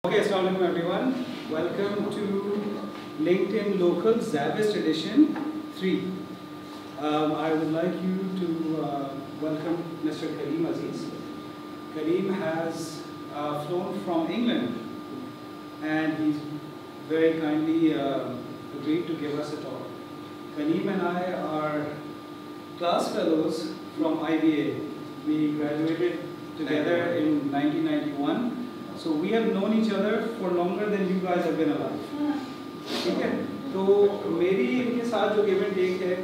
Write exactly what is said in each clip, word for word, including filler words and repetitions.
Okay, assalamu alaikum everyone. Welcome to LinkedIn Local SZABIST edition three. Um, I would like you to uh, welcome Mister Kalim Aziz. Kalim has uh, flown from England and he's very kindly uh, agreed to give us a talk. Kalim and I are class fellows from I B A. We graduated together in nineteen ninety-one. So we have known each other for longer than you guys have been alive. ठीक है? तो मेरी इनके साथ जो give and take है,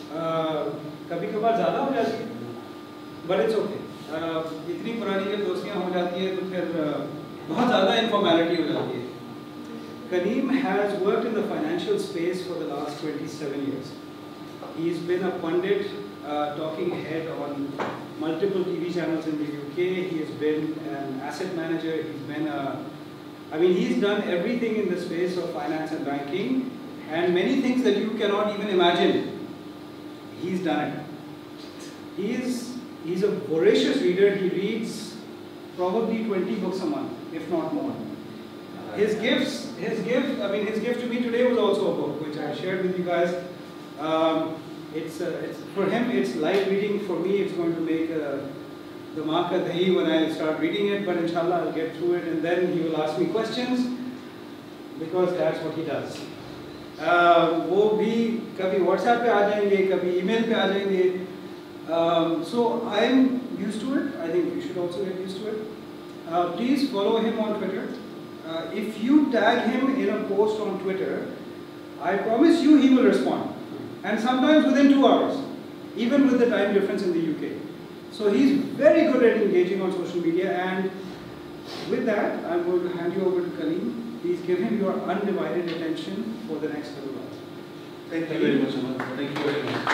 कभी कभार ज़्यादा हो जाती है, but it's okay. इतनी पुरानी जब दोस्तियाँ हो जाती है तो फिर बहुत ज़्यादा informality हो जाती है. Kalim has worked in the financial space for the last twenty-seven years. He's been a pundit, uh, talking head on multiple T V channels in the U K. He has been an asset manager. He's been a, I mean, he's done everything in the space of finance and banking, and many things that you cannot even imagine. He's done it. He's he's a voracious reader. He reads probably twenty books a month, if not more. His gifts, his gift, I mean, his gift to me today was also a book, which I shared with you guys. Um, it's, uh, it's for him, it's light reading. For me, it's going to make uh, the marka dahi when I start reading it. But inshallah, I'll get through it, and then he will ask me questions because that's what he does. Uh, वो भी कभी WhatsApp पे आ जाएंगे, कभी email पे आ जाएंगे. Um, so I'm used to it. I think you should also get used to it. Uh, please follow him on Twitter. Uh, if you tag him in a post on Twitter, I promise you he will respond. And sometimes within two hours, even with the time difference in the U K. So he's very good at engaging on social media, and with that, I'm going to hand you over to Kalim. Please give him your undivided attention for the next little while. Thank you very much, Amar. Thank you very much.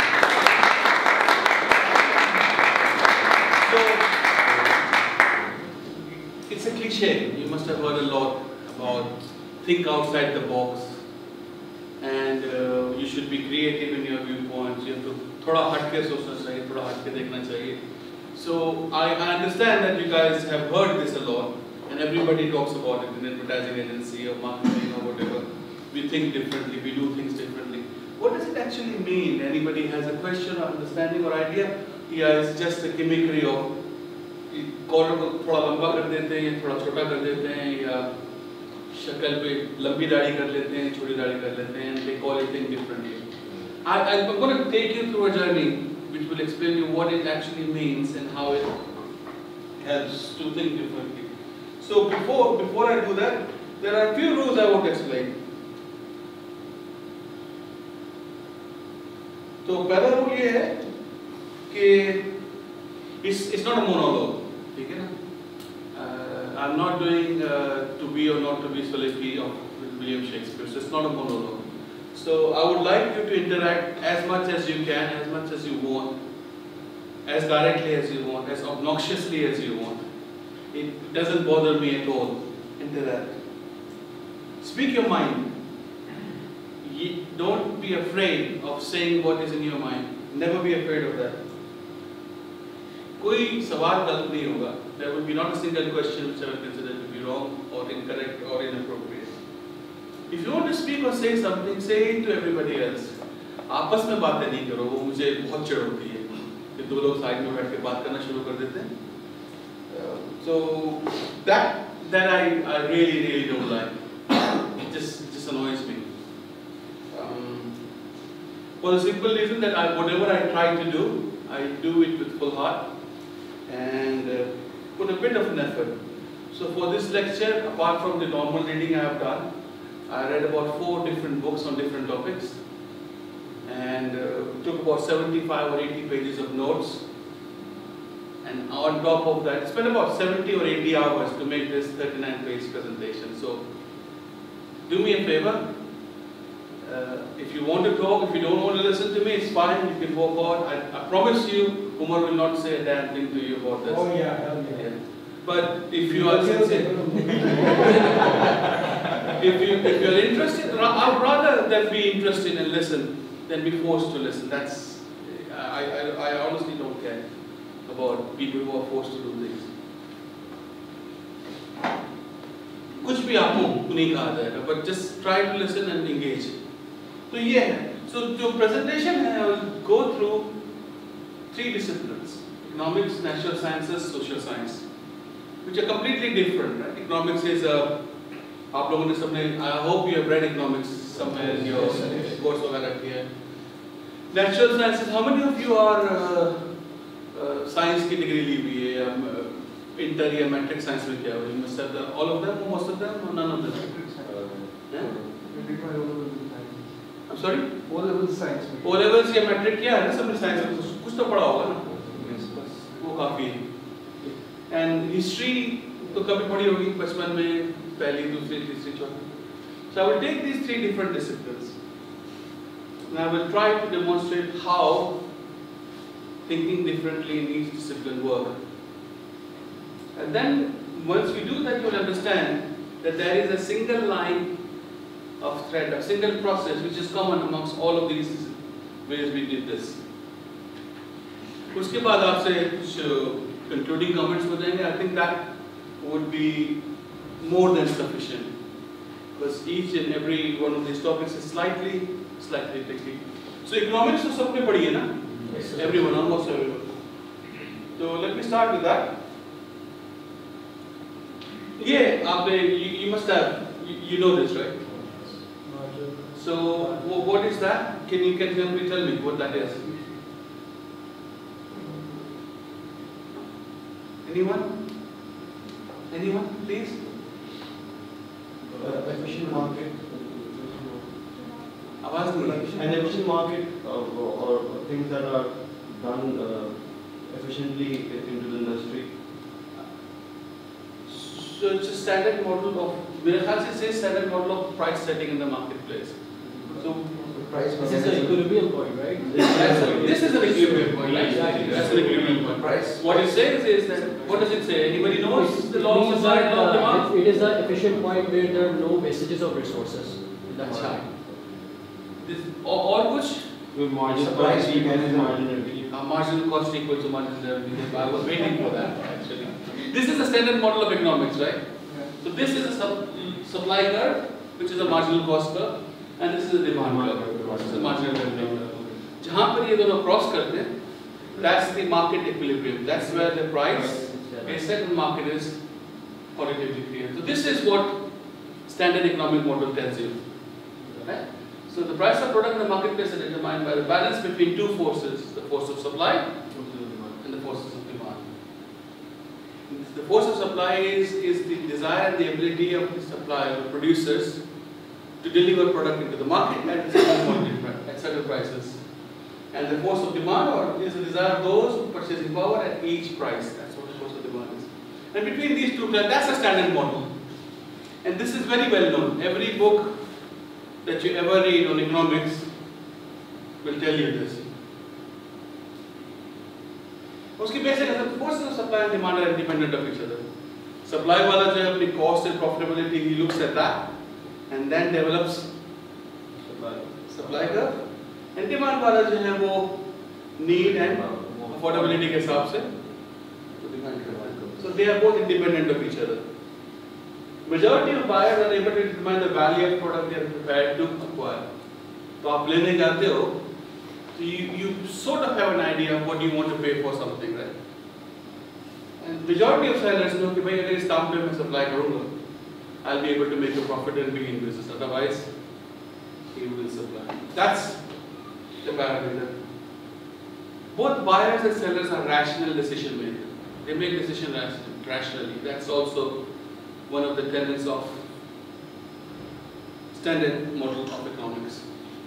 So, it's a cliche. You must have heard a lot about think outside the box. And uh, you should be creative in your viewpoints. You have to थोड़ा हट के सोचना चाहिए, थोड़ा हट के देखना चाहिए. So I, I understand that you guys have heard this a lot, and everybody talks about it in advertising agency or marketing or whatever. We think differently, we do things differently. What does it actually mean? Anybody has a question or understanding or idea? Yeah, it's just a gimmickry of collar को थोड़ा लंबा कर देते हैं, थोड़ा छोटा कर देते हैं, या शक्ल पे लंबी दाढ़ी कर लेते हैं, छोटी दाढ़ी कर लेते हैं, they call it things differently. I, I'm going to take you through a journey which will explain you what it actually means and how it helps to think differently. So before before I do that, there are a few rules I want to explain. तो पहला rule ये है कि it's it's not a monologue, ठीक है ना? I'm not doing uh, to be or not to be soliloquy of William Shakespeare, so it's not a monologue. So I would like you to interact as much as you can, as much as you want, as directly as you want, as obnoxiously as you want. It doesn't bother me at all. Interact. Speak your mind. You don't be afraid of saying what is in your mind. Never be afraid of that. कोई सवाल गलत नहीं होगा. There will be not a single question which I will consider to be wrong or incorrect or inappropriate. If you want to speak or say something, say it to everybody else. आपस में बातें नहीं करो, वो मुझे बहुत चिढ़ होती है कि दो लोग साइड में बैठ के बात करना शुरू कर देते हैं. So that that I I really really don't like. It just it just annoys me. Um, for the simple reason that I whatever I try to do, I do it with full heart. And uh, put a bit of an effort. So for this lecture, apart from the normal reading I have done, I read about four different books on different topics, and uh, took about seventy-five or eighty pages of notes. And on top of that, spent about seventy or eighty hours to make this thirty-nine page presentation. So do me a favor. Uh, if you want to talk, if you don't want to listen to me, it's fine. You can walk on. I, I promise you, Umar will not say a damn thing to you about this. Oh yeah, hell yeah. yeah. But if you are sincere, if you if you are interested, I'd rather than be interested and listen than be forced to listen. That's I I, I honestly don't care about people who are forced to do things. कुछ भी आपको नहीं कहा जाएगा, but just try to listen and engage. तो ये है. So जो presentation है, I will go through three disciplines: economics, natural sciences, social science, which are completely different. Right? Economics is a, आप लोगों ने सबने, I hope you have read economics somewhere in your course वगैरह किया है. Natural sciences, how many of you are uh, uh, science की degree ली हुई है या inter या metric science में क्या हुआ? You must have done all of them, or most of them, or none of them? I'm sorry? O level science. O levels या metric क्या है ना, सबने science में कुछ तो पढ़ा होगा ना? वो काफी है. And history तो कभी पढ़ी होगी बचपन में, पहली, दूसरी, तीसरी, चौथी. So I will take these three different disciplines, and I will try to demonstrate how thinking differently in each discipline work. And then once we do that, you will understand that there is a single line of thread, a single process which is common amongst all of these ways we did this. उसके बाद आपसे कुछ concluding comments हो जाएंगे. I think that would be more than sufficient, because each and every one of these topics is slightly, slightly tricky. So economics तो सबने पढ़ी है ना? Yes, everyone, almost everyone. So let me start with that. ये आपने, you, you must have, you, you know this, right? So what is that? Can you can you tell me what that is? Anyone? Anyone, please? Uh, efficient market. आवाज नहीं. An efficient market uh, or things that are done uh, efficiently into the industry. So it's a standard model of, मेरे ख्याल से it says standard model of price setting in the marketplace. So Price. This is an equilibrium point, right? that's a, this is an equilibrium point. Right? Exactly. That's an equilibrium point. Price. What it says is that, what does it say? Anybody knows the law of Means supply and that, law of uh, demand? It is an efficient point where there are no wastages of resources in the अच्छा. market. This, और और कुछ? With margin Supply cost equals mechanism. margin revenue. Uh, marginal cost equal to marginal revenue. I was waiting for that actually. This is the standard model of economics, right? So this is a sub, supply curve, which is a marginal cost curve, and this is a demand curve, which is a marginal revenue curve. जहाँ पर ये दोनों cross करते हैं, that's the market equilibrium. That's where the price is set and market is correlatively created. So this is what standard economic model tells you. Right? So the price of product in the marketplace is determined by the balance between two forces: the force of supply and the forces of demand. The force of supply is, is the desire and the ability of the supplier, the producers, to deliver product into the market at certain quantity, at certain prices. And the force of demand or is the desire of those with purchasing power at each price. That's what the force of demand is. And between these two, that's a standard model. And this is very well known. Every book that you ever read on economics will tell you this. उसकी basic है, forces of supply and demand are independent of each other. Supply वाला जो है अपनी cost and profitability, he looks at that and then develops supply, supply curve. And demand वाला जो है वो need and affordability के हिसाब से demand curve. So they are both independent of each other. Majority of buyers are able to determine the value of product they are prepared to acquire. तो आप लेने जाते हो, so you, you sort of have an idea of what you want to pay for something, right? And majority of sellers know कि भाई अगर इस दाम पे मैं supply करूँगा, I'll be able to make a profit and be in business. Otherwise, he will supply. That's the parameter. Both buyers and sellers are rational decision makers. They make decisions rationally. That's also one of the tenets of standard model of economics.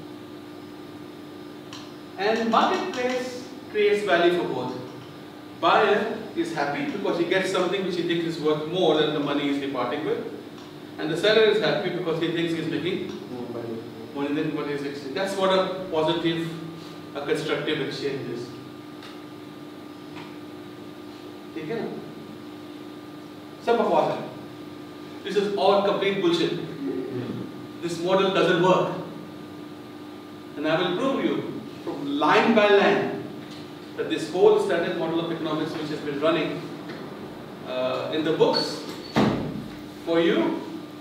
And marketplace creates value for both. Buyer is happy because he gets something which he thinks is worth more than the money he's departing with, and the seller is happy because he thinks he's making more than what he's exchanging. That's what a positive, a constructive exchange is. ठीक है ना? सब बकवास है. This is all complete bullshit. This model doesn't work. And I will prove you from line by line that this whole standard model of economics which has been running uh, in the books for you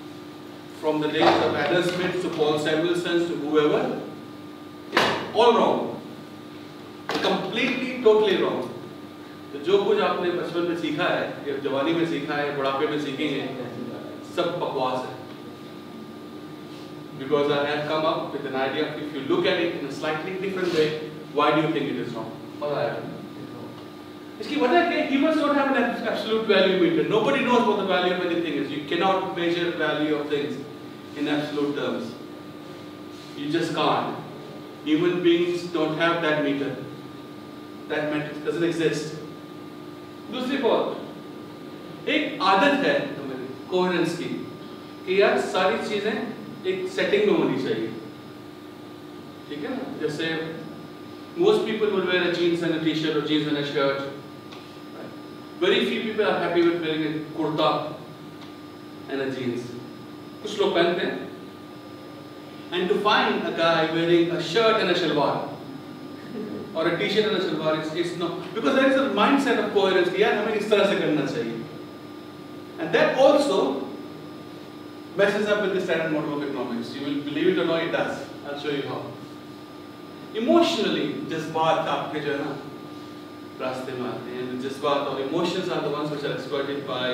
from the days of Adam Smith to Paul Samuelson to whoever, it's all wrong. Completely, totally wrong. तो जो कुछ आपने बचपन में सीखा है, या जवानी में सीखा है, बुढ़ापे में सीखेंगे, सब बकवास है. Because I have come up with an idea, if you look at it in a slightly different way, why do you think it is wrong? What I have. इसकी वजह क्या है? Humans don't have an absolute value meter. Nobody knows what the value of anything is. You cannot measure value of things in absolute terms. You just can't. Human beings don't have that meter. That metric doesn't exist. दूसरी बात, एक आदत है हमारी coherence की कि यार सारी चीजें एक सेटिंग में होनी चाहिए. ठीक है ना? जैसे most people would wear a jeans and a t-shirt or jeans and a shirt. Very few people are happy with wearing a kurta and a jeans. कुछ लोग पहनते हैं. And to find a guy wearing a shirt and a shalwar or a t-shirt and a shalwar is, is no, because there is a mindset of coherence. यार हमें इस तरह से करना चाहिए. And that also messes up with the standard model of economics. You will believe it or not, it does. I'll show you how. Emotionally, जज्बात आपके जो है ना रास्ते में आते हैं. जज्बात और emotions are the ones which are exploited by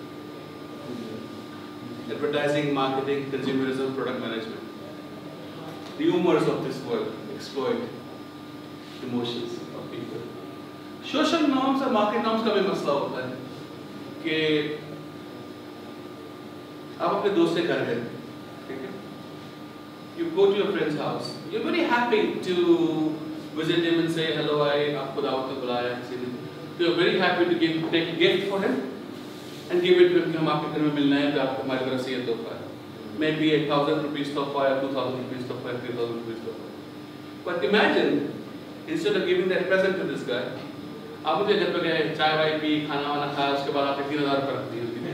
advertising, marketing, consumerism, product management. The humors of this world exploit emotions of people. Social norms और market norms का भी मसला होता है कि आप अपने दोस्त से घर गए, ठीक है? You go to your friend's house. You're very happy to visit him and say hello. I आपको दावत में बुलाया किसी ने. You're very happy to give take a gift for him and give it to him कि हम आपके घर में मिलना है तो आप हमारी तरफ से ये तोहफा है. Maybe a thousand rupees तोहफा या two thousand rupees तोहफा या three thousand rupees तोहफा. But imagine instead of giving that present to this guy, आप मुझे घर पे गए, चाय वाय पी, खाना वाना खाया, उसके बाद आपने तीन हजार रुपये रख दिए उसकी.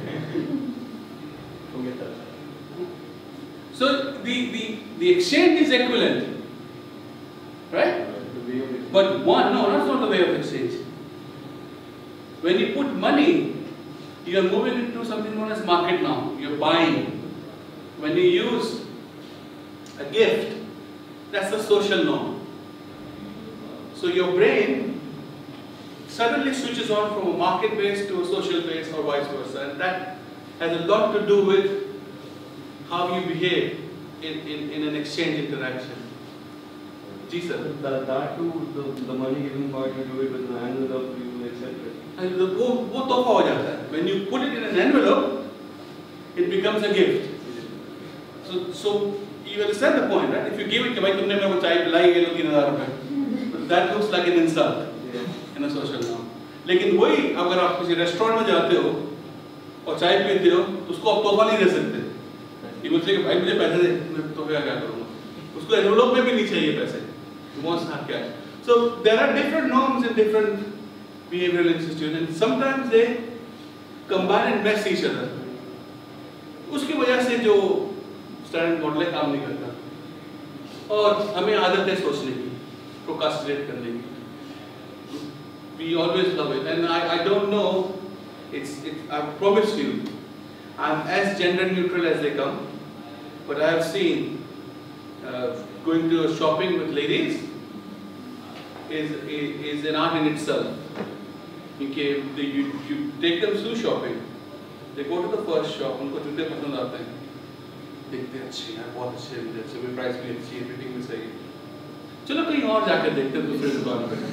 So the the the exchange is equivalent, right? But one, no, that's not the way of exchange. When you put money, you are moving into something known as market now. You're buying. When you use a gift, that's the social norm. So your brain suddenly switches on from a market base to a social base or vice versa, and that has a lot to do with how you behave in, in, in an exchange interaction. Ji sir. That, that too, the, the money giving part, you do it with an envelope, you accept it. And the, वो वो तोहफा हो जाता है. When you put it in an envelope, it becomes a gift. So so you understand the point, right? If you give it, कि भाई तुमने मेरे को चाय पिलाई ये लो तीन हजार रुपए, that looks like an insult in a social norm. लेकिन वही अगर आप किसी रेस्टोरेंट में जाते हो और चाय पीते हो, तो उसको आप तोहफा नहीं दे सकते. ये बोलते कि भाई मुझे पैसे दे, मैं तोहफे का क्या करूँगा? उसको एनवलप में भी नहीं चाहिए पैसे. He wants hard cash. So there are different norms in different behavioral institutions, and sometimes they combine and mess each other. उसकी वजह से जो स्टैंडर्ड मॉडल काम नहीं करता और हमें आदत है सोचने की, प्रोकास्टिनेट करने की. We always love it, and I I don't know. It's it, I promise you, I'm as gender neutral as they come, but I have seen uh, going to shopping with ladies is, is is an art in itself. Okay, they, you you take them through shopping. They go to the first shop, उनको जूते पसंद आते हैं, देखते हैं अच्छे हैं, बहुत अच्छे हैं, अच्छे हैं, प्राइस भी अच्छी है, फिटिंग भी सही है. चलो कहीं और जाकर देखते हैं दूसरी दुकान पे,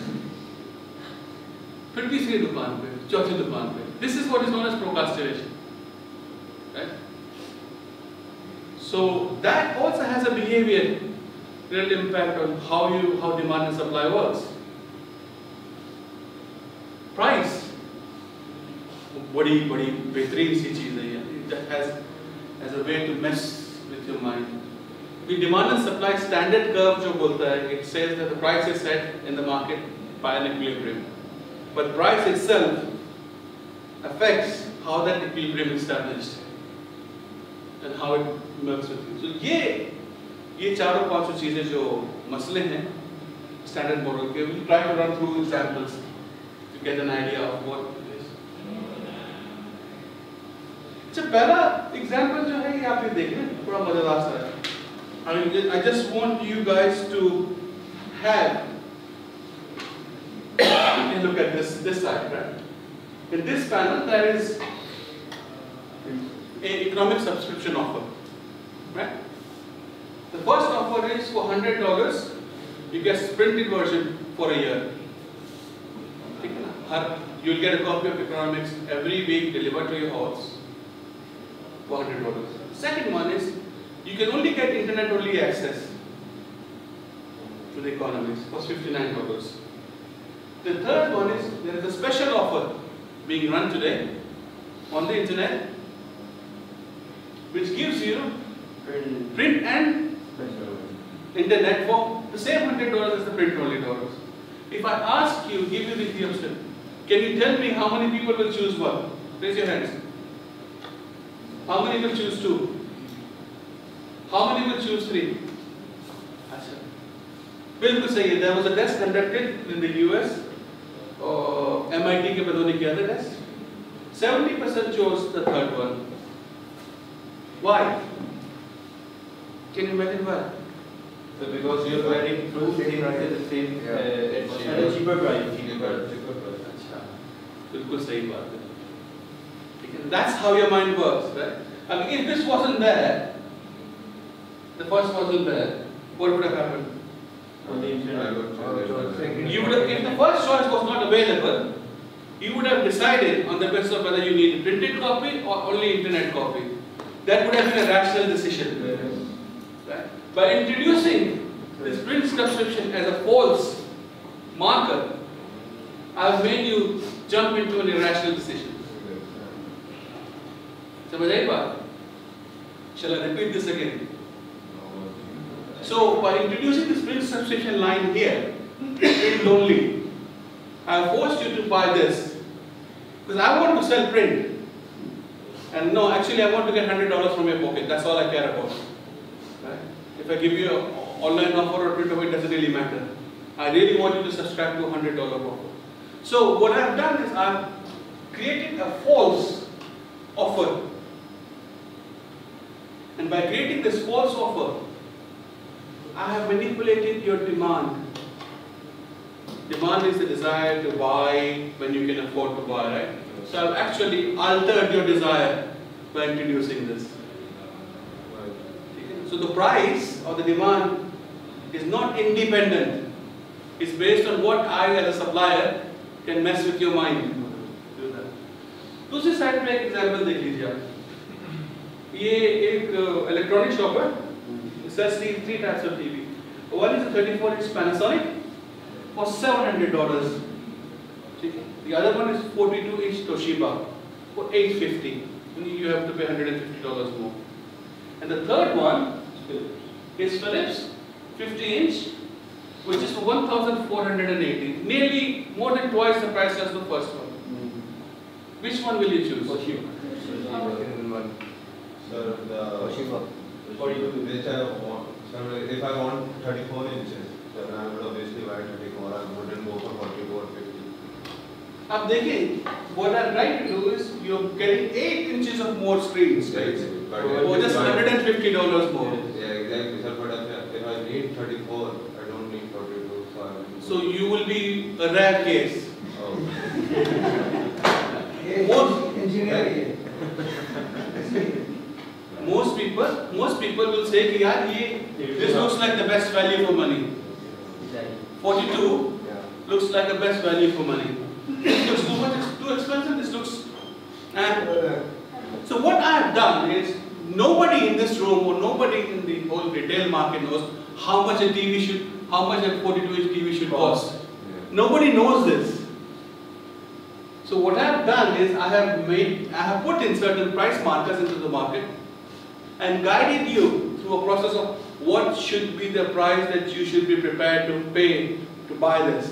फिर तीसरी दुकान पे, चौथी दुकान पे. This is what is known as procrastination, right? So that also has a behavior real impact on how you how demand and supply works. Price, बड़ी बड़ी बेहतरीन सी चीज़ है ये. That has as a way to mess with your mind. The demand and supply standard curve जो बोलता है, it says that the price is set in the market by an equilibrium, but price itself affects how that equilibrium is established and how it works with you. So ये ये चारों पांचों चीजें जो मसले हैं standard model के, we'll try to run through examples to get an idea of what it is. अच्छा पहला एग्जांपल जो है ये आप ये देखें थोड़ा मजेदार सा है. I mean, I just want you guys to have you look at this this side, right? In this panel there is a economic subscription offer, right? The first offer is for one hundred dollars. You get printed version for a year. You'll get a copy of economics every week delivered to your house. one hundred dollars. Second one is you can only get internet only access to the economics for fifty-nine dollars. The third one is there is a special offer being run today on the internet which gives you print and internet for the same one hundred dollars as the print only dollars. If I ask you, give you the option, can you tell me how many people will choose one? Raise your hands. How many will choose two? How many will choose three? बिल्कुल सही है. There was a test conducted in the U S. Uh, M I T के बंदों ने किया था test. seventy percent chose the third one. Why? Can you imagine why? So because you are getting two things at the same uh, At a cheaper price. cheaper cheaper price. अच्छा, बिल्कुल सही बात है. That's how your mind works, right? I mean, if this wasn't there, the first wasn't there, what would have happened? On the internet. You would have, if the first choice was not available, you would have decided on the basis of whether you need a printed copy or only internet copy. That would have been a rational decision. Right? By introducing this print subscription as a false marker, I have made you jump into an irrational decision. समझ आई बात? Shall I repeat this again? So by introducing this print subscription line here, print only, I have forced you to buy this because I want to sell print. And no, actually I want to get one hundred dollars from your pocket. That's all I care about. Right? If I give you an online offer or print offer, it doesn't really matter. I really want you to subscribe to a one hundred dollar offer. So what I have done is I have created a false offer. And by creating this false offer, I have manipulated your demand. Demand is the desire to buy when you can afford to buy, right? So I've actually altered your desire by introducing this. So the price or the demand is not independent. It's based on what I as a supplier can mess with your mind. दूसरी side में एक example देख लीजिए आप. ये एक electronic shop है. It sells three, three types of T V. One is a thirty-four inch Panasonic for seven hundred dollars. The other one is forty-two inch Toshiba for eight hundred fifty dollars. You have to pay one hundred fifty dollars more. And the third one is Philips fifty inch, which is for one thousand four hundred eighty dollars. Nearly more than twice the price as the first one. Which one will you choose? Toshiba. Sir, the Toshiba. forty-two, which I want. Sir, if I want thirty-four inches, then I would obviously buy thirty-four. I wouldn't go for forty-two or fifty. अब देखिए, what I'm trying to do is you're getting eight inches of more screen space for just one hundred fifty dollars more. Yeah, exactly, sir. But if I need thirty-four, I don't need forty-two. So, so you will be a rare case. Oh. Most engineering. Most people, most people will say कि यार ये this looks like the best value for money. forty-two Yeah. looks like the best value for money. This looks too much, too expensive. This looks. And so what I have done is nobody in this room or nobody in the whole retail market knows how much a T V should, how much a forty-two inch T V should cost. Yeah. Nobody knows this. So what I have done is I have made, I have put in certain price markers into the market and guided you through a process of what should be the price that you should be prepared to pay to buy this.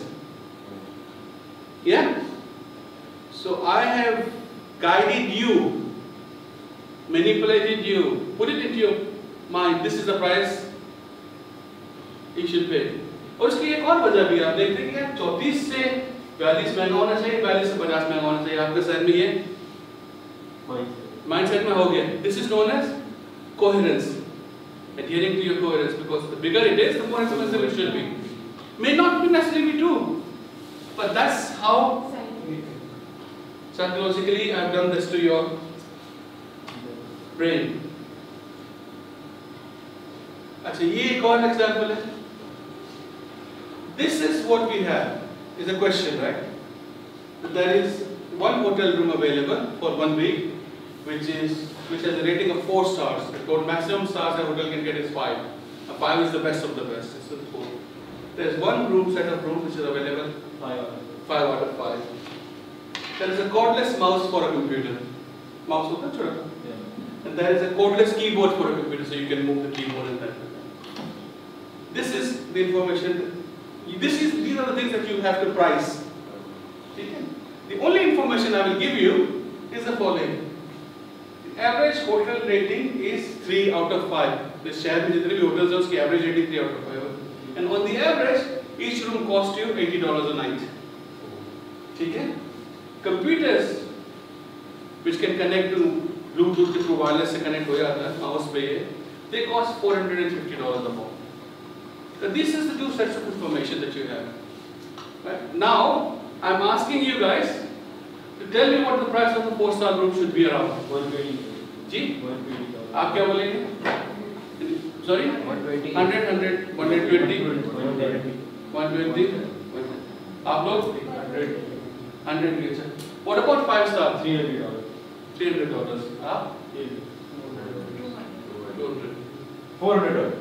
Yeah? So I have guided you, manipulated you, put it into your mind, this is the price you should pay. और इसकी एक और वजह भी आप देखते हैं कि चौंतीस से बयालीस महंगा होना चाहिए, बयालीस से पचास महंगा होना चाहिए. आपके शहर में ये mindset में हो गया. This is known as coherence. Adhering to your coherence, because the bigger it is, the more expensive it should be. May not be necessarily true, but that's how psychologically I've done this to your brain. अच्छा, ये एक और example है. This is what we have. Is a question, right? There is one hotel room available for one week, which is which has a rating of four stars. The total maximum stars a hotel can get is five. A five is the best of the best. It's a four. There is one room set of rooms which is available. Five out of Five out of five. There is a cordless mouse for a computer. Mouse होता है छोटा. Yeah. And there is a cordless keyboard for a computer, so you can move the keyboard and that. This is the information. This is these are the things that you have to price. Okay? The only information I will give you is the following. The average hotel rating is three out of five. The शहर में जितने भी hotels हैं उसकी average rating three out of five. And on the average, each room costs you eighty dollars a night. ठीक है? Computers which can connect to Bluetooth के through wireless से connect हो जाता है mouse पे ये, they cost four hundred fifty dollars a month. So this is the two sets of information that you have. Right? Now, I'm asking you guys to tell me what the price of the four-star room should be around. one twenty. Ji? one twenty. आप क्या बोलेंगे? Sorry? one twenty. one hundred, one hundred, one twenty, one twenty. one twenty. आप लोग? one hundred. one hundred भी अच्छा. What about five star? three hundred dollars. three hundred dollars. आप? two hundred. four hundred dollars.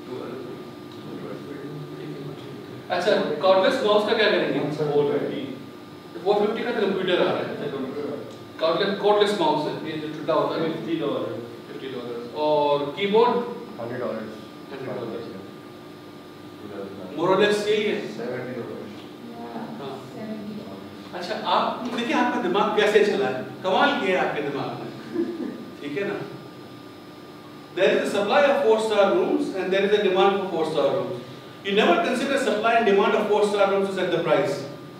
अच्छा, cordless mouse का क्या करेंगे? four fifty. four fifty का तो कंप्यूटर आ रहा है. cordless cordless mouse है, ये जो छोटा होता है. fifty dollars. fifty dollars. और keyboard? one hundred dollars. one hundred dollars. More or less यही है. seventy dollars. हाँ. अच्छा, आप देखिए आपका दिमाग कैसे चला है. कमाल किया है आपके दिमाग ने. ठीक है ना? There is a supply of four-star rooms and there is a demand for four-star rooms. You never consider supply and demand of four-star rooms to set the price.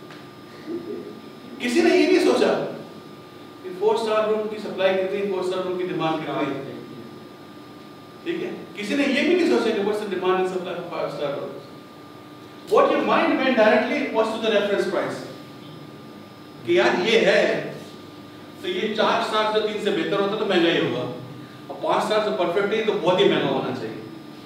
किसी ने ये नहीं सोचा कि four-star room की supply कितनी, four-star room की demand कितनी. ठीक है? किसी ने ये भी नहीं सोचा कि what's the demand and supply for five-star rooms. What your mind went directly was to the reference price. कि यार ये है, तो ये चार स्टार से तीन से बेहतर होता तो महंगा ही होगा. और पांच स्टार से परफेक्ट है तो बहुत ही महंगा होना चाहिए.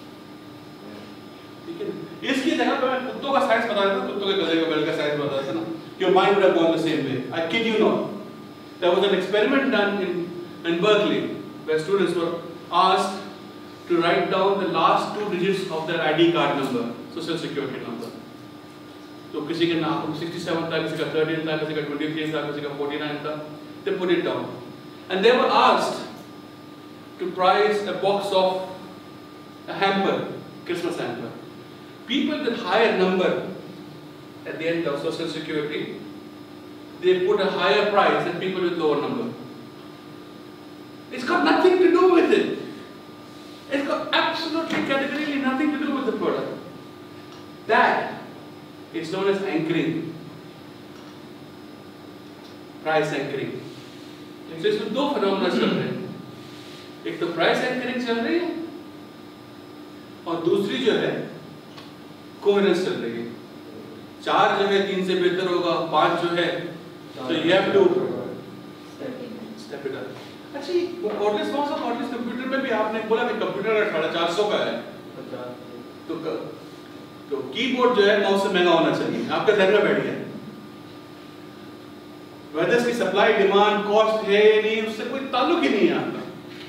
ठीक है? इसकी जगह पे मैं कुत्तों का साइज बता देता, कुत्तों के गले का बेल्ट का साइज बता देता ना. Your mind would have gone the same way. I kid you not. There was an experiment done in in Berkeley where students were asked to write down the last two digits of their I D card number, social security number. तो किसी के नाम sixty-seven था, किसी का thirteen था, किसी का twenty-three था, किसी का forty-nine था. They put it down, and they were asked to price a box of a hamper, Christmas hamper. People with higher number at the end of social security, they put a higher price than people with lower number. It's got nothing to do with it. It's got absolutely categorically nothing to do with the product. That is known as anchoring. Price anchoring. So इसमें दो phenomena चल रहे हैं. एक तो price anchoring चल रही है और दूसरी जो है कोहेरेंस चल रही है. चार जो है तीन से बेहतर होगा, पांच जो है तो you have to step it up. अच्छा, ये कॉर्डलेस माउस और कॉर्डलेस कंप्यूटर में भी आपने बोला कि कंप्यूटर साढ़े चार सौ का है, तो तो कीबोर्ड जो है माउस से महंगा होना चाहिए. आपका ध्यान में बैठ गया. whether इसकी सप्लाई डिमांड कॉस्ट है या नहीं उससे कोई ताल्लुक ही नहीं है आपका.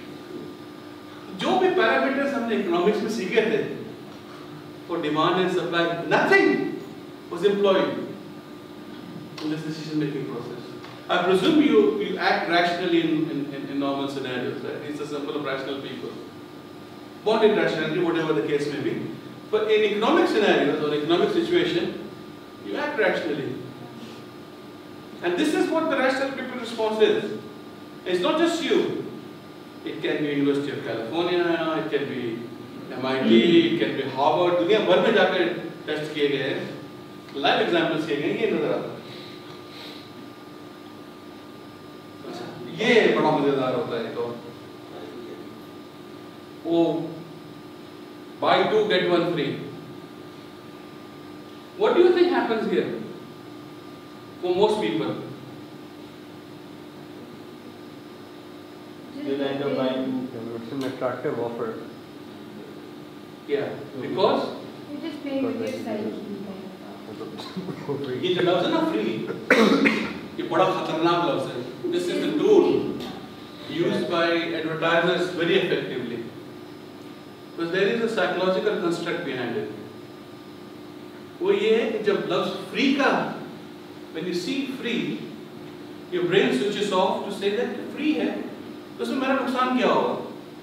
जो भी पैरामीटर्स हमने इकोनॉमिक्स में सीखे थे for demand and supply, nothing was employed in this decision making process. I presume you you act rationally in in, in, in normal scenarios, right? It's a simple of rational people. Born in rationality, whatever the case may be. But in economic scenarios or economic situation, you act rationally. And this is what the rational people response is. It's not just you. It can be University of California, it can be M I T, it can be Harvard. दुनिया भर में जाकर test किए गए हैं, live examples किए गए, ये नजर आता है. ये बड़ा मजेदार होता है तो वो buy two get one free. What do you think happens here for most people? They'll end up buying two. It's an attractive offer. Yeah, because You just pay with your salary. ये जो लफ्ज़ है ना free, ये बड़ा खतरनाक लफ्ज़ है. This is the tool used by advertisers very effectively. Because there is a psychological construct behind it. वो ये है कि जब लफ्ज़ free का, when you see free, your brain switches off to say that free है, तो उसमें मेरा नुकसान क्या होगा?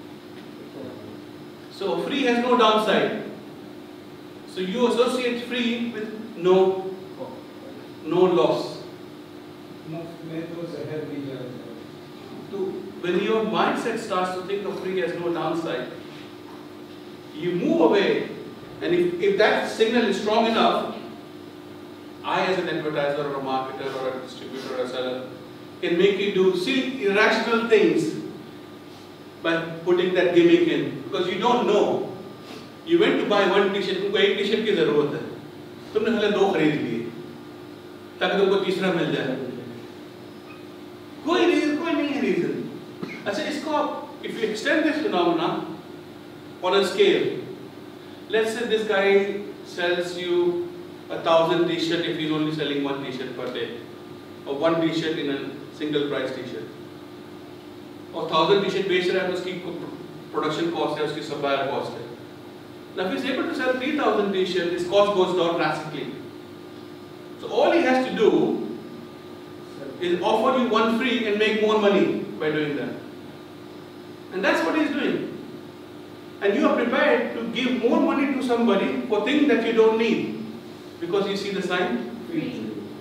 So free has no downside. So you associate free with no, no loss. मुफ्त में तो जहर भी जाता है. So when your mindset starts to think of free as no downside, you move away, and if, if that signal is strong enough, I as an advertiser or a marketer or a distributor or a seller can make you do silly, irrational things by putting that gimmick in, because you don't know. You went to buy one t-shirt, तुमको एक t-shirt की ज़रूरत है, तुमने पहले दो खरीद लिए, ताकि तुमको तीसरा मिल जाए. कोई रीज़न, कोई नहीं है रीज़न. अच्छा इसको आप, if you extend this phenomena on a scale, let's say this guy sells you a thousand t-shirt if he's only selling one t-shirt per day, or one t-shirt in a single price t-shirt, और thousand t-shirt बेच रहा है तो उसकी production cost है, उसकी supplier cost है. Now if he's able to sell three thousand t-shirts, his cost goes down drastically. So all he has to do is offer you one free and make more money by doing that. And that's what he's doing. And you are prepared to give more money to somebody for things that you don't need, because you see the sign free.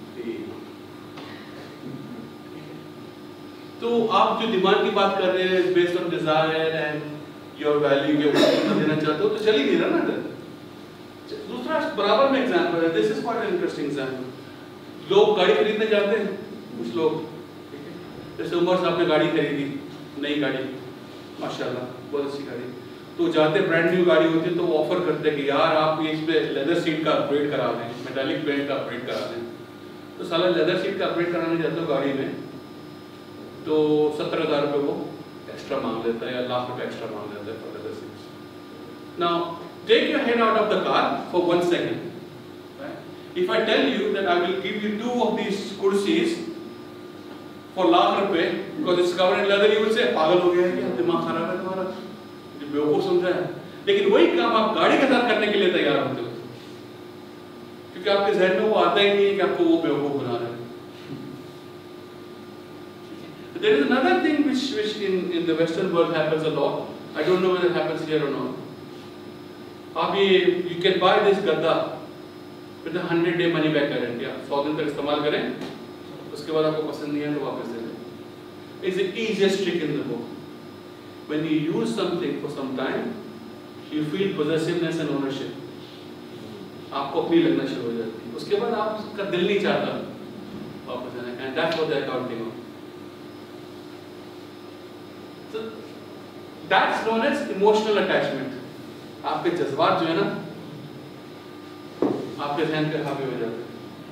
तो आप जो demand की बात कर रहे हैं based on desire and your value के ऊपर देना चाहते हो तो चल ही नहीं रहा ना इधर. दूसरा बराबर में एग्जांपल है. This is quite an interesting example. लोग गाड़ी खरीदने जाते हैं, कुछ लोग, जैसे उमर साहब ने गाड़ी खरीदी, नई गाड़ी, माशाल्लाह बहुत अच्छी गाड़ी, तो जाते ब्रांड न्यू गाड़ी होती है तो वो ऑफर करते हैं कि यार आप ये इस पे लेदर सीट का अपग्रेड करा दें, मेटालिक पेंट का अपग्रेड करा दें. तो साला लेदर सीट का अपग्रेड कराने जाते हो गाड़ी में तो सत्तर हज़ार रुपये वो एक्स्ट्रा मांग लेता है या लाख रुपये एक्स्ट्रा मांग लेता है for leather seats. Now take your head out of the car for one second. If I tell you that I will give you two of these kursis for lakh रुपए because it's covered in leather, you will say पागल हो गया है क्या, दिमाग खराब है तुम्हारा, जो बेवकूफ समझा है. लेकिन वही काम आप गाड़ी के साथ करने के लिए तैयार होते हो, क्योंकि आपके जहन में वो आता ही नहीं है कि आपको वो बेवकूफ बना रहा है. There is another thing which which in in the Western world happens a lot. I don't know whether it happens here or not. आप ये you can buy this गद्दा with a hundred day money back guarantee. आप सौ दिन तक इस्तेमाल करें, उसके बाद आपको पसंद नहीं है तो वापस दे दें. It's the easiest trick in the book. When you use something for some time, you feel possessiveness and ownership. आपको अपनी लगना शुरू हो जाती है. उसके बाद आपका दिल नहीं चाहता वापस देने का, and that's what they're counting on. So that's known as emotional attachment. आपके जज्बात जो है ना आपके ध्यान पे हावी हो जाते हैं.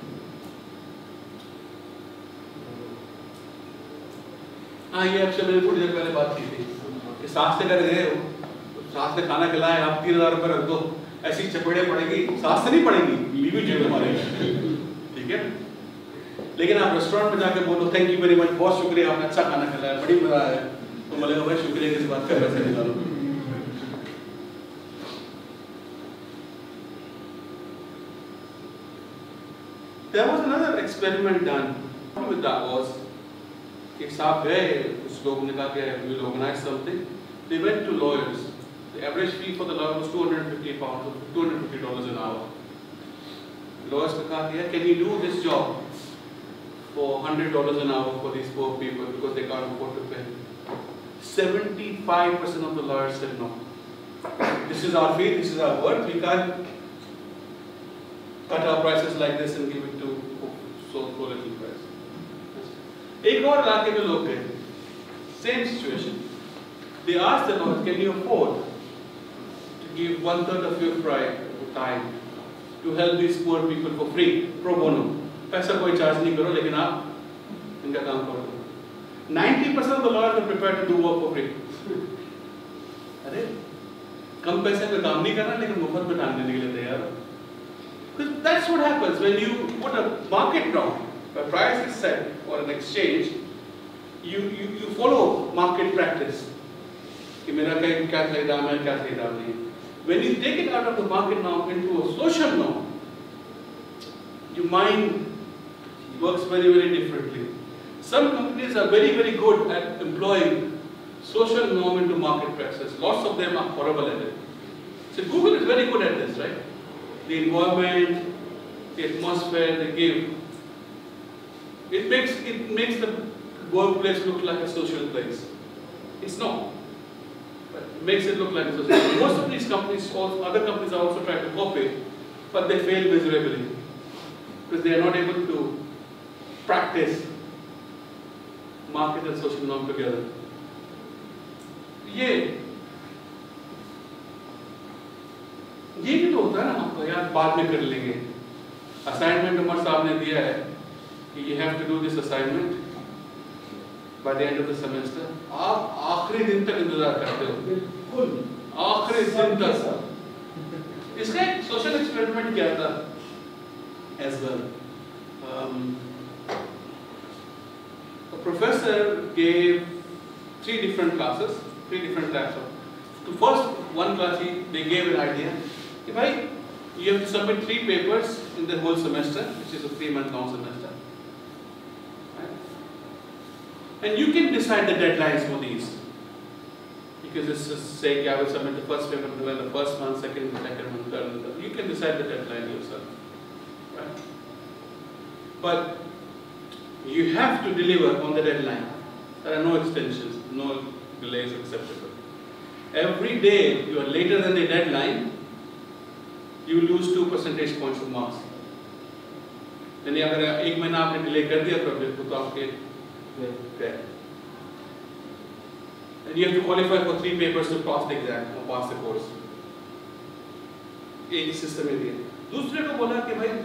हाँ ये आपसे मैंने थोड़ी देर पहले बात की थी कि सास से कर गए हो, सास ने खाना खिलाया, आप तीन हजार रुपये रख दो, ऐसी चपेड़े पड़ेगी, सास से नहीं पड़ेगी, बीवी जेब में मारेगी. ठीक है, लेकिन आप रेस्टोरेंट में जाके बोलो थैंक यू वेरी मच, बहुत शुक्रिया, आपने अच्छा खाना खिलाया, बड़ी मजा आया, तो बोलेगा भाई शुक्रिया किस बात का, पैसे निकालो. There was another experiment done. With that was कि साहब गए, कुछ लोग ने कहा कि we will organize something. They went to lawyers. The average fee for the lawyer was two hundred fifty pounds, two hundred fifty dollars an hour. Lawyers ने कहा कि can you do this job for one hundred dollars an hour for these poor people because they can't afford to pay? seventy-five percent of the lawyers said no. This is our fee, this is our work, we can't cut our prices like this and give it to so so little price. एक और इलाके में लोग गए, Same situation. They asked the Lord, can you afford to give one third of your fry time to help these poor people for free, pro bono? पैसा कोई charge नहीं करो, लेकिन आप इनका काम करो. ninety percent of the lawyers are prepared to do work for free. अरे कम पैसे में काम नहीं करना, लेकिन मुफ्त में काम देने के लिए तैयार. Because that's what happens when you put a market down. When a price is set or an exchange, you you you follow market practice. कि मेरा क्या क्या सही दाम है, क्या सही दाम नहीं. When you take it out of the market norm into a social norm, your mind works very, very differently. Some companies are very, very good at employing social norm into market practices. Lots of them are horrible at it. So Google is very good at this, right? The environment, the atmosphere they give, it makes it makes the workplace look like a social place. It's not. But it makes it look like a social place. Most of these companies, also, other companies are also trying to copy, but they fail miserably because they are not able to practice market and social norm together. ये ये भी तो होता है ना, आपको यार बाद में कर लेंगे. असाइनमेंट उमर साहब ने दिया है कि you have to do this assignment by the end of the semester. आप आखिरी दिन तक इंतजार करते हो. बिल्कुल आखिरी दिन तक. इसका एक सोशल एक्सपेरिमेंट किया था as well. Um, a professor gave three different classes, three different types of. The first one class he, they gave an idea. If I, you have to submit three papers in the whole semester, which is a three-month long semester, right? And you can decide the deadlines for these. Because it's just say, I will submit the first paper in the first month, second, second month, third, and third. You can decide the deadline yourself, right? But you have to deliver on the deadline. There are no extensions, no delays acceptable. Every day you are later than the deadline, you will lose two percentage points of marks. यानी अगर एक महीना आपने delay कर दिया तो तो आपके गए. And you have to qualify for three papers to pass the exam or pass the course. एक सिस्टम है दिया. दूसरे को बोला कि भाई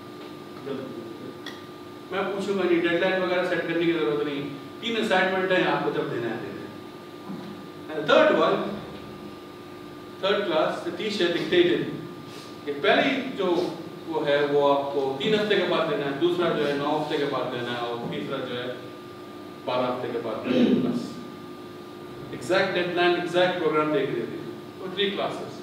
मैं पूछूंगा नहीं, डेडलाइन वगैरह सेट करने की जरूरत नहीं, तीन असाइनमेंट है आपको जब देना है देना. And the third one, third class, the teacher dictated कि पहली जो वो है वो आपको तीन हफ्ते के बाद देना है, दूसरा जो है नौ हफ्ते के बाद देना है, और तीसरा जो है बारह हफ्ते के बाद देना है. बस exact deadline, exact program देख रही थी for three classes.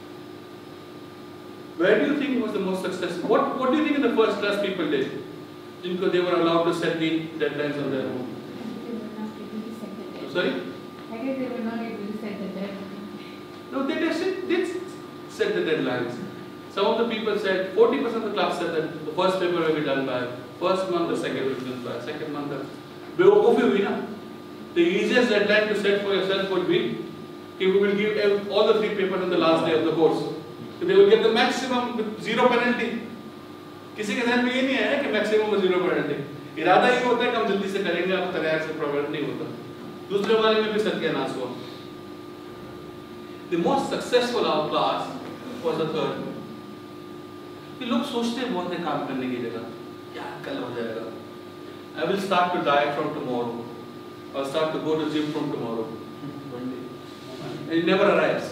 Where do you think was the most successful? What What do you think in the first class people did? Because they were allowed to set the deadlines on their own. They were not able to set the deadline. Sorry? I guess they were not able to set the deadline. No, they did, did set the deadlines. Some of the people said, forty percent of the class said that the first paper will be done by first month, the second will be done by second month. बेवकूफ़ी हुई ना. The easiest deadline to set for yourself would be कि we will give all the three papers on the last day of the course. So they will get the maximum with zero penalty. किसी के ध्यान में ये नहीं आया कि maximum with zero penalty. इरादा ये होता है कि हम जल्दी से करेंगे, आप तैयार से प्रॉब्लम नहीं होता. दूसरे वाले में भी सत्यानाश हुआ. The most successful our class was the third. कि लोग सोचते हैं बहुत है काम करने की जगह, क्या कल हो जाएगा. I will start to diet from tomorrow. I'll start to go to gym from tomorrow. And it never arrives.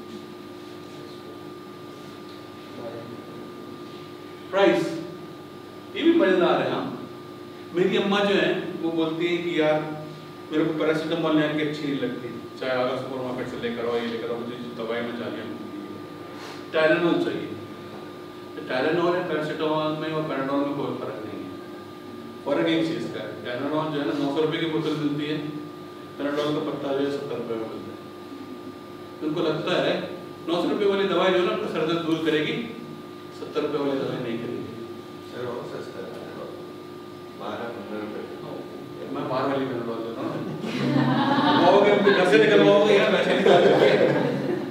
Price. ये भी मजेदार है. हाँ, मेरी अम्मा जो है वो बोलती है कि यार मेरे को पैरासिटामोल लेने की अच्छी नहीं लगती, चाहे आगे सुपर मार्केट से लेकर आओ, ये लेकर आओ, मुझे जो दवाई में चाहिए टाइलेनॉल चाहिए. टाइलेनॉल है, पैरासिटामोल में और पैराडॉल में कोई फर्क नहीं है. फर्क एक चीज़ का है, टाइलेनॉल जो है ना नौ सौ रुपये की बोतल मिलती है, पैराडॉल का पत्ता जो है सत्तर रुपये में मिलता है. उनको लगता है नौ सौ रुपये वाली दवाई जो है ना आपका सर दर्द दूर करेगी, सत्तर रुपये वाली दवाई नहीं करेगी. सर और सस्ता है, बारह पंद्रह रुपये. मैं बाहर वाली पैराडॉल देता हूँ. कहोगे घर से निकलवाओगे यार, वैसे निकाल चुके.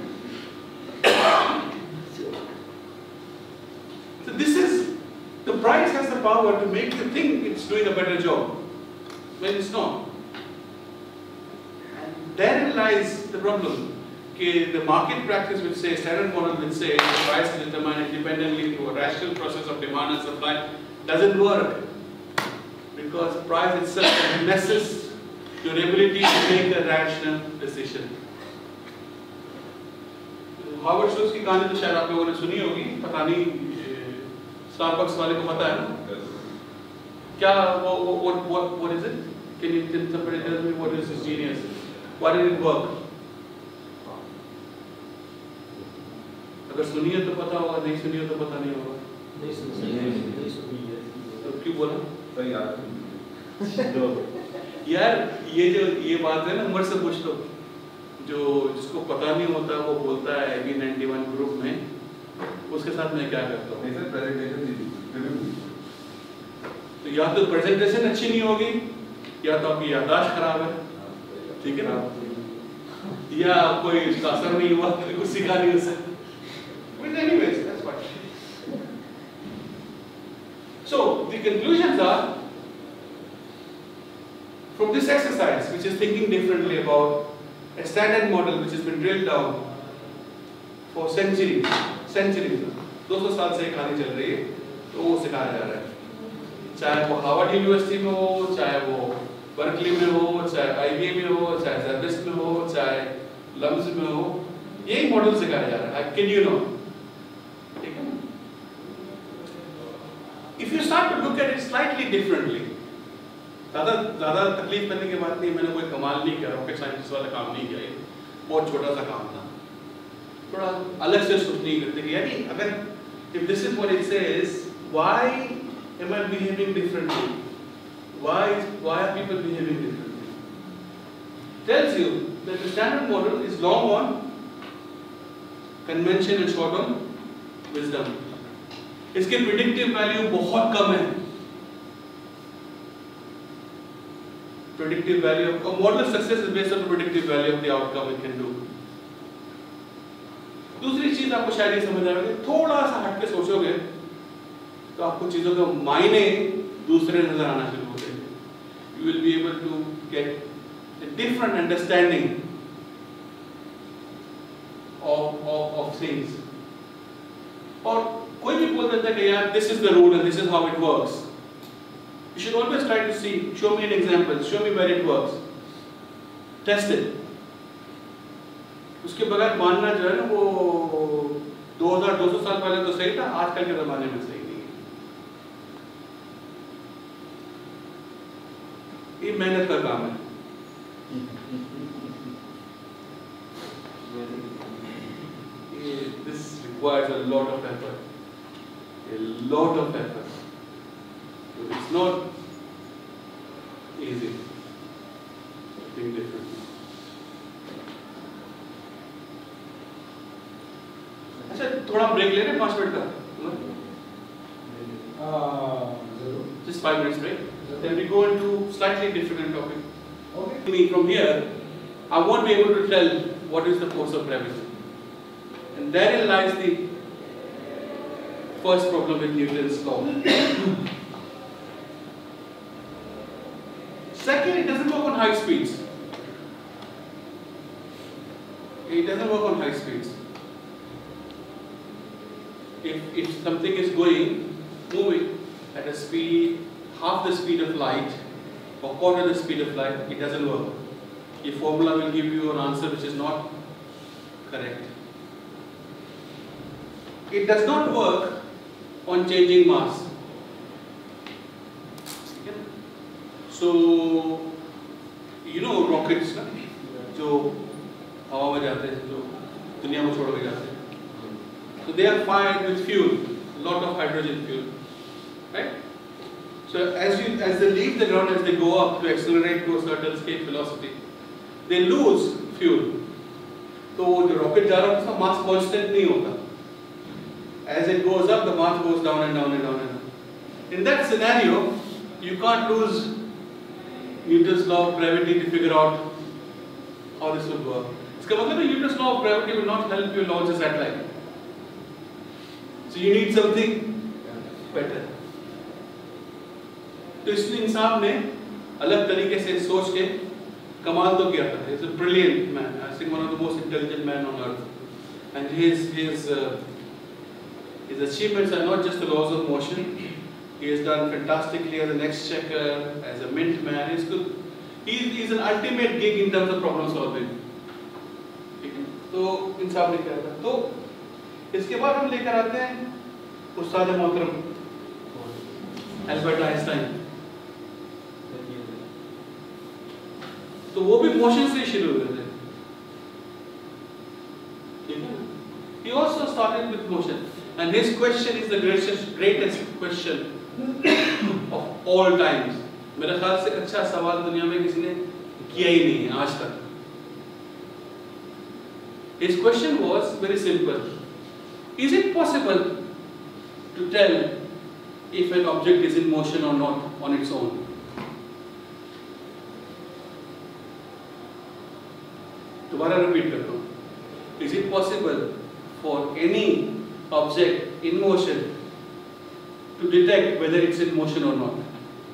So this is, the price has the power to make you think it's doing a better job when it's not. therein lies the problem. Okay, the market practice will say, standard model will say, the price is determined independently through a rational process of demand and supply. Doesn't work. Because price itself messes your ability to make a rational decision. Harvard shoes की कहानी तो शायद आप लोगों ने सुनी होगी, पता नहीं स्टारबक्स वाले को पता है ना? क्या वो what what what is it? Can you tell me what is his genius? Why did it work? अगर सुनिए तो पता होगा, नहीं सुनिए तो पता नहीं होगा। नहीं सुनी नहीं सुनी है। तो क्यों बोला? सही यार यार ये जो ये बात है ना, उम्र से पूछ लो। जो जिसको पता नहीं होता वो बोलता है A B ninety one group में, उसके साथ मैं क्या करता हूँ? नहीं सर, प्रेजेंटेशन दीजिए। तो या तो प्रेजेंटेशन अच्छी नहीं होगी, या तो आपकी याददाश्त खराब है, ठीक है ना? या कोई इसका असर नहीं हुआ, कुछ सीखा नहीं उससे। But anyways, that's fine. So the conclusions are from this exercise, which is thinking differently about a standard model which has been drilled down for centuries, centuries, दो सौ साल से कहानी चल रही है, तो वो सिखाया जा रहा है। चाहे वो हार्वर्ड यूनिवर्सिटी में हो, चाहे वो बर्कली में हो, चाहे आई बी एम में हो, चाहे ज़ैबिस्ट में हो, चाहे लम्स में हो, यही मॉडल सिखाया जा रहा है। Can you know? ठीक है? If you start to look at it slightly differently, ज़्यादा ज़्यादा तकलीफ करने की बात नहीं, मैंने कोई कमाल नहीं किया, रॉकेट साइंटिस्ट वाला काम नहीं किया, ये बहुत छोटा सा काम था। थोड़ा अलग से सोचने की करते कि यानी अगर if this is what it says, why am I behaving differently? Why why are people behaving differently? Tells you that the standard model is long on convention and short on wisdom. इसके predictive value बहुत कम है। Predictive value of a model of success is based on the predictive value of the outcome it can do. दूसरी चीज आपको शायद ये समझ आएगी, थोड़ा सा हट के सोचोगे तो आपको चीजों का मायने दूसरे नजर आना शुरू हो जाएंगे. You will be able to get a different understanding of of of things. और कोई भी बोल देता है कि यार this is the rule and this is how it works. You should always try to see, show me an example, show me where it works. Test it. उसके बगैर मानना जो है ना वो दो हज़ार दो सौ साल पहले तो सही था, आजकल के ज़माने में सही नहीं है. ये मेहनत का काम है. This requires a lot of effort. A lot of effort. It's not easy. Something different. अच्छा थोड़ा ब्रेक ले रहे हैं पाँच मिनट का? Just five minutes break. Then we go into slightly different topic. Okay. Me from here, I won't be able to tell what is the force of gravity, and therein lies the first problem with Newton's law. Second, it doesn't work on high speeds. It doesn't work on high speeds. If, if something is going, moving at a speed, half the speed of light, or quarter the speed of light, it doesn't work. Your formula will give you an answer which is not correct. It does not work on changing mass. So, you know rockets ना, जो हवा में जाते हैं, जो दुनिया में छोड़ के जाते हैं. So they are fired with fuel, lot of hydrogen fuel, right? So as you as they leave the ground, as they go up to accelerate to a certain escape velocity, they lose fuel. तो जो rocket जा रहा है उसका mass constant नहीं होता. As it goes up, the mass goes down and down and down and down. In that scenario, you can't lose Newton's law of gravity to figure out how this would work. इसका मतलब है Newton's law of gravity will not help you launch a satellite. So you need something better. तो इस इंसान ने अलग तरीके से सोच के कमाल तो किया था. He's a brilliant man. I think one of the most intelligent men on earth. And his his uh, his achievements are not just the laws of motion. He has done fantastically as an exchequer, as a mint man. He's good. He's, he's an ultimate gig in terms of problem solving. तो इन साहब ने किया था. तो इसके बाद हम लेकर आते हैं उस्ताद मोहतरम अल्बर्ट आइंस्टाइन. तो वो भी मोशन से शुरू हुए थे. ठीक है. He also started with motion, and his question is the greatest greatest question of all times. मेरे ख्याल से अच्छा सवाल दुनिया में किसी ने किया ही नहीं है आज तक. His question was very simple. Is it possible to tell if an object is in motion or not on its own? दोबारा रिपीट करता हूँ. Is it possible for any object in motion to detect whether it's in motion or not?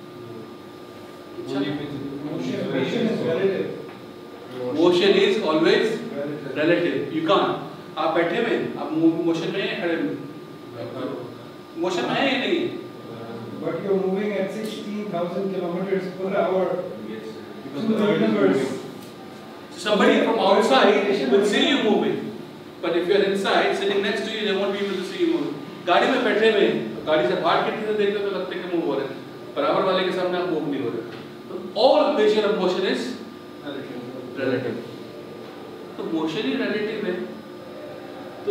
Motion is relative. Motion is always relative. You can't. आप बैठे में, आप motion में हैं, खड़े में. मोशन में है या नहीं? But you're moving at sixteen thousand kilometers per hour through the universe. Somebody from outside will see you moving. But if you're inside, sitting next to you, they won't be able to see you moving. गाड़ी में बैठे में, गाड़ी से बाहर खिड़की से देखते हो तो लगते हैं कि मूव हो रहे हैं. बराबर वाले के सामने आप मूव नहीं हो रहे. All measure of motion is relative. तो मोशन ही relative है. तो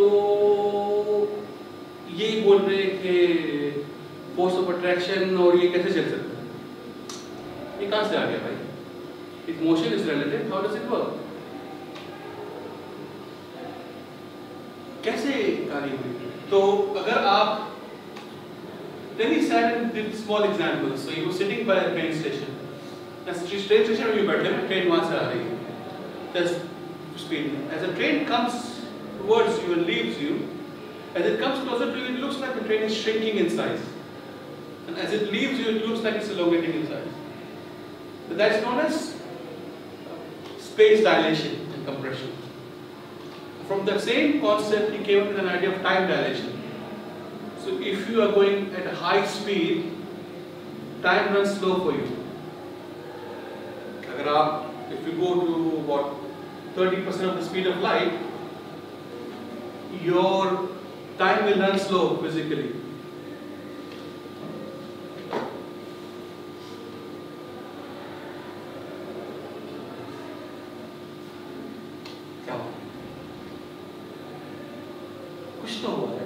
ये बोल रहे हैं कि force of attraction और ये कैसे चल सकता है? ये कहाँ से आ गया भाई? If motion is relative, how does it work? कैसे कार्य हुई? तो अगर आप then he sat and did small examples. So he was sitting by a train station. As train station में बैठे हैं, train वहाँ से आ रही है. There's speed. As the train comes towards you and leaves you, as it comes closer to you, it looks like the train is shrinking in size. And as it leaves you, it looks like it's elongating in size. So that's known as space dilation and compression. From the same concept, he came up with an idea of time dilation. So if you are going at a high speed, time runs slow for you. अगर आप, if you go to what thirty percent of the speed of light, your time will run slow physically. क्या हुआ? कुछ तो हुआ है.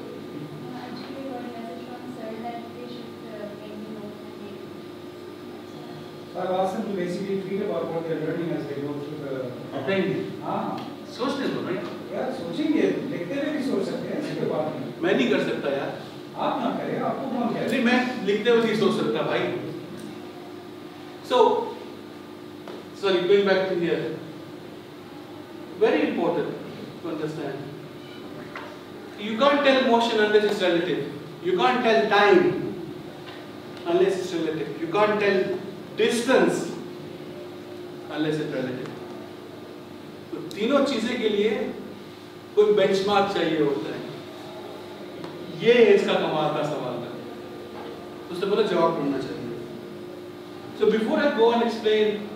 So I've asked them to basically tweet about what they're learning as they go through the. Apprending. हाँ. सोचने दो, right? यार सोचेंगे, लिखते हुए भी सोच सकते हैं, ऐसी कोई बात नहीं. मैं नहीं कर सकता यार. आप ना करें, आपको कौन कहे? नहीं, मैं लिखते हुए नहीं सोच सकता भाई. So, sorry, going back to here. Very important to understand. You can't tell motion unless it's relative. You can't tell time unless it's relative. You can't tell distance unless it's relative. तो तीनों चीजें के लिए कोई benchmark चाहिए होता है. ये इसका कमाल का सवाल था. उससे पहले जवाब ढूंढना चाहिए. So before I go and explain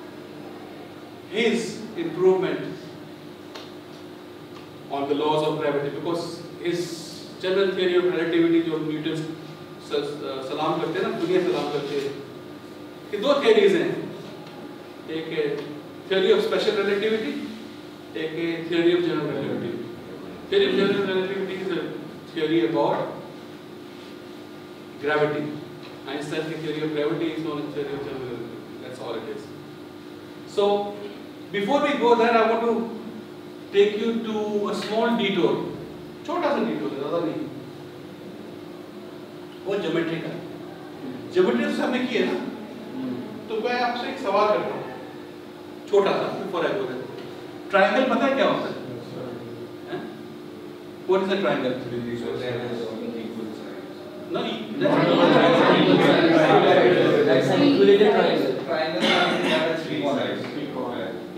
his improvement on the laws of gravity, because his general theory of relativity जो न्यूटन सलाम करते हैं ना, दुनिया सलाम करते हैं, कि दो theories हैं. एक है theory of special relativity, एक है theory of general relativity. Theory of general relativity is a theory about gravity. Einstein's theory of gravity is known as theory of general relativity. That's all it is. So before we go there, I want to take you to a small detour. छोटा सा detour, ज़्यादा नहीं. वो geometry का. Geometry तो हमने की है ना. तो मैं आपसे एक सवाल करता हूँ. छोटा सा. Before I go there. Triangle पता है क्या होता है? What is a triangle? No, That's an equilateral triangle. Triangle has three sides.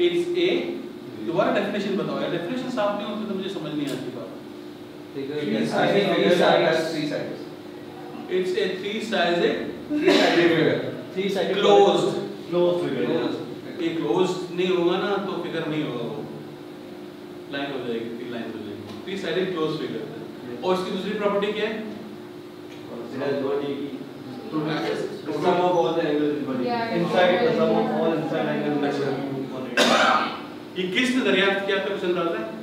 It's a, दोबारा definition बताओ यार, definition साफ नहीं होती तो मुझे समझ नहीं आती बात. Three-sided figure has three sides. It's a three-sided, Three-sided figure. Three-sided closed. closed figure. ये closed नहीं होगा ना तो figure नहीं होगा वो. Line हो जाएगी, तीन line हो जाएगी. Three-sided closed figure. और इसकी दूसरी property क्या है? It has one eighty. The sum of all the angles is one eighty. Yeah, Inside, the sum of yeah. all inside angles is one eighty. ये किसने दरियाफ्त किया था कुछ अंदाजा है?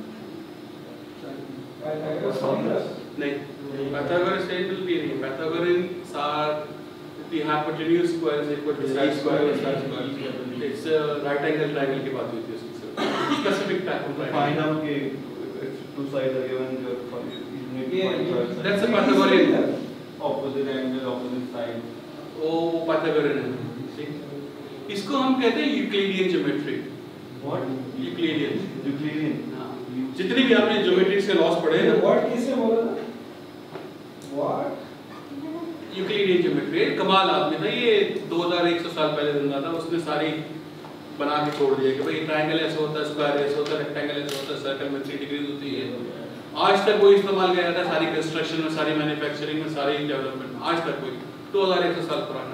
नहीं. Pythagoras table भी नहीं. Pythagoreans are the hypotenuse square is equal to side square plus side square. It's a right angle triangle की बात हुई थी उसकी. Specific type of triangle. Find out कि if two sides are given, you need to find sides. That's a Pythagorean. Opposite angle, opposite side. वो Pythagorean है. See? इसको हम कहते हैं Euclidean geometry. What? Euclidean. Euclidean. हाँ. जितनी भी आपने ज्योमेट्री के लॉस पढ़े हैं What किसने बोला था? What? यूक्लिडियन ज्योमेट्री कमाल आदमी था ये दो हज़ार एक सौ साल पहले जिंदा था उसने सारी बना के छोड़ दिया कि भाई ट्रायंगल ऐसे होता है स्क्वायर ऐसे होता है रेक्टेंगल ऐसे होता है सर्कल में थ्री डिग्री होती है आज तक कोई इस्तेमाल किया जाता है सारी कंस्ट्रक्शन में सारी मैन्युफैक्चरिंग में सारी डेवलपमेंट में आज तक कोई दो हज़ार एक सौ साल पुराना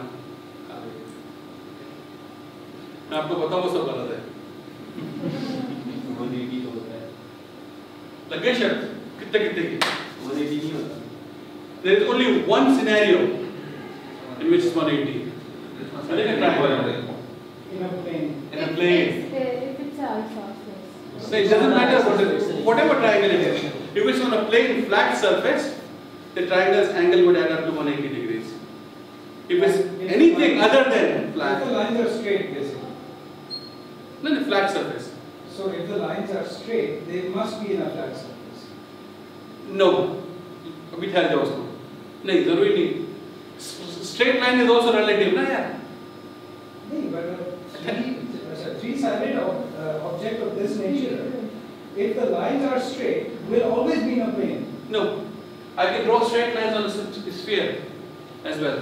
मैं आपको बताऊं वो सब गलत है one eighty होता है. लगे शर्त कितने कितने की one eighty नहीं होता. there is only one scenario in which it's one eighty I think a triangle In a plane. in a plane If it's isosceles. so it doesn't matter what it is whatever triangle it is if it's on a plain flat surface the triangle's angle would add up to one hundred eighty degrees if it's anything other than If flat the lines are straight, basically. no no flat surface So if the lines are straight, they must be in a flat surface. no अभी ठहर जाओ उसको नहीं जरूरी नहीं straight line is also relative ना यार No, but a three, a three-sided ob- uh, object of this nature, if the lines are straight, will always be in a plane. no I can draw straight lines on a s- sphere as well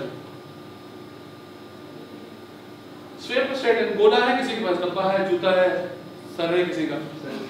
sphere पर straight line गोला है किसी के पास डब्बा है जूता है sir है किसी का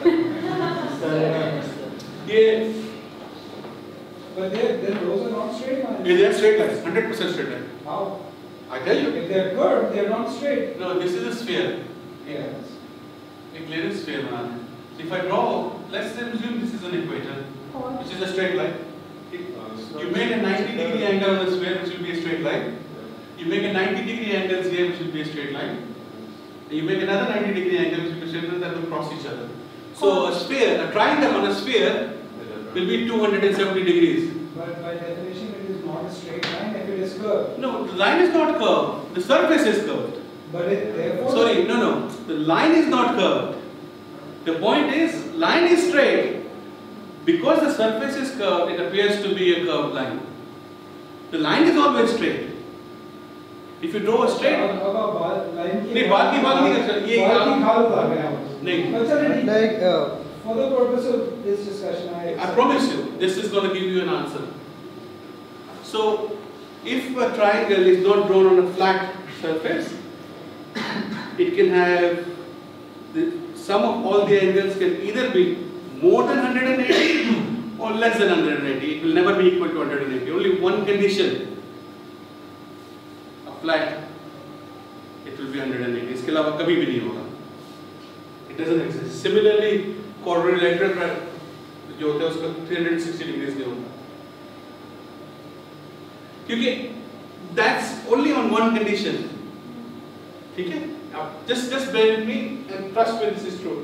ये But they, then those are not straight lines. ये they are straight lines one hundred percent straight line How? I tell you If they are curved, they are not straight. no this is a sphere Yes. एक clear sphere बनाना है if I draw let's say assume this is an equator which is a straight line you make a ninety degree angle on the sphere which will be a straight line you make a ninety degree angles here which will be a straight line you make another ninety degree angle which will be a straight line that will cross each other so a sphere a triangle on a sphere will be two hundred seventy degrees But by definition, it is not a straight line if it is curved. no the line is not curved the surface is curved But it therefore. sorry no no the line is not curved the point is line is straight because the surface is curved it appears to be a curved line the line is always straight if you draw a straight अब अब आप बाल line की नहीं, बाल की बात नहीं कर सकते, ये बाल काम- की खाल उतार रहे हैं आप। नहीं। अच्छा नहीं Like, uh, for the purpose of this discussion I I promise you, this is going to give you an answer. So, if a triangle is not drawn on a flat surface, it can have the sum of all the angles can either be more than one hundred eighty or less than one hundred eighty. It will never be equal to one hundred eighty. Only one condition: a flat. It will be one hundred eighty. इसके अलावा कभी भी नहीं होगा. It doesn't exist. Similarly, quadrilateral जो होता है उसका three hundred sixty degrees नहीं होता क्योंकि that's only on one condition ठीक है आप just just bear with me and trust me this is true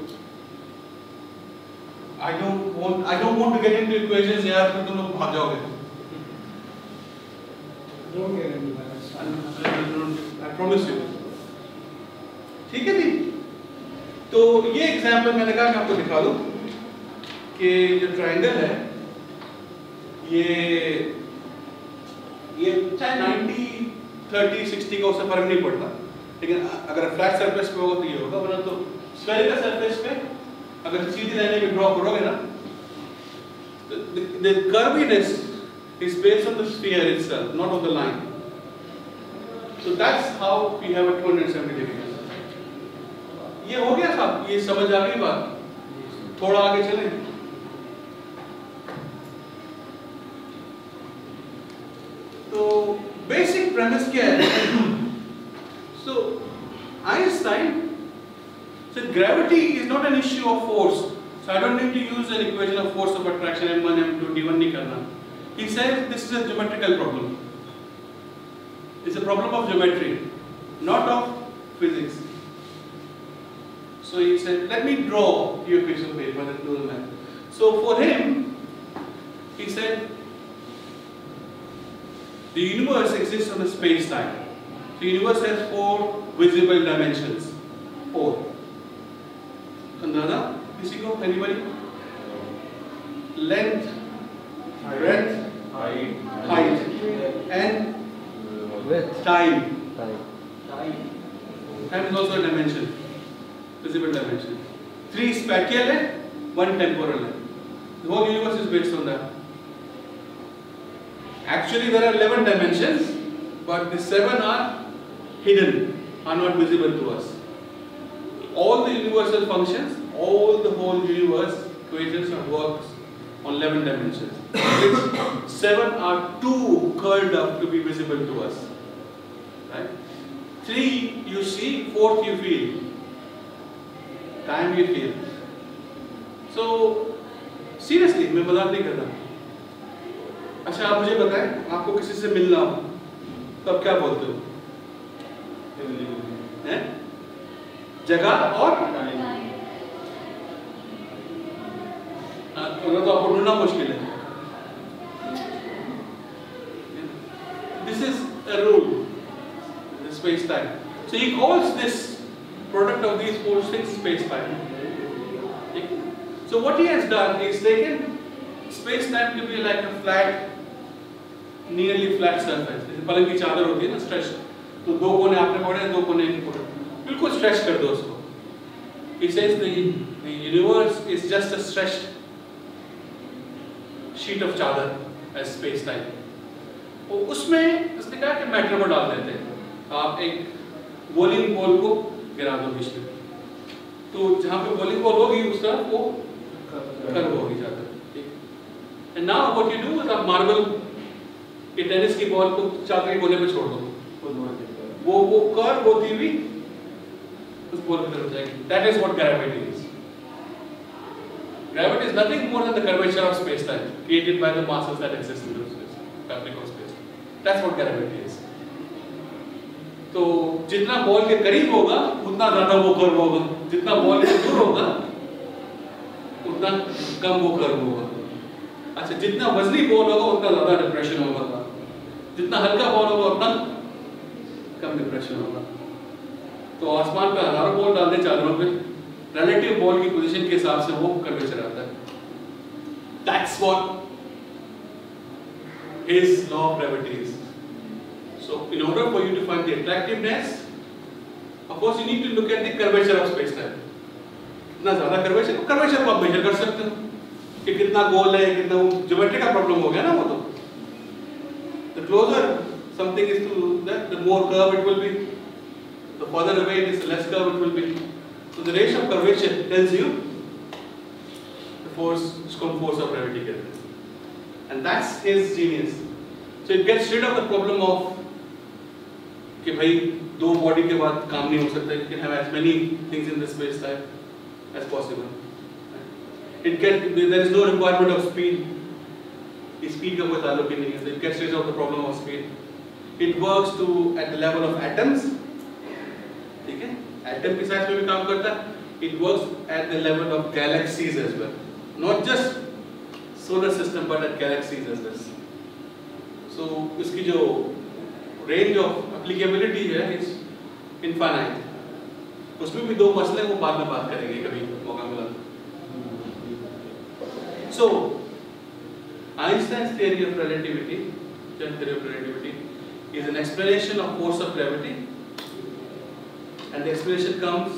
I don't want I don't want to get into equations यार फिर तुम लोग भाग जाओगे don't get into that. I promise you ठीक है जी तो ये एग्जाम्पल मैंने कहा मैं आपको दिखा दूं कि जो ट्रायंगल है ये ये चाहे ninety thirty sixty का उससे फर्क नहीं पड़ता लेकिन अगर फ्लैट सरफेस पे होगा तो ये होगा वरना तो स्फेरिकल सरफेस पे अगर सीधी लाइन में ड्रॉ करोगे ना the curviness is based on the sphere itself not on the line so that's how we have a two hundred seventy degrees ये हो गया साहब, ये समझ आ गई बात? थोड़ा आगे चलें। तो बेसिक प्रेमिस क्या है? So Einstein said gravity is not an issue of force. So I don't need to use an equation of force of attraction m one m two d one नहीं करना. He says this is a geometrical problem. It's a problem of geometry, not of physics. So he said, let me draw your piece of paper and do the math. So for him, he said, the universe exists on a space-time. The universe has four visible dimensions. Four. Another? किसी को? Anybody? Length, breadth, Height. height, and Width. time. Time. Time is also a dimension, visible dimension. Three spatial है, one temporal है. The whole universe is based on that. Actually, there are eleven dimensions, but the seven are hidden, are not visible to us. All the universal functions, all the whole universe equations and works on eleven dimensions, which seven are too curled up to be visible to us. Right? Three you see, fourth you feel. Time you feel. So seriously, मैं मजाक नहीं कर रहा. अच्छा आप मुझे बताएं, आपको किसी से मिलना हो, तो आप क्या बोलते हो? हैं? जगह और तो तो आपको ढूंढना मुश्किल है. This is a rule. Space-time. So he calls this product of these four things space-time. So what he has done is taken space-time to be like a flat, nearly flat surface. जैसे पलंग की चादर होती है ना, stretch. तो दो कोने आपने पढ़े, दो कोने नहीं पढ़े. बिल्कुल stretch कर दो उसको. He says the the universe is just a stretched sheet of चादर as space-time. और उसमें उसने कहा कि मैटर को डाल देते हैं. आप एक बॉलिंग बॉल को गिरा दो बीच में, तो जहाँ पे बॉलिंग बॉल होगी उस तरफ वो कर्व होगी जाकर. And now what you do is आप मार्बल के टेनिस की बॉल को चादर के कोने पे छोड़ दो, वो वो कर्व होती हुई उस बॉल की तरफ जाएगी. That is what gravity is. Gravity is nothing more than the curvature of space-time created by the masses that exist in the space, fabric of space. That's what gravity is. तो जितना ball के करीब होगा उतना ज्यादा वो curve होगा, जितना बॉल के दूर होगा उतना कम वो कर्व होगा. अच्छा, जितना वजनी बॉल होगा उतना ज्यादा डिप्रेशन होगा, जितना हल्का बॉल होगा उतना कम डिप्रेशन होगा. तो आसमान पे हजारों बॉल डाल दें चादरों पे, रिलेटिव बॉल की पोजीशन के हिसाब से वो कर्वेचर आता है. That's what his law of gravity is. So, in order for you to find the attractiveness, of course, you need to look at the curvature of space-time. इतना ज़्यादा curvature, curvature को आप measure कर सकते हो कि कितना गोल है, कितना ज्योमेट्री का प्रॉब्लम हो गया ना वो तो. The closer something is to that, the more curve it will be. The further away it is, the less curve it will be. So the ratio of curvature tells you the force, इसको हम force of gravity कहते हैं. And that's his genius. So it gets rid of the problem of कि भाई दो body के बाद काम नहीं हो सकता. You can have as many things in the space time as possible. It get there is no requirement of speed. इस speed का कोई ताल्लुक ही नहीं है. It gets rid of the problem of speed. It works to at the level of atoms. ठीक है? Atom की size में भी काम करता है. It works at the level of galaxies as well. Not just solar system but at galaxies as well. So इसकी जो range of applicability है is infinite. उसमें भी दो मसले वो बाद में बात करेंगे कभी मौका मिला. So Einstein's theory of relativity, general theory of relativity, is an explanation of force of gravity, and the explanation comes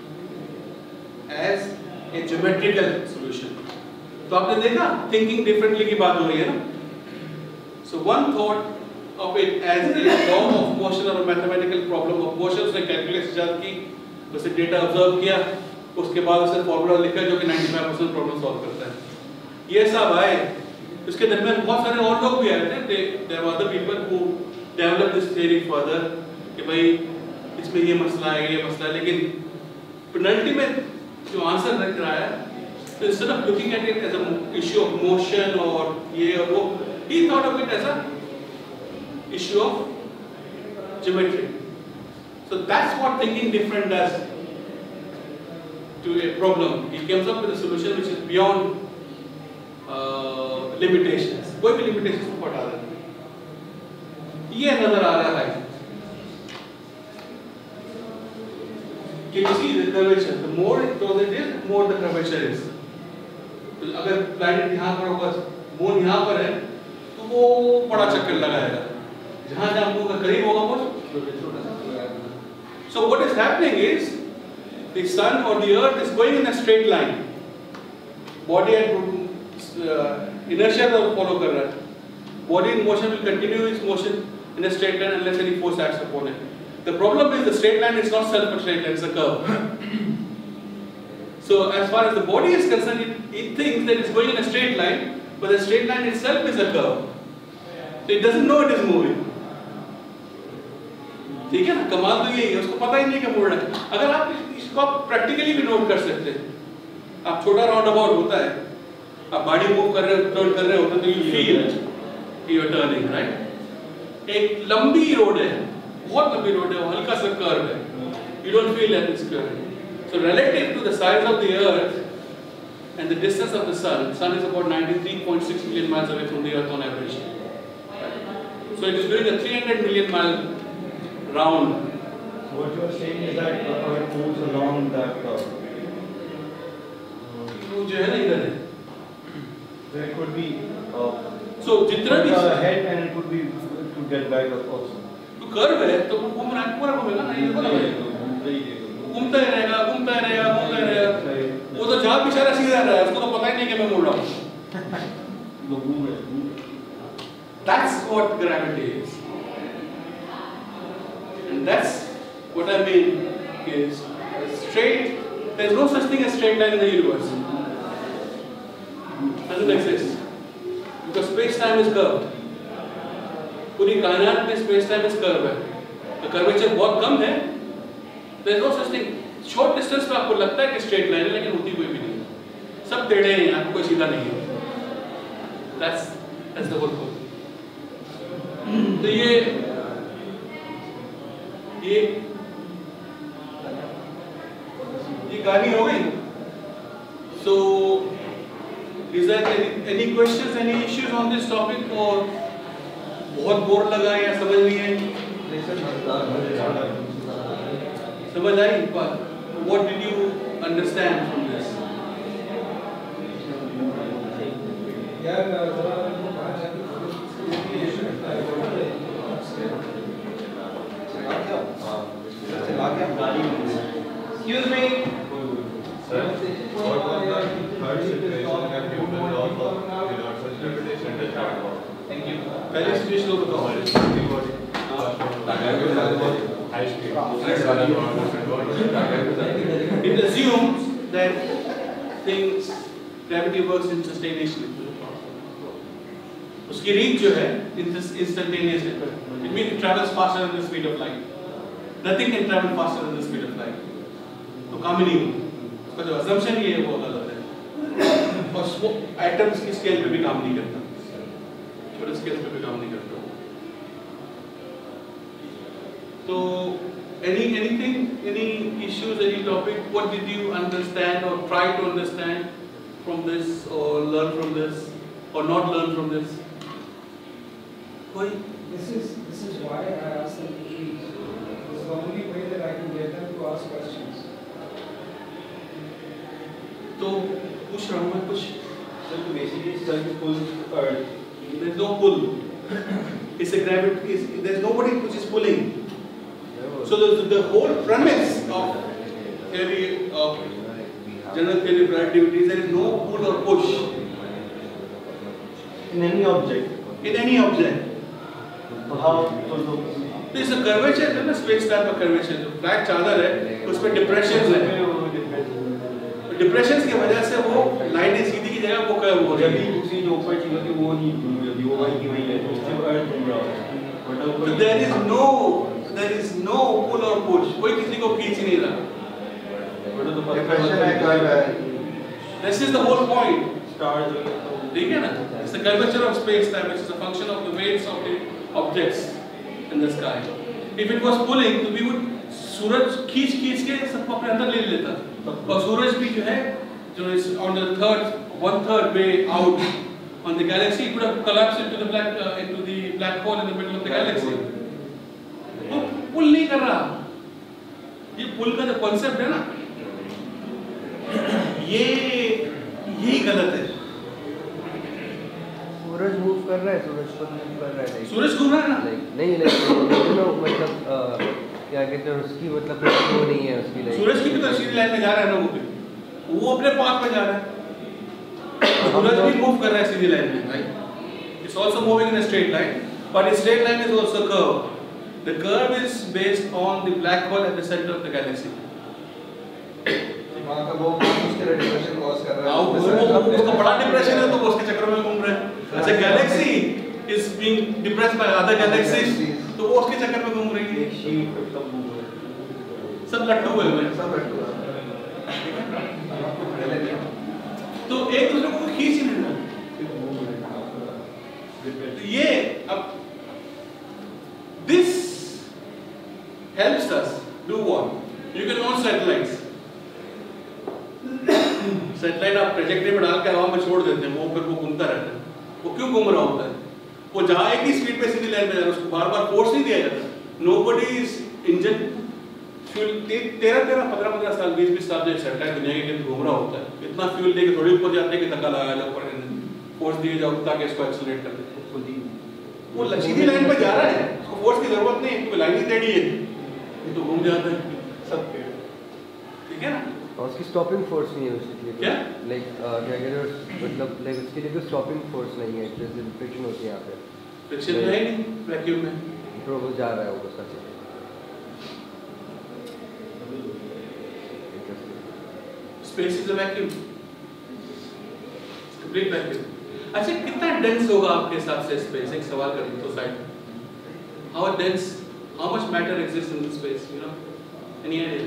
as a geometrical solution. तो आपने देखा thinking differently की बात हो रही है ना. So one thought of it as a law of motion or a mathematical problem of motion. उसने calculate स्टार्ट की उसे डेटा ऑब्जर्व किया, उसके बाद उसे फॉर्मूला लिखा जो कि ninety-five percent प्रॉब्लम सॉल्व करता है। ये सब आए, उसके दरमियान बहुत सारे और लोग भी आए थे, there were other people who developed this theory further कि भाई इसमें ये मसला है, ये मसला है, लेकिन पेनल्टी में जो आंसर रख रहा है, so instead of looking at it as an issue of motion or ये और वो, he thought of it as a issue of geometry. So that's what thinking different does to a problem. He comes up with a solution which is beyond uh, limitations. कोई भी limitations को हटा देता है। ये नजर आ रहा है कि you see the curvature. The more it goes it is, the more the curvature is. तो अगर planet यहाँ पर होगा, moon यहाँ पर है, तो वो बड़ा चक्कर लगाएगा। जहाँ जहाँ moon का करीब होगा वो So what is happening is the sun or the earth is going in a straight line. Body and uh, inertia will follow कर रहा है. Body in motion will continue its motion in a straight line unless any force acts upon it. The problem is the straight line is not self a straight line, it's a curve. So as far as the body is concerned, it, it thinks that it's going in a straight line, but the straight line itself is a curve. So it doesn't know it is moving. ठीक है ना, कमाल तो यही है, उसको पता ही नहीं कि मुड़ रहा है। अगर आप इसको आप प्रैक्टिकली भी नोट कर सकते हैं, आप छोटा राउंड अबाउट होता है, आप बॉडी मूव कर रहे हो, टर्न कर रहे होते तो you feel you are turning, right? एक लंबी रोड है, बहुत लंबी रोड है, हल्का सा कर्व है, you don't feel that it's curving. So relative to the size of the earth and the distance of the sun, the sun is about ninety-three point six million miles away from the earth on average. So it is doing a three hundred million mile round. So what you are saying is that the earth moves along that curve. वो जो है ना इधर है. There could be uh, so जितना भी ahead and it could be to get back up also. तो curve है तो वो घूम रहा है, पूरा घूमेगा ना, ये घूमता ही रहेगा, घूमता ही रहेगा, घूमता ही रहेगा। वो तो जहाँ बेचारा सीधा रहा है, उसको तो पता ही नहीं कि मैं मुड़ रहा हूँ। That's what gravity is. And that's what I mean is straight. There is no such thing as straight line in the universe. Doesn't exist because space-time is curved. पूरी कायनात में space-time is curved है. The curvature बहुत कम है. There is no such thing. Short distance में आपको लगता है कि straight line है, लेकिन होती कोई भी नहीं है. सब टेढ़े हैं, आपको कोई सीधा नहीं है. That's that's the whole point. तो ये ये ये गानी हो गई. So is there any, any questions, any issues on this topic or बहुत बोर लगा या समझ नहीं है? समझ आई बात? What did you understand from this? यार जरा बाहर जाके Excuse me. Sir, what was the third situation that Newton law of universal gravitation does not work? Thank you. पहले सिचुएशन को बताओ. It assumes that things gravity works instantaneously. उसकी reach जो है instantaneous है. It means it travels faster than the speed of light. Nothing can travel faster than the speed of light. तो काम ही नहीं होता. उसका जो assumption ही है वो गलत है. और वो atoms की scale पे भी काम नहीं करता. छोटे scale पे भी काम नहीं करता. तो any anything, any issues, any topic? What did you understand or try to understand from this, or learn from this, or not learn from this? Why? This is this is why I asked them to read. This is the only way that I can get them to ask questions. तो पूछ रहा हूँ मैं कुछ. So basically it's like a pull earth. There's no pull. It's a gravity. It's, there's nobody which is pulling. So the, the whole premise of theory of general theory of relativity is there is no pull or push In any object. in any object. So how? So the This is a curvature है ना, space time का curvature, जो flat चादर है, उसमें depressions है. Depressions की वजह से वो line सीधी की जगह वो curve हो रही है. दूसरी जो ऊपर चीज होती है वो नहीं घूम रही, वो वहीं की वहीं है, उससे अर्थ घूम रहा है. So there is no, there is no pull or push. कोई किसी को खींच ही नहीं रहा. Depression है curve है. This is the whole point. Stars जो है ठीक है ना? It's the curvature of space time, which is a function of the weights of the objects in the sky. If it was pulling, तो we would सूरज खींच खींच के सबको अपने अंदर ले लेता. और सूरज भी जो है, जो is on the third, one third way out on the galaxy, it would have collapsed into the black, uh, into the black hole in the middle of the galaxy. तो पुल नहीं कर रहा. ये पुल का जो concept है ना, ये यही गलत है. सूरज मूव कर रहा है, सूरज को मूव कर रहा है. सूरज घूम रहा है ना? नहीं नहीं नो मतलब क्या कहते हैं उसकी मतलब वो नहीं है उसकी लाइन. सूरज की भी तो सीधी लाइन में जा रहा है ना, वो भी वो अपने पाथ में जा रहा है. सूरज भी मूव कर रहा है सीधी लाइन में, right? It's also moving in a straight line, but a straight line is also a curve. The curve is based on the black hole at the center of the galaxy. वहाँ का वो उसके लिए depression cause कर रहा है. वो उसका बड़ा डिप्रेशन है तो वो उसके चक्कर में घूम रहा है. अच्छा, galaxy is being depressed by other galaxies, तो वो उसके चक्कर में घूम रही है. सब लट्टू हुए हुए हैं. सब लट्टू हैं. तो एक दूसरे को खींच ही नहीं रहा. तो ये अब this helps us do what? You can launch satellites. Satellite आप ट्रैजेक्टरी में डाल के हवा में छोड़ देते हैं, वो फिर वो घूमता रहता है. वो क्यों घूम रहा होता है? वो जहाँ एक ही स्पीड पे सीधी लाइन में जा रहा है, उसको बार बार फोर्स नहीं दिया जाता. नोबडी इज इंजन फ्यूल तेरह तेरह पंद्रह पंद्रह साल बीस बीस साल जो सैटेलाइट दुनिया के घूम रहा होता है, इतना फ्यूल लेके थोड़ी ऊपर जाते हैं कि धक्का लगा जाओ, ऊपर फोर्स दिए जाओ ताकि इसको एक्सीलरेट कर देते. वो सीधी लाइन पे जा रहा है, उसको फोर्स की जरूरत नहीं है, क्योंकि लाइन ही टेढ़ी है, तो घूम जाता है सब. ठीक है ना? और उसकी स्टॉपिंग फोर्स नहीं है उसके लिए. क्या? लाइक क्या कहते हैं मतलब लाइक उसके लिए कोई स्टॉपिंग फोर्स नहीं है, जैसे फ्रिक्शन होती है यहाँ पे. फ्रिक्शन है नहीं वैक्यूम में, तो वो जा रहा है वो उसका. Space is a vacuum, complete vacuum. अच्छा, कितना डेंस होगा आपके हिसाब से स्पेस? एक सवाल करें तो side, how dense, how much matter exist in space, you know, any idea?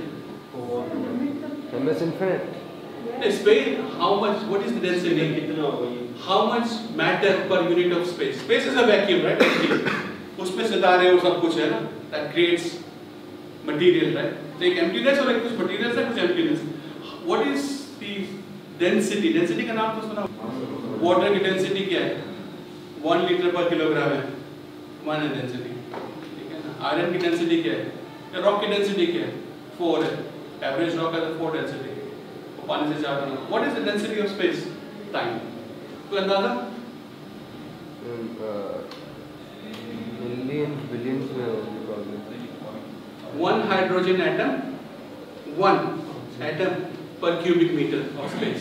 M S infinite. The space, how much, what is the density? How much matter per unit of space? Space is a vacuum, right? उसमें सितारे और सब कुछ है ना, that creates material, right? तो एक emptiness और एक कुछ material है, कुछ emptiness. What is the density? Density का नाम तो सुना? Water की density क्या है? One liter per kilogram है, one है density. ठीक है ना? Iron की density क्या है? Rock की density क्या है? Four है. Average rock has a four density. पानी से चार गुना. What is the density of space? Time. कोई अंदाजा? Millions, billions में होगी probably. One hydrogen atom, one atom per cubic meter of space.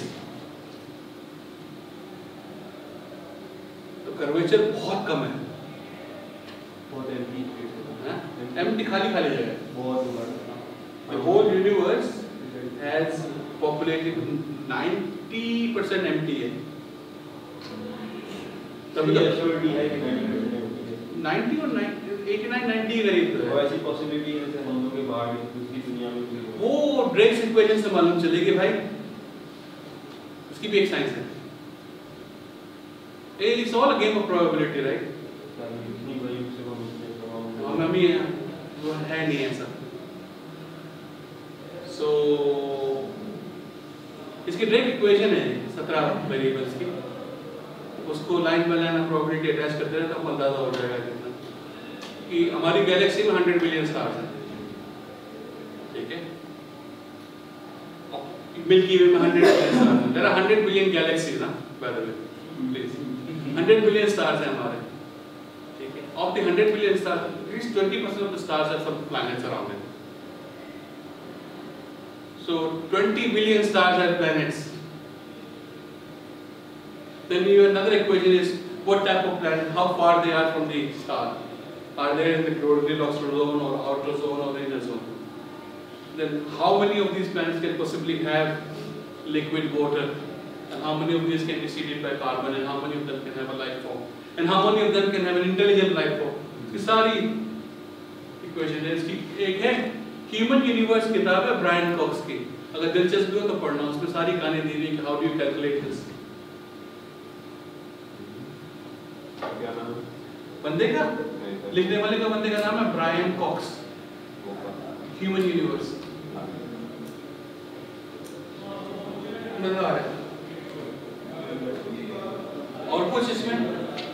तो कर्वेचर बहुत कम है. बहुत empty space है. Empty खाली खाली जगह है. बहुत बड़ा. The whole universe has populated ninety percent empty है. तभी तो surety है कि ninety percent ninety और eighty-nine ninety करीब तो है. ऐसी possibility है जैसे हम लोग के बाहर दूसरी दुनिया में भी हो. वो ड्रेक्स इक्वेशन से मालूम चलेगी भाई, उसकी भी एक साइंस है. It's all a game of probability, right? इतनी बड़ी उससे हम उससे हम अभी हैं, वो है नहीं ऐसा. So इसकी ड्रेक इक्वेशन है सत्रह वेरिएबल्स की, उसको line by line probability attach करते रहे तो आपको अंदाजा हो जाएगा कितना कि हमारी गैलेक्सी में हंड्रेड बिलियन स्टार्स हैं. ठीक है, मिल्की वे में हंड्रेड बिलियन स्टार्स हैं. There are hundred billion galaxies ना, by the way, please. Hundred billion stars हैं हमारे. ठीक है, of the hundred billion stars at least twenty percent of the stars have some planets around them. So twenty billion stars have planets. Then you another equation is what type of planet, how far they are from the star. are there in the Goldilocks zone or outer zone or inner zone? Then how many of these plants can possibly have liquid water? And how many of these can be seeded by carbon? And how many of them can have a life form? And how many of them can have an intelligent life form? ये सारी equation है इसकी एक है Human Universe किताब है Brian COX की. अगर दिलचस्पी हो तो पढ़ना, उसमें सारी कहानी दी हुई कि how do you calculate this? क्या नाम है? बंदे का लिखने वाले का बंदे का नाम है ब्रायन कॉक्स. Human universe. मजा आ रहा है. और कुछ इसमें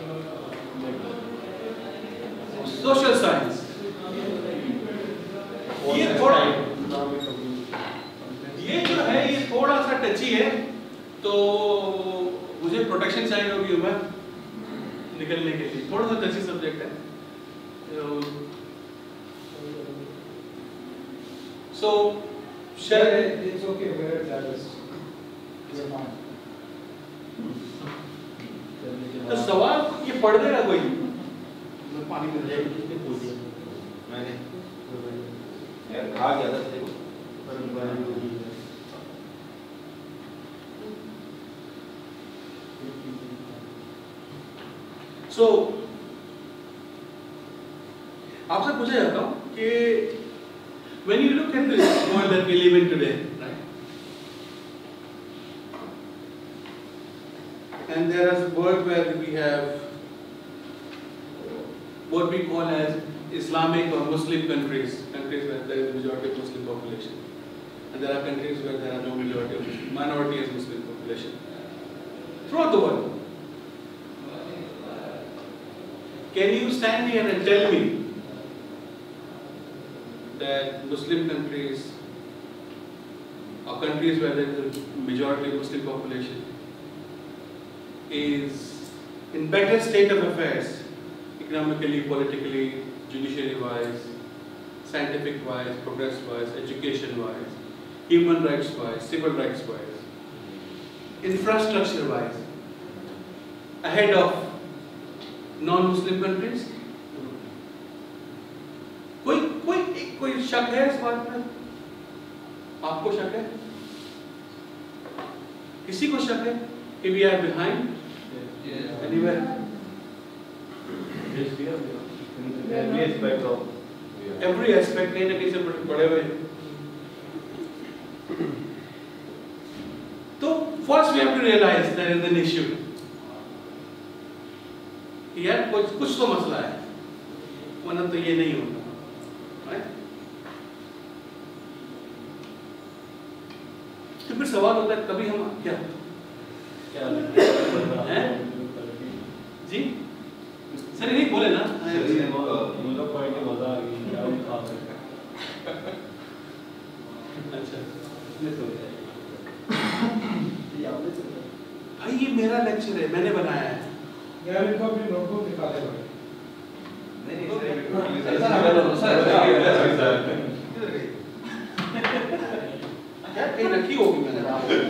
सोशल साइंस. ये थोड़ा ये जो है ये थोड़ा सा टची है, तो मुझे प्रोटेक्शन चाहिए होगी मैं निकलने के लिए. थोड़ा सा टची सब्जेक्ट है. So, shall it's okay, we're at SZABIST. We're fine. तो सवाल ये पढ़ देगा कोई? पानी मिल जाएगी. मैंने यार खा गया था तेरे को. So, आपसे पूछा जाता हूँ कि when you look at this world that we live in today, right? And there is a world where we have what we call as Islamic or Muslim countries, countries where there is a majority of Muslim population, and there are countries where there are no majority of Muslim, minority as Muslim population throughout the world. Can you stand here and tell me that Muslim countries or countries where there is a majority Muslim population is in better state of affairs, economically, politically, judiciary-wise, scientific-wise, progress-wise, education-wise, human rights-wise, civil rights-wise, infrastructure-wise, ahead of non-Muslim countries? कोई कोई कोई शक है इस बात में? आपको शक है? किसी को शक है कि we are behind? Yes. Anywhere? Yes, we are. In every aspect of. Every aspect कहीं ना कहीं से पड़े हुए. तो first we have to realize there is an issue. यार कुछ कुछ तो मसला है, वरना तो ये नहीं होता. तो फिर सवाल होता है कभी हम क्या क्या हैं जी सर नहीं बोले ना. मुझे पॉइंट में मजा आ गई. क्या हम खा सकते हैं? अच्छा भाई ये मेरा लेक्चर है, मैंने बनाया है. यार इनको अपनी नोटबुक निकाले भाई. क्या कहीं रखी होगी मैंने.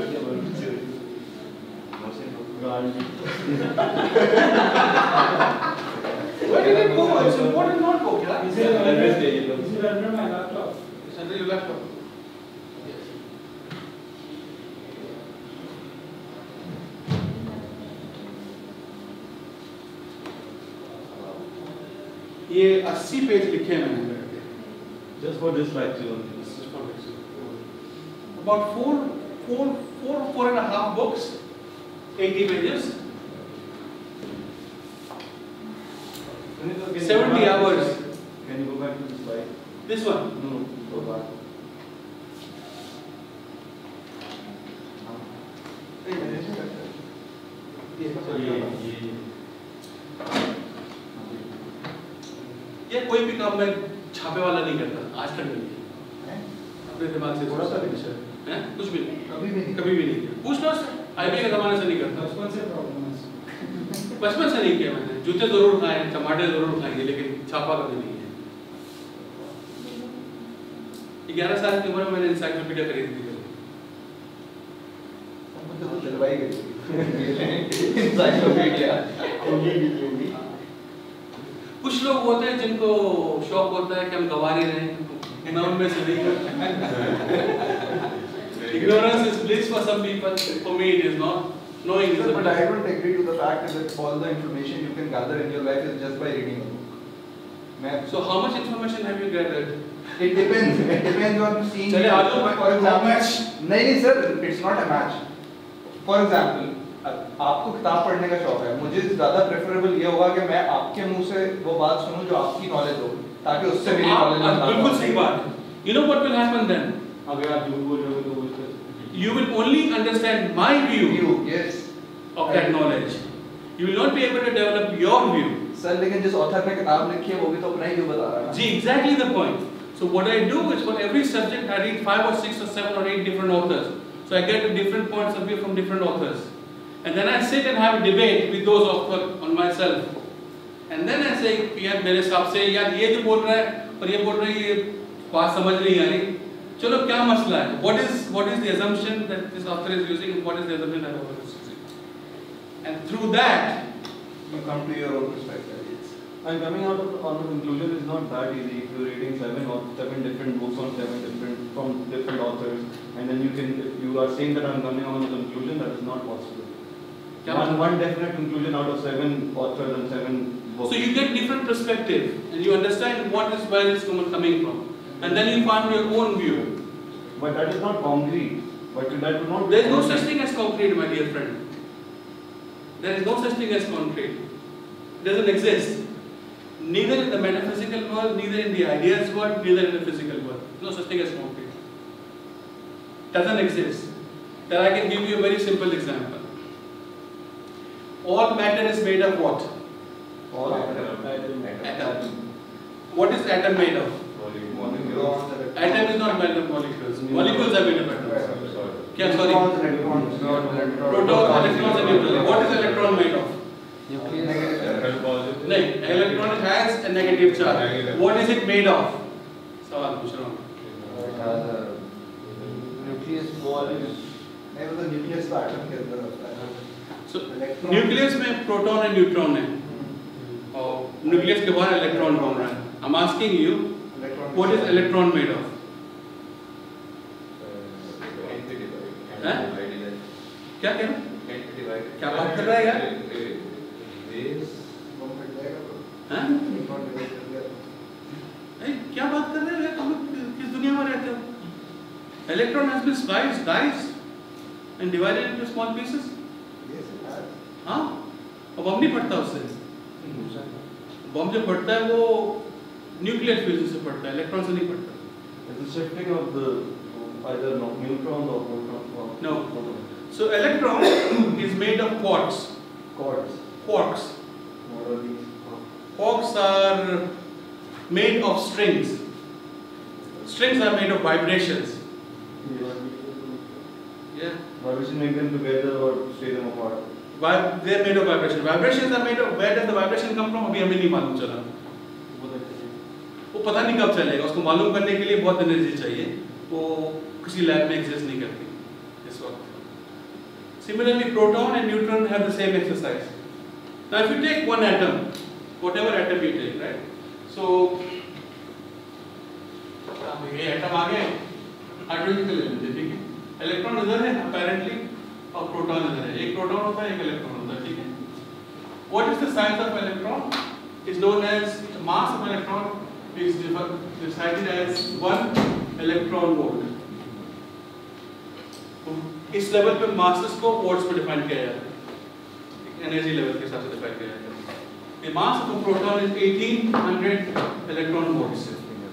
Where did it go? It's important notebook, yeah. Is it under, is it under my laptop? It's under your laptop. ये अस्सी पेज लिखे हैं मैंने. Just for this lecture. About four, four, four, four and a half books, eighty pages, seventy hours. Can you go back to the slide? This one. No, go back. ये कोई भी काम मैं छापे वाला नहीं करता, आज तक नहीं. अपने दिमाग से थोड़ा सा है, कुछ भी नहीं, कभी भी नहीं. कभी भी नहीं. पूछ लो, आईबी के जमाने से नहीं करता. बचपन से प्रॉब्लम है. बचपन से नहीं किया मैंने. जूते जरूर खाए, टमाटर जरूर खाएंगे, लेकिन छापा कभी नहीं है. ग्यारह साल की उम्र में मैंने इंसाइक्लोपीडिया खरीद दी. कुछ कुछ लोग होते हैं जिनको शौक होता है कि हम गवा नहीं रहे हैं, मैं उनमें से नहीं। Ignorance is bliss for some people. For me, it is not. Knowing is a But I bliss. don't agree to the fact that all the information you can gather in your life is just by reading a book. मैं- So how much information have you gathered? It depends. It depends on seeing. चले आ जाओ, For example, match. नहीं नहीं sir, it's not a match. For example, आपको किताब पढ़ने का शौक है, मुझे ज़्यादा प्रेफरेबल ये होगा कि मैं आपके मुंह से वो बात सुनूं जो आपकी नॉलेज हो, ताकि उससे मेरी नॉलेज आप बिल्कुल सही बात है। You know what will happen then? अगर आप झूठ बोल रहे हो तो वो You will only understand my view You, yes. of that knowledge. You will not be able to develop your view. Sir लेकिन जिस ऑथर ने किताब लिखी है वो भी तो अपना ही व्यू बता रहा है। See, exactly the point. So what I do is for every subject I read five or six or seven or eight different authors. So I get different points of view from different authors. And then I sit and have a debate with those authors on myself. And then I say, यार मेरे हिसाब से यार ये जो बोल रहा है और ये बोल रहा है ये बात समझ नहीं आ रही। चलो क्या मसला है? What is what is the assumption that this author is using and what is the assumption that author is using? And through that, You come to your own perspective. Yes. And coming out of on a conclusion is not that easy. If you're reading seven or seven different books on seven different from different authors, and then you can, if you are saying that I'm coming on a conclusion, that is not possible. क्या One, one definite conclusion out of seven authors and seven books. so you get different perspective and you understand what is where is coming from, and then you find your own view. But that is not concrete. But that would not. There is no such thing as concrete, my dear friend. There is no such thing as concrete. It doesn't exist. Neither in the metaphysical world, neither in the ideas world, neither in the physical world. No such thing as concrete. Doesn't exist. Then I can give you a very simple example. All matter is made of what? All Atom. What is atom made of? Atom is not made of molecules. Molecules are made of atoms. क्या sorry? Electrons, electrons, Protons, electrons and neutrons. What is electron made of? Positive. नहीं, electron has a negative charge. What is it made of? सवाल पूछ रहा हूँ. Nucleus नहीं वो तो nucleus का एटम के अंदर होता है। So न्यूक्लियस में प्रोटॉन और न्यूट्रॉन है और न्यूक्लियस के बाहर इलेक्ट्रॉन घूम रहा है. I'm asking you, what is electron made of? हैं? क्या कह रहे हैं? क्या बात कर रहा है यार? हैं? नहीं, क्या बात कर रहे हो यार? तुम किस दुनिया में रहते हो? Electron has been sliced, diced, and divided into small pieces. हाँ? और बम नहीं फटता उससे. बम जो फटता है वो न्यूक्लियर फ्यूजन से फटता है, इलेक्ट्रॉन से नहीं फटता. It's the shifting of the either no, neutrons or protons. No. So electron is made of quarks. Quarks. Quarks. What are these? Quarks are made of strings. Strings are made of vibrations. Yeah. Vibration make them together or stay them apart. Vib- they are made of vibration. Vibrations are made of. Where does the vibration come from? अभी हमें नहीं मालूम चला. वो पता नहीं कब चलेगा. उसको मालूम करने के लिए बहुत एनर्जी चाहिए. वो किसी लैब में एग्जिस्ट नहीं करती इस वक्त. Similarly, proton and neutron have the same exercise. Now, if you take one atom, whatever atom you take, right? So, ये atom आ गए, हाइड्रोजन के ले लेते, ठीक है? इलेक्ट्रॉन इधर है, apparently, और प्रोटॉन इधर है. एक प्रोटॉन होता है, एक इलेक्ट्रॉन होता है, ठीक है? What is the size of electron? Is known as the mass of electron is decided as one electron volt. इस लेवल पे मासेस को वोल्ट्स में डिफाइन किया जाता है, एनर्जी लेवल के हिसाब से डिफाइन किया जाता है. The mass of a proton is eighteen hundred electron volts.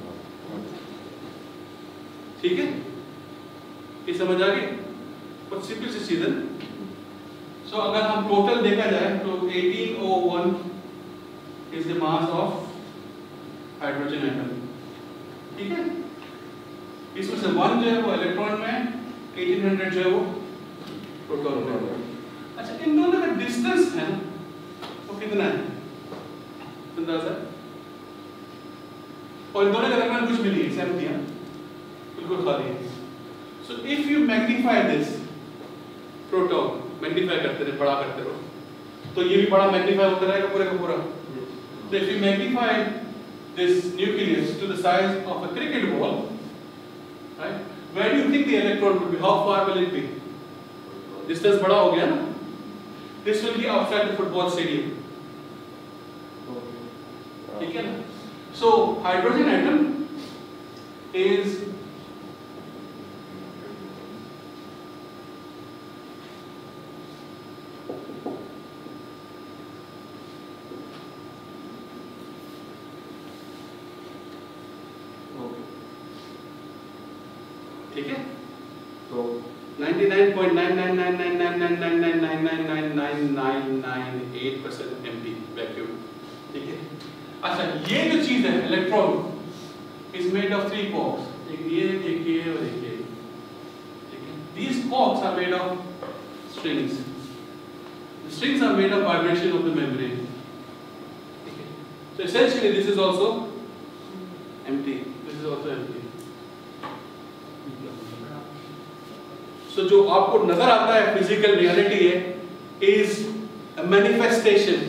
ठीक है? ये समझ आ गई? बहुत सिंपल सी चीज है. So अगर हम टोटल देखा जाए तो eighteen oh one is the mass of hydrogen atom. ठीक है? इसमें से वन जो है वो इलेक्ट्रॉन में, eighteen hundred जो है वो प्रोटॉन में. अच्छा, इन दोनों का डिस्टेंस है ना, वो कितना है? अंदाजा? और इन दोनों का रकम कुछ भी नहीं है, सेम दिया, बिल्कुल खाली है. So if you magnify this proton, magnify करते रहे, बड़ा करते रहो, तो ये भी बड़ा magnify होता रहेगा पूरे का पूरा. So if you magnify this nucleus to the size of a cricket ball, right? Where do you think the electron will be? How far will it be? Distance बड़ा हो गया ना? This will be outside the football stadium. ठीक है ना? So hydrogen atom is ठीक है? तो ninety-nine point nine nine nine nine nine nine nine nine nine nine nine nine nine nine eight percent empty vacuum. ठीक है? अच्छा, ये जो चीज है electron is made of three quarks. एक ये, एक ये और एक ये. ठीक है? These quarks are made of strings. The strings are made of vibration of the membrane. ठीक है? So essentially this is also empty. This is also empty. So जो आपको नजर आता है फिजिकल रियलिटी है is a manifestation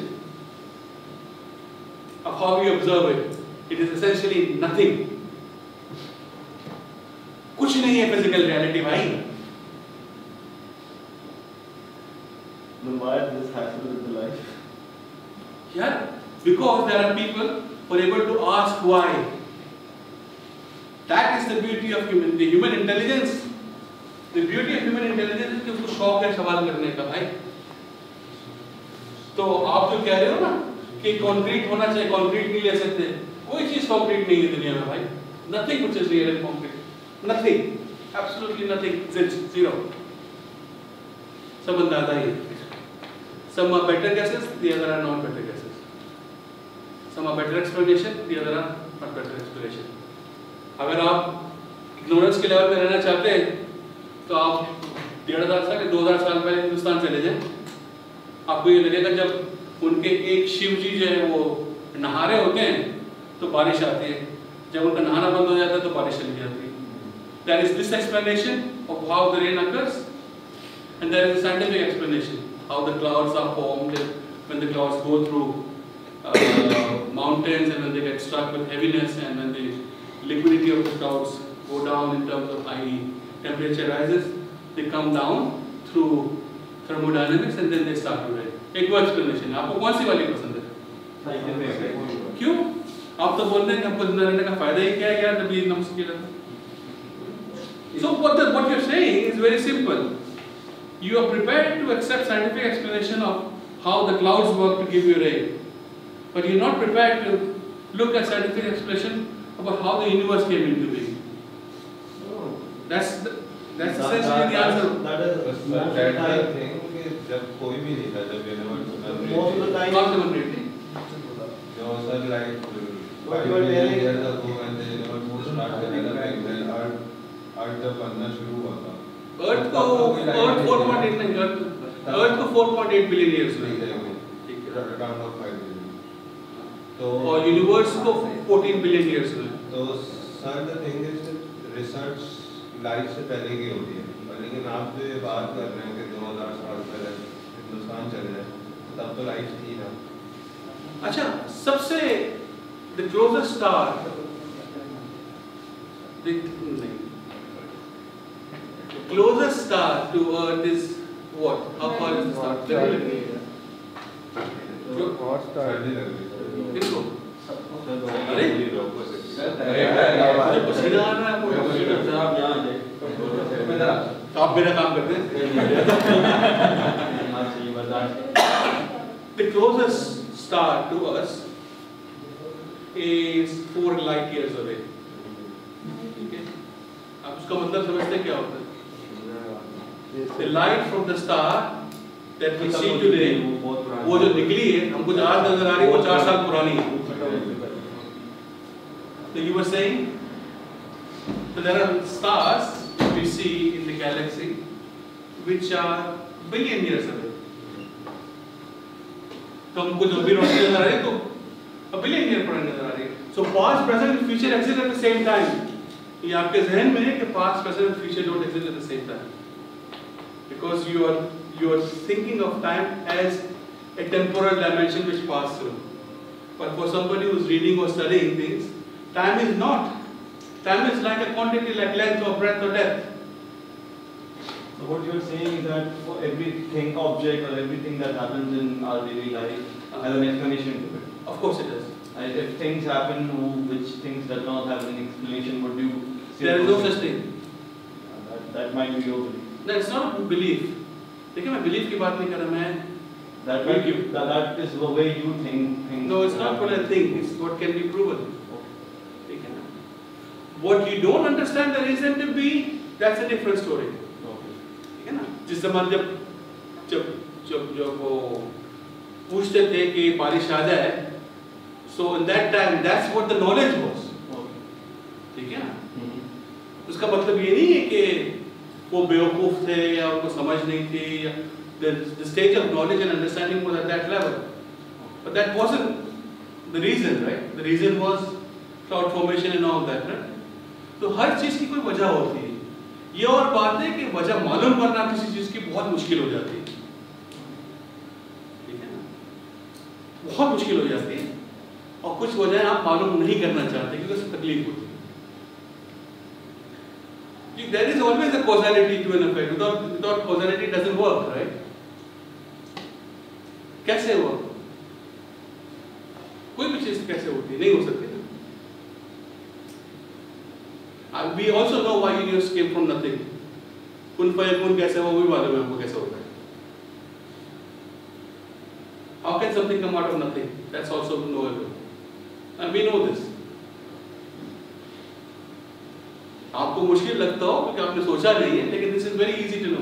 of how you observe it. It is essentially nothing. कुछ नहीं है फिजिकल रियलिटी भाई. Then why does this have to do with the life? Yeah, because there are people who are able to ask why. That is the beauty of human, the human intelligence. The beauty of human intelligence is कि उसको शौक है सवाल करने का भाई. तो आप जो कह रहे हो ना कि कंक्रीट होना चाहिए, कंक्रीट नहीं ले सकते, कोई चीज कंक्रीट नहीं है दुनिया में भाई. Nothing which is real and concrete. Nothing. Absolutely nothing. Zero. सब अंदाजा ही है. Some are better guesses, the other are not better guesses. Some are better explanation, the other are not better explanation. अगर आप ignorance के level में रहना चाहते हैं तो आप डेढ़ हजार साल दो हजार साल पहले हिंदुस्तान चले जाएं. आपको ये लगेगा जब उनके एक शिव जी जो है वो नहा रहे होते हैं तो बारिश आती है, जब उनका नहाना बंद हो जाता है तो बारिश चली जाती है. There is this explanation of how the rain occurs, and there is a scientific explanation how the clouds are formed when the clouds go through uh, mountains and when they get struck with heaviness and when the liquidity of the clouds go down in terms of high temperature rises, they come down through thermodynamics and then they start to rain. एक वो explanation है. आपको कौन सी वाली पसंद है? क्यों? आप तो बोल रहे हैं कि हमको जिंदा रहने का फायदा ही क्या है यार जब ये इतना मुश्किल है. So what the, what you're saying is very simple. You are prepared to accept scientific explanation of how the clouds work to give you rain, but you're not prepared to look at scientific explanation about how the universe came into being. That's the, that's essentially the answer. That is that thing कि जब कोई भी नहीं था जब universe most of the time. Not the one really. जो sir like What you are telling years ago when the universe started developing, then Earth Earth जब बनना शुरू हुआ था. Earth को Earth four point eight नहीं Earth Earth को four point eight billion years हुए. ठीक है. Around of five billion. तो और यूनिवर्स को fourteen billion years हुए. तो sir the thing is research life से पहले की होती है, लेकिन आप जो ये बात कर रहे हैं कि दो हजार साल पहले हिंदुस्तान चले जाए तब तो लाइफ थी ना. अच्छा, सबसे the closest star the closest star to Earth is what? How far is the star? Hot star. सर्दी लग रही है. किसको? अरे मुझे पसीना आ रहा है आपको. आप यहाँ आ जाए. आप मेरा काम करते हैं. The closest star to us is four light years away. ठीक है? आप उसका मतलब समझते क्या होता है? The light from the star that we see today, वो जो निकली है हमको जो आज नजर आ रही है वो चार साल पुरानी है. So you were saying, so there are stars we see in the galaxy which are billion years away. तो हमको जो भी रोशनी नजर आ रही है तो a billion year पुरानी नजर आ रही है. So past, present and future exist at the same time. ये आपके जहन में है कि past, present and future don't exist at the same time. Because you are you are thinking of time as a temporal dimension which passes through. But for somebody who's reading or studying things, time is not. Time is like a quantity, like length or breadth or depth. So what you're saying is that for everything, object or everything that happens in our daily life has an explanation to it. Of course it does. And if things happen which things does not have an explanation, would you say? There is no such thing. That, that might be your belief. No, it's not a belief. देखिए मैं belief की बात नहीं कर रहा मैं. That, might be, that, that is the way you think things. No, it's not what I think. It's what can be proven. ठीक है ना? What you don't understand the reason to be, that's a different story. ठीक है ना? जिस zaman जब जब जब जब वो पूछते थे कि बारिश आ जाए, so in that time that's what the knowledge was. ठीक है ना? उसका मतलब ये नहीं है कि वो बेवकूफ थे या उनको समझ नहीं थी या the, the stage of knowledge and understanding was at that level. But that wasn't the reason, right? The reason was cloud formation and all that, right? तो हर चीज की कोई वजह होती है. ये और बात है कि वजह मालूम करना किसी चीज की बहुत मुश्किल हो जाती है. ठीक है ना? बहुत मुश्किल हो जाती है और कुछ वजह आप मालूम नहीं करना चाहते क्योंकि उससे तकलीफ होती है. There is always a causality to an effect. Without, without causality it doesn't work, right? कैसे हुआ? कोई भी चीज कैसे होती है? नहीं हो सकती ना. And we also know why universe came from nothing. कुन फयकुन कैसे हुआ वो भी मालूम है हमको कैसे होता है. How can something come out of nothing? That's also knowable. And we know this. आपको मुश्किल लगता हो क्योंकि आपने सोचा नहीं है, लेकिन this is very easy to know.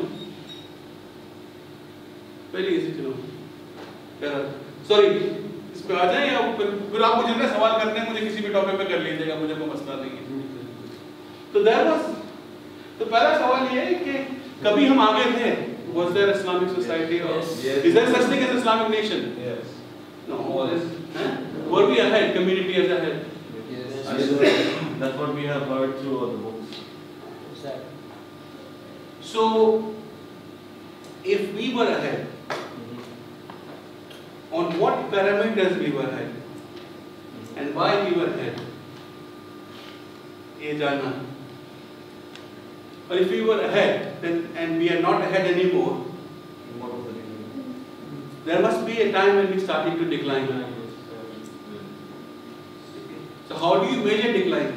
Very easy to know. Sorry, इस पे आ जाए या फिर फिर आप मुझे ना सवाल करने हैं मुझे किसी भी टॉपिक पे कर लीजिएगा, मुझे कोई मसला नहीं है. तो there was, तो पहला सवाल ये है कि कभी हम आगे थे. Was there Islamic society or Yes. Yes. is there such thing as Islamic nation? Yes. No. Huh? Were we ahead? Community as ahead? Yes. That's what we have heard through all the books. So, if we were ahead, on what parameters we were ahead, and why we were ahead, ये जानना. Or if we were ahead, then and we are not ahead anymore, What was the reason? there must be a time when we started to decline. So, how do you measure decline?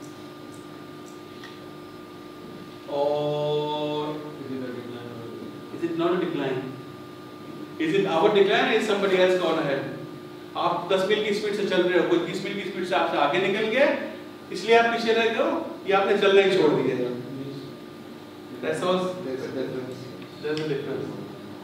Or is it not a decline? Is it our decline or is somebody else gone ahead? आप दस मील की speed से चल रहे हो, कोई तीस मील की स्पीड से आपसे आगे निकल गया, इसलिए आप पीछे रह गए हो, या आपने चलना ही छोड़ दिया. That's all. There's a difference.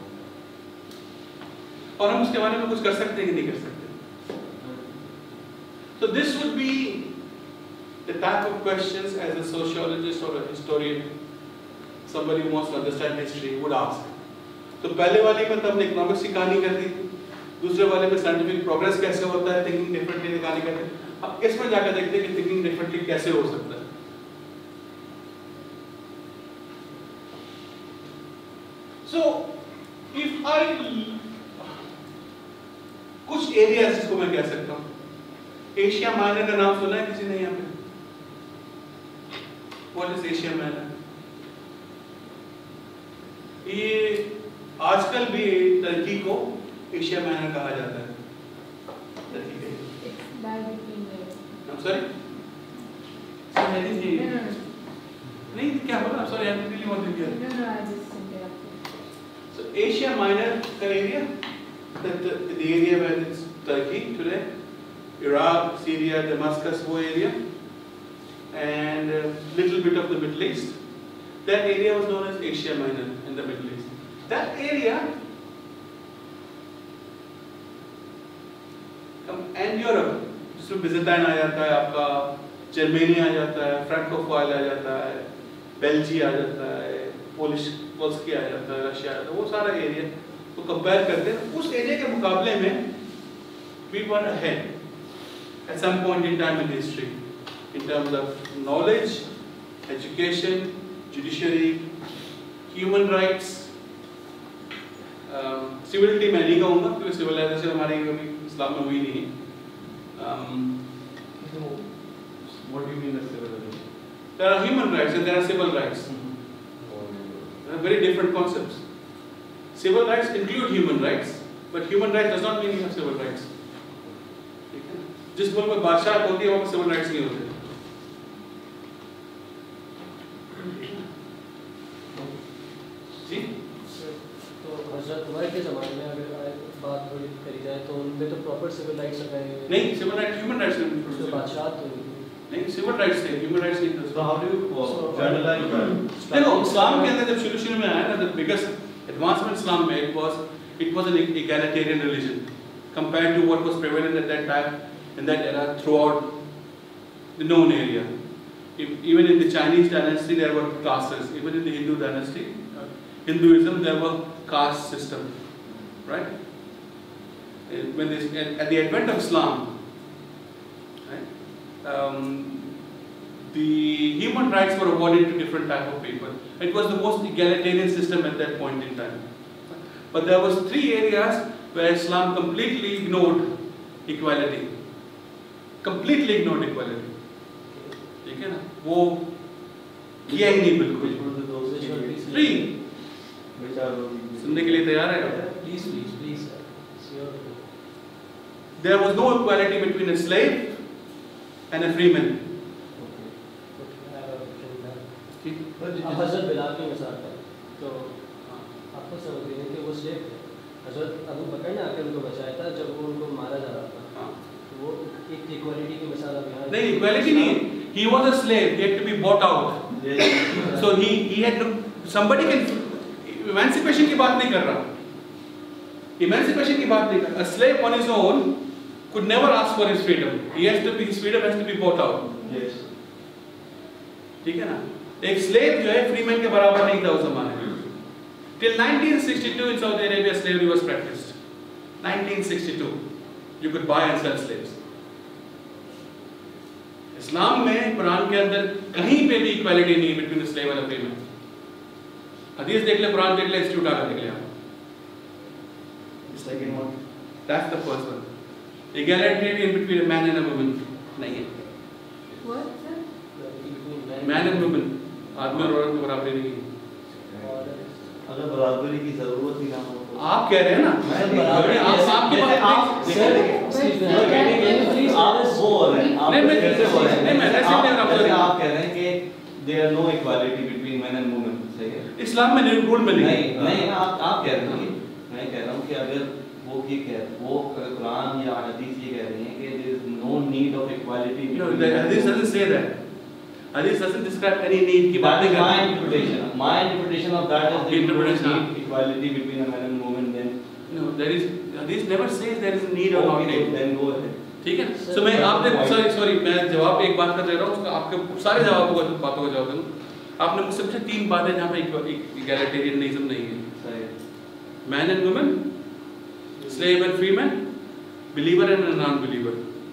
और हम उसके बारे में कुछ कर सकते हैं कि नहीं कर सकते. So this would be the type of questions as a sociologist or a historian, somebody who wants to understand history would ask. तो पहले वाले में तो हमने इकोनॉमिक्स की कहानी कर दी, दूसरे वाले में साइंटिफिक प्रोग्रेस कैसे होता है, थिंकिंग डिफरेंटली की कहानी करते हैं. अब इसमें जाकर देखते हैं कि थिंकिंग डिफरेंटली कैसे हो सकता है. So if I कुछ एरियाज जिसको मैं कह सकता हूँ, एशिया माइनर का नाम सुना है किसी ने यहाँ पे? What is Asia Minor? ये आजकल भी टर्की को एशिया माइनर कहा जाता है. टर्की के. It's that between there. I'm sorry. Sorry, I didn't hear you. No, no, no. नहीं क्या बोला? I'm sorry, I really want to hear. No, no, I just interrupted. So Asia Minor का area, the, the, the area where it's Turkey today, Iraq, Syria, Damascus, वो area, and a little bit of the Middle East. That area was known as Asia Minor in the Middle East. That area, and Europe, जिसमें Byzantine आ जाता है, आपका Germany आ जाता है, फ्रैंकोफोइल आ जाता है, बेल्जी आ जाता है, पोलिश पोल्स्की आ जाता है, रशिया आ जाता है, वो सारा एरिया तो कंपेयर करते हैं, उस एरिया के मुकाबले में we were ahead at some point in time in history in terms of knowledge, education, judiciary, human rights, um, civility मैं नहीं कहूँगा क्योंकि civilization हमारे कभी इस्लाम में हुई नहीं है, Um, What do you mean by civil religion? there are human rights and there are civil rights. They are very different concepts. Civil rights include human rights, but human rights does not mean you have civil rights. जिस मुल्क में बादशाह होती है वहाँ पे civil rights नहीं होते. जी? तो हज़रत तुम्हारे के ज़माने में अगर बात थोड़ी करी जाए तो उनमें तो प्रॉपर सिविल राइट्स लगाए हुए हैं. नहीं, civil rights, human rights नहीं. तो बादशाह तो नहीं, civil rights थे, human rights नहीं थे. So how do you uh, generalize that? देखो, इस्लाम के अंदर जब शुरू शुरू में आया ना, the biggest advancement Islam made was it was an egalitarian religion compared to what was prevalent at that time in that era throughout the known area. If, even in the Chinese dynasty there were castes. Even in the Hindu dynasty, uh, Hinduism there were caste system, right? Uh, When this, at, at the advent of Islam, right, um, the human rights were awarded to different type of people. It was the most egalitarian system at that point in time. But there was three areas where Islam completely ignored equality. Completely ignored equality. ठीक है ना? वो किया ही नहीं बिल्कुल. Which were those Three. Which are those? सुनने के लिए तैयार है? Please please please sir. There was no equality between a slave and a free man. अब हज़रत बिलाल की मिसाल है तो आपको समझ रहे हैं कि वो स्लेव थे. हज़रत अबू बकर ने आकर उनको बचाया था जब वो उनको मारा जा रहा था. तो वो एक इक्वालिटी की मिसाल अब यहाँ नहीं, equality नहीं. He was a slave. He had to be bought out. So he he had to, somebody can emancipation की बात नहीं कर रहा. Emancipation की बात नहीं कर रहा. A slave on his own could never ask for his freedom. He has to be, his freedom has to be bought out. Yes. ठीक है ना? एक slave जो है free man के बराबर नहीं था उस ज़माने में. Till nineteen sixty-two in Saudi Arabia slavery was practiced. nineteen sixty-two, you could buy and sell slaves. इस्लाम में कुरान के अंदर कहीं पे भी इक्वालिटी नहीं है between a slave and a free man. हदीस देख ले, कुरान देख ले, इंस्टीट्यूट आकर देख ले आप. It's like in what? That's the first one. Equality in between a man and a woman नहीं है. What, sir? Man and woman, आदमी और औरत के बराबरी नहीं है. अगर बराबरी की जरूरत ही ना हो तो आप कह रहे हैं ना? आप आपकी बात आप सर प्लीज आप वो हो रहे हैं. आप नहीं, मैं- कैसे हो रहे हैं? नहीं, मैं ऐसे आप- नहीं हो रहा, जैसे sorry. आप कह रहे हैं कि there are no equality between men and women. सही है? इस्लाम में नहीं, रूल में नहीं. नहीं नहीं ना, आप आप कह रहे हैं. मैं कह रहा हूँ कि अगर वो ये कह वो कुरान या हदीस ये कह रही हैं कि there is no need of equality. No, between the men and hadith women. doesn't say that. Hadith doesn't describe any need की बात That नहीं is my करती. interpretation. My interpretation of that is that you don't Interpretation. need equality between a man and woman. Then No, there is hadith never says there is a need or not okay, need. then go ahead. ठीक है? So मैं आपने sorry sorry मैं जवाब एक बात कर दे रहा हूँ, उसका आपके सारे जवाबों का बातों का जवाब दूँ. आपने मुझसे पूछा तीन बातें जहाँ पे egalitarianism नहीं है. सही. Man and woman, slave and free man, believer and non-believer.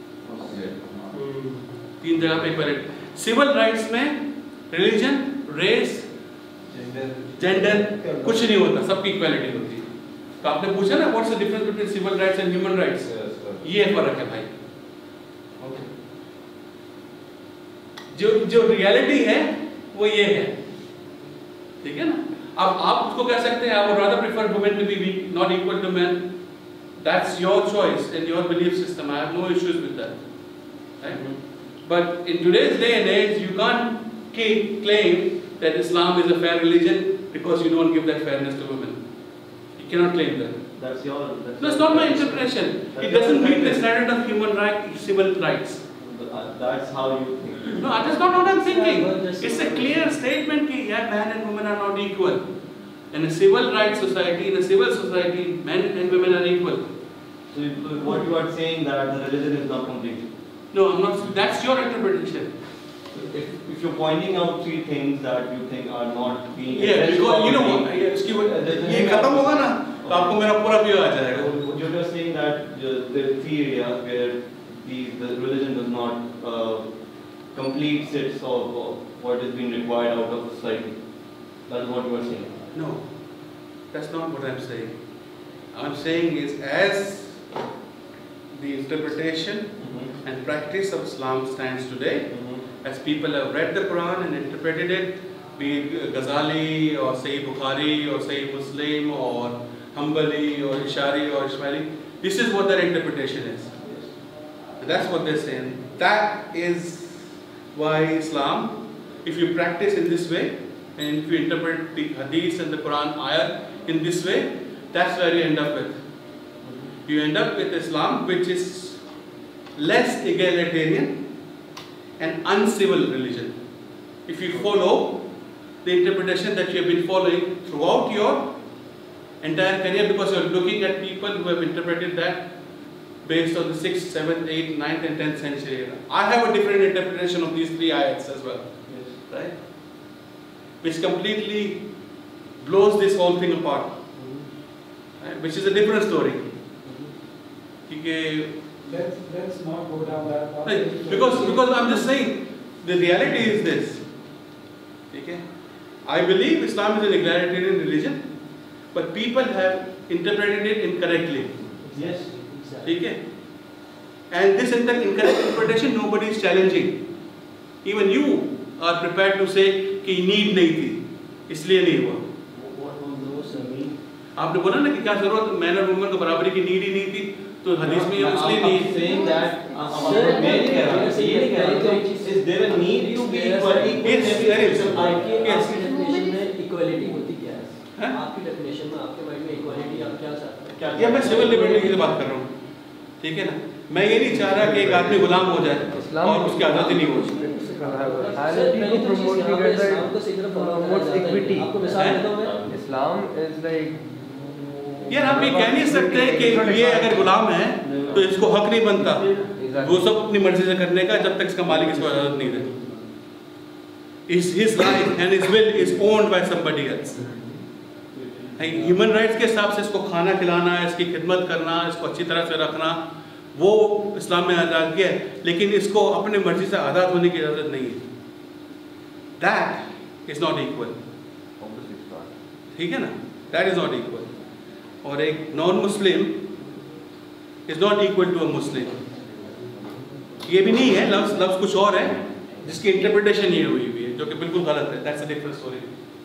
तीन जगह पे equality. Civil rights में religion, race, gender कुछ नहीं होता, सबकी equality होती है. तो आपने पूछा ना what's the difference between civil rights and human rights? ये फर्क है भाई. जो जो reality है वो ये है. ठीक है ना? अब आप उसको कह सकते हैं I would rather prefer women to be weak, not equal to men. That's your choice and your belief system. I have no issues with that. Right? But in today's day and age, you can't claim that Islam is a fair religion because you don't give that fairness to women. You cannot claim that. That's your. That's No, it's not my interpretation. It doesn't meet the standard of human right, civil rights. That's how you think. No, that's not what I'm thinking. It's a clear statement that yeah, man and women are not equal. In a civil rights society, in a civil society, men and women are equal. So you- what you are saying that the religion is not complete. No, I'm not. That's your interpretation. If, if you're pointing out three things that you think are not being Yeah, addressed because you know properly, what? ये इसकी वजह- then- ये खत्म होगा ना, तो आपको मेरा पूरा व्यू आ जाएगा. So you're just saying that uh, there are three areas where the, the religion does not uh, complete its of, of what is being required out of society. That's what you are saying. No, that's not what I'm saying. I'm saying is as the interpretation Mm-hmm. and practice of Islam stands today, as people have read the Quran and interpreted it, be it Ghazali or Sahih Bukhari or Sahih Muslim or Hanbali or Ishari or Ishmaeli. This is what their interpretation is. And that's what they're saying. That is why Islam, if you practice in this way, and if you interpret the Hadith and the Quran ayah in this way, that's where you end up with. You end up with Islam which is less egalitarian and uncivil religion. If you follow the interpretation that you have been following throughout your entire career, because you are looking at people who have interpreted that based on the sixth, seventh, eighth, ninth and tenth century era. I have a different interpretation of these three ayats as well, yes. Right? Which completely blows this whole thing apart, mm-hmm. Right? Which is a different story. Mm-hmm. Let's, let's not go down that path. Right. Because, because I'm just saying, the reality is this. Okay? I believe Islam is an egalitarian religion, but people have interpreted it incorrectly. Yes, exactly. Okay? And this incorrect interpretation nobody is challenging. Even you are prepared to say कि need नहीं थी, इसलिए नहीं हुआ. What was those mean? आपने बोला ना कि क्या जरूरत मैन और वुमन को बराबरी की नीड ही नहीं थी, तो हदीस में ये इसलिए नहीं. Saying that is there a need to be equality? Yes, there is. आपकी Yes. definition में equality होती क्या है? आपकी definition में आपके mind में equality आप क्या चाहते हैं? ये मैं सिविल लिबर्टी की बात कर रहा हूँ, ठीक है ना? मैं ये नहीं चाह रहा कि एक आदमी गुलाम हो जाए और उसकी आज़ादी नहीं हो. Islam is like, यार आप ये कह नहीं सकते कि ये अगर गुलाम है तो इसको हक नहीं बनता वो सब अपनी मर्जी से करने का जब तक इसका मालिक इसको इजाजत नहीं दे. His his life and his will is owned by somebody else. Human rights के हिसाब से इसको खाना खिलाना, इसकी खिदमत करना, इसको अच्छी तरह से रखना, वो इस्लाम में आज़ादी है, लेकिन इसको अपनी मर्जी से आज़ाद होने की इजाज़त नहीं है. That is not equal. ठीक है ना? That is not equal. और एक non Muslim is not equal to a Muslim. ये भी नहीं है, लफ्ज़ लफ्ज़ कुछ और है जिसकी इंटरप्रिटेशन ये हुई हुई है जो कि बिल्कुल गलत है. That's a different story.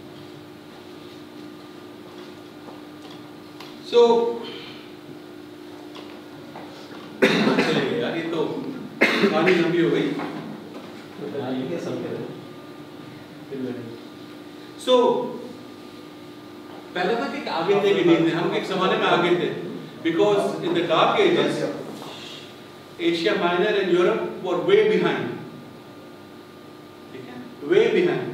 So चलिए यार, ये तो कहानी लंबी हो गई. So पहले तक एक आगे थे कि नहीं थे, हम एक ज़माने में आगे थे, because in the dark ages Asia Minor and Europe were way behind. ठीक है? Way behind.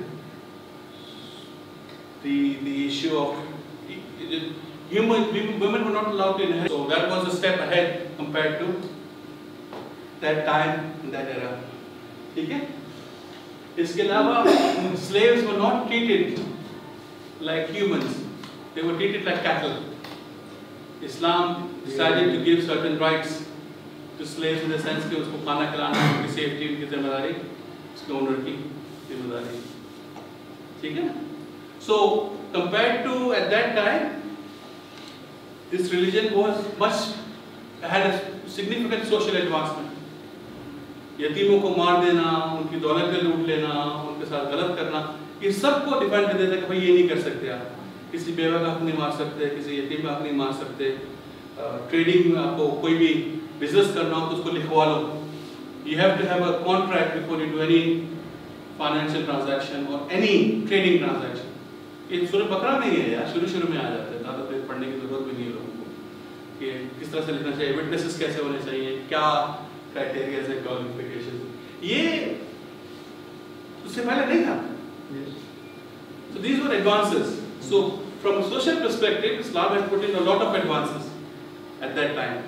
The the issue of human women were not allowed to inherit, so that was a step ahead compared to that time in that era. ठीक है? इसके अलावा slaves were not treated like humans. They were treated like cattle. Islam decided to give certain rights to slaves in the sense कि उसको खाना खिलाना, उनकी safety, उनकी जिम्मेदारी, उसके ओनर की जिम्मेदारी. ठीक है? So compared to at that time, this religion was much had a significant social advancement. यतीमों को मार देना, उनकी दौलत लूट लेना, उनके साथ गलत करना, ये सबको डिफाइन कर देता है कि भाई ये नहीं कर सकते आप. किसी बेवा का हक नहीं मार सकते, किसी यतीम का हक नहीं मार सकते. ट्रेडिंग में आपको कोई भी बिजनेस करना हो तो उसको लिखवा लो. You have to have a contract before you do any financial transaction or any trading transaction. ये सूरह बकरा में ही है यार, शुरू शुरू में आ जाता है, ज़्यादा देर पढ़ने की जरूरत भी नहीं है लोगों को कि किस तरह से लिखना चाहिए, विटनेसेस कैसे होने चाहिए, क्या क्राइटेरिया है, क्वालिफिकेशन. ये उससे पहले नहीं था. So these were advances. So from a social perspective, Islam has put in a lot of advances at that time.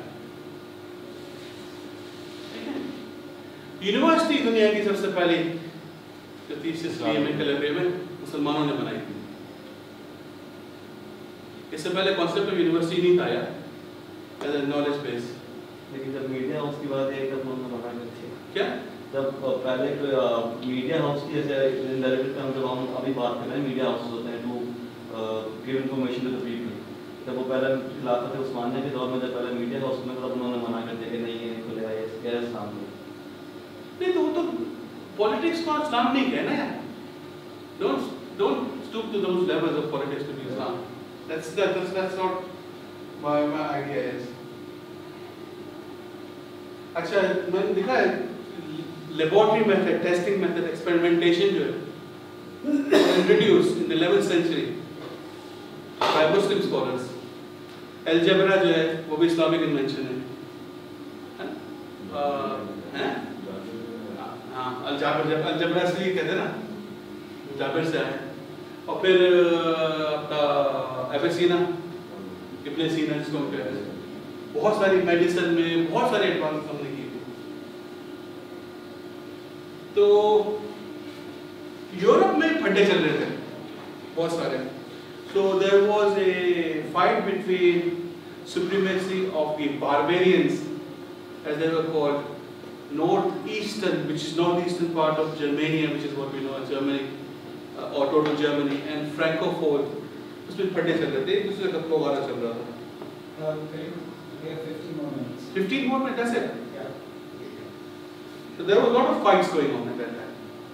University दुनिया की सबसे पहली जो थी सिस्ली में कलब्रिया में मुसलमानों ने बनाई थी. इससे पहले कॉन्सेप्ट ऑफ यूनिवर्सिटी नहीं था यार, एज अ नॉलेज बेस. लेकिन जब मीडिया हाउस की बात है तब उन्होंने मना कर थी. क्या? जब पहले तो मीडिया हाउस की जैसे इंडायरेक्ट टर्म जब हम अभी बात कर रहे हैं, मीडिया हाउसेस होते हैं to give information to the people. जब वो पहले खिलाफत उस्मानिया के दौर में जब पहले मीडिया हाउस में तब उन्होंने मना कर दिया कि नहीं ये खुलेगा, ये गैर इस्लाम है. नहीं तो वो तो पॉलिटिक्स को इस्लाम नहीं कहना यार. Don't don't stoop to those levels of politics to be Islam. That's that, that's that's not my my idea is. अच्छा मैंने देखा है laboratory method, testing method, experimentation जो है introduced in the eleventh century by Muslim scholars. Algebra जो है वो भी Islamic invention है. हैं? हाँ अलजेब्रा अलजेब्रा से ही कहते हैं ना, जाबिर से आए. और फिर अपना एबेसीना, इब्ने सीना जिसको हम कहते हैं, बहुत सारी मेडिसिन में बहुत सारे एडवांस हमने की. तो यूरोप में फड्डे चल रहे थे बहुत सारे. So there was a fight between supremacy of the barbarians, as they were called, northeastern, which is northeastern part of Germania, which is what we know as Germany, uh, or total Germany, and Francophone. उसमें फटे चल रहे थे, दूसरे का programme चल रहा था. We have fifteen more minutes. fifteen more minutes, that's it. Yeah. So there were a lot of fights going on at that time,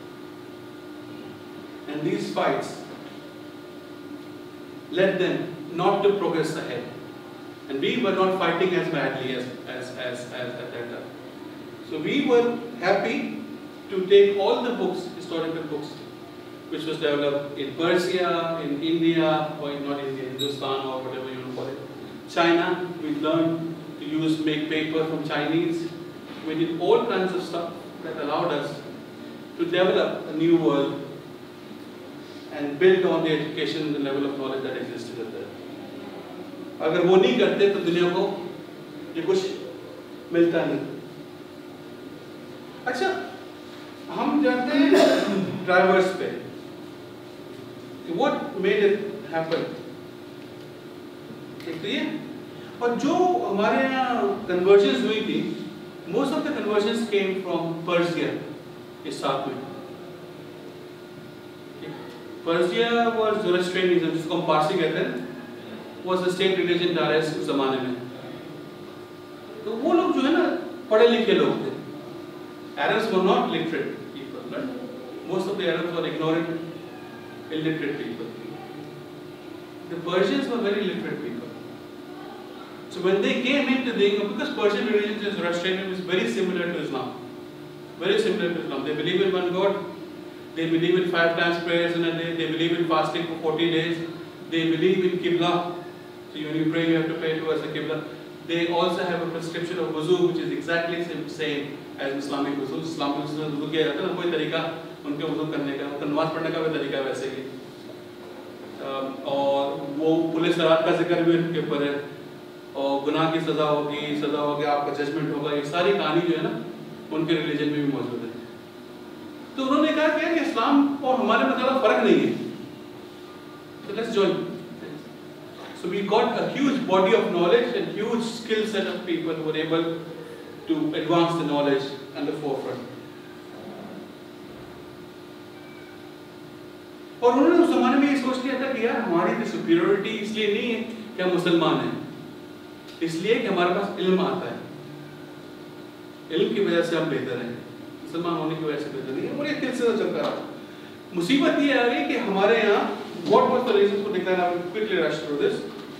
and these fights led them not to progress ahead, and we were not fighting as badly as as as, as at that time. So we were happy to take all the books, historical books, which was developed in Persia, in India, or in not India, Hindustan, or whatever you want to call it, China. We learned to use make paper from Chinese. We did all kinds of stuff that allowed us to develop a new world and build on the education and the level of knowledge that existed at that. अगर वो नहीं करते तो दुनिया को ये कुछ मिलता नहीं. अच्छा हम जानते हैं ड्राइवर्स पे. What made it happen? एक तो ये, और जो हमारे यहाँ conversions हुई थी, most of the conversions came from Persia इस साथ में. Persia was Zoroastrianism, जिसको हम पारसी कहते हैं, was the state religion Darius उस जमाने में. तो वो लोग जो है ना पढ़े लिखे लोग थे. Arabs were not literate people, right? Most of the Arabs were ignorant, illiterate people. The Persians were very literate people. So when they came into the, because Persian religion is Zoroastrianism is very similar to Islam, very similar to Islam. They believe in one God. They believe in five times prayers in a day. They believe in fasting for forty days. They believe in Qibla. So when you pray, you have to pray towards the Qibla. They also have a prescription of wuzu, which is exactly the same as Islamic wuzu. Islamic wuzu किया जाता है ना, कोई तरीका उनके wuzu करने का, उनका नमाज पढ़ने का भी तरीका वैसे ही. और वो पुलिस रात का जिक्र भी उनके ऊपर है. और गुनाह की सजा होगी, सजा होगी, आपका जजमेंट होगा. ये सारी कहानी जो है ना उनके रिलीजन में भी मौजूद है. तो उन्होंने कहा कि यार इस्लाम और हमारे में ज़्यादा फर्क नहीं है. So let's join. So we got a huge body of knowledge and huge skill set of people who were able to advance the knowledge at the forefront. और उन्होंने उस जमाने में ये सोच लिया था कि यार हमारी सुपीरियरिटी इसलिए नहीं है कि हम मुसलमान हैं, इसलिए कि हमारे पास इल्म आता है. इल्म की वजह से हम बेहतर हैं, मुसलमान होने की वजह से बेहतर नहीं है. और ये सिलसिला चलता रहा. मुसीबत ये आ गई कि हमारे यहाँ what was the reason for decline? I will quickly rush through this.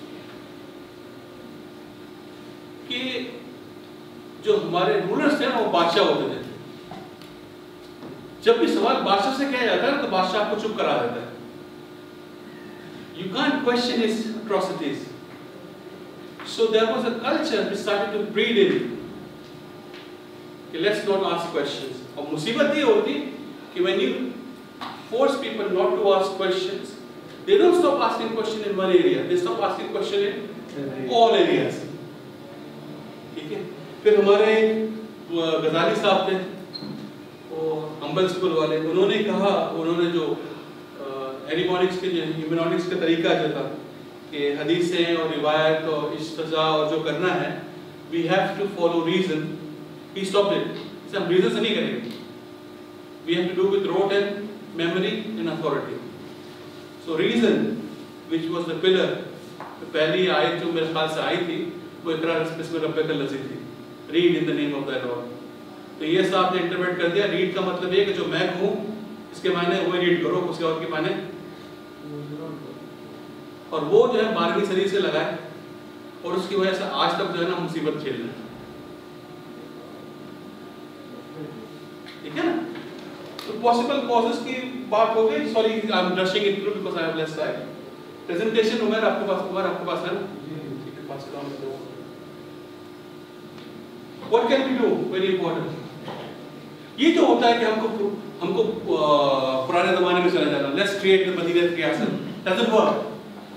कि जो हमारे रूलर्स थे ना वो बादशाह होते थे. जब भी सवाल बादशाह से किया जाता है तो बादशाह आपको चुप करा देता है. You can't question his atrocities. So there was a culture which started to breed in. Okay, let's not ask questions. और मुसीबत ये होती कि when you force people not to ask questions, they don't stop asking question in one area. They stop asking question in all areas. ठीक है. फिर हमारे गजाली साहब थे, और अम्बल स्कूल वाले, उन्होंने कहा, उन्होंने जो एनिमोनिक्स के ह्यूमैनिक्स का तरीका जो था कि हदीसें और रिवायत और इस्तिजा और जो करना है, we have to follow reason. He stopped it. इसे हम reason से नहीं करेंगे. We have to do with rote and memory and authority. So reason, which was the pillar, तो पहली आयत जो मेरे ख्याल से आई थी, वो इकरार बिस्मि रब्बिकल लज़ी थी. Read in the name of thy Lord. तो ये साहब ने इंटरप्रेट कर दिया, रीड का मतलब ये कि जो मैं कहूँ इसके मायने वो रीड करो, उसके और के मायने। और वो जो है बारहवीं सदी से लगा है और उसकी वजह से आज तक जो है ना मुसीबत झेल रहे हैं, ठीक है ना। तो पॉसिबल कॉजेस की बात हो गई। Sorry I am rushing it through because I have less time. Presentation Umar आपके पास, उमर आपके पास है ना? ठीक है, पास काम करो। What can we do, very important. ये जो होता है कि हमको हमको पुराने जमाने में चला जाना, लेट्स क्रिएट द मदीना रियासत, doesn't work.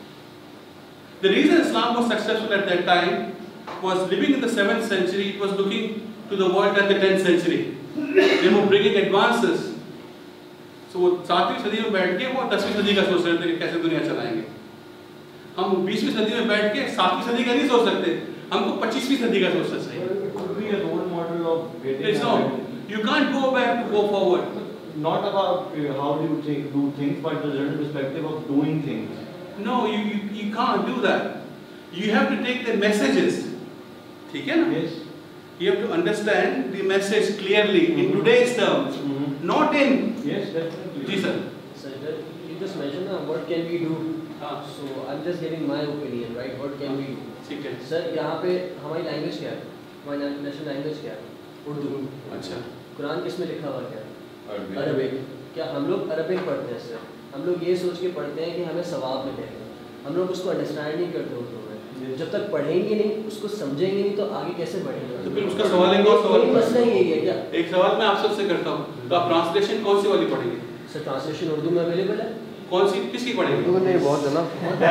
The reason Islam was successful at that time was living in the seventh century. It was looking to the world at the tenth century. They were bringing advances. So वो सातवीं सदी में बैठ के वो दसवीं सदी का सोच रहे थे कि कैसे दुनिया चलाएंगे। हम बीसवीं सदी में बैठ के सातवीं सदी का नहीं सोच सकते, हमको पच्चीसवीं सदी का सोचना चाहिए। It could be a role model of getting. It's not. You can't go back to go forward. Not about uh, how do you take, do things, but the general perspective of doing things. No, you, you you can't do that. You have to take the messages. ठीक है ना? Yes. You have to understand the message clearly in today's terms, Mm-hmm. not in. Yes, definitely. Ji sir. Sir, you just mentioned uh, what can we do? हाँ. So I'm just giving my opinion, right? What can we do? ठीक है. Sir यहाँ पे हमारी language क्या है? हमारी national language क्या है? उर्दू। अच्छा. कुरान किस में लिखा हुआ क्या है? अरबी। अरबिक। क्या हम लोग अरबिक पढ़ते हैं सर? हम लोग ये सोच के पढ़ते हैं कि हमें सवाब मिलेगा। हम लोग उसको अंडरस्टैंड नहीं करते उर्दू में। जब तक पढ़ेंगे नहीं, उसको समझेंगे नहीं, तो आगे कैसे बढ़ेंगे? तो फिर उसका सवाल है कौन सवाल? मसला यही है क्या? एक सवाल मैं आप सबसे करता हूँ, तो आप ट्रांसलेशन कौन सी वाली पढ़ेंगे? सर ट्रांसलेशन उर्दू में अवेलेबल है। कौन सी, किसकी पढ़ेंगे? उर्दू नहीं बहुत है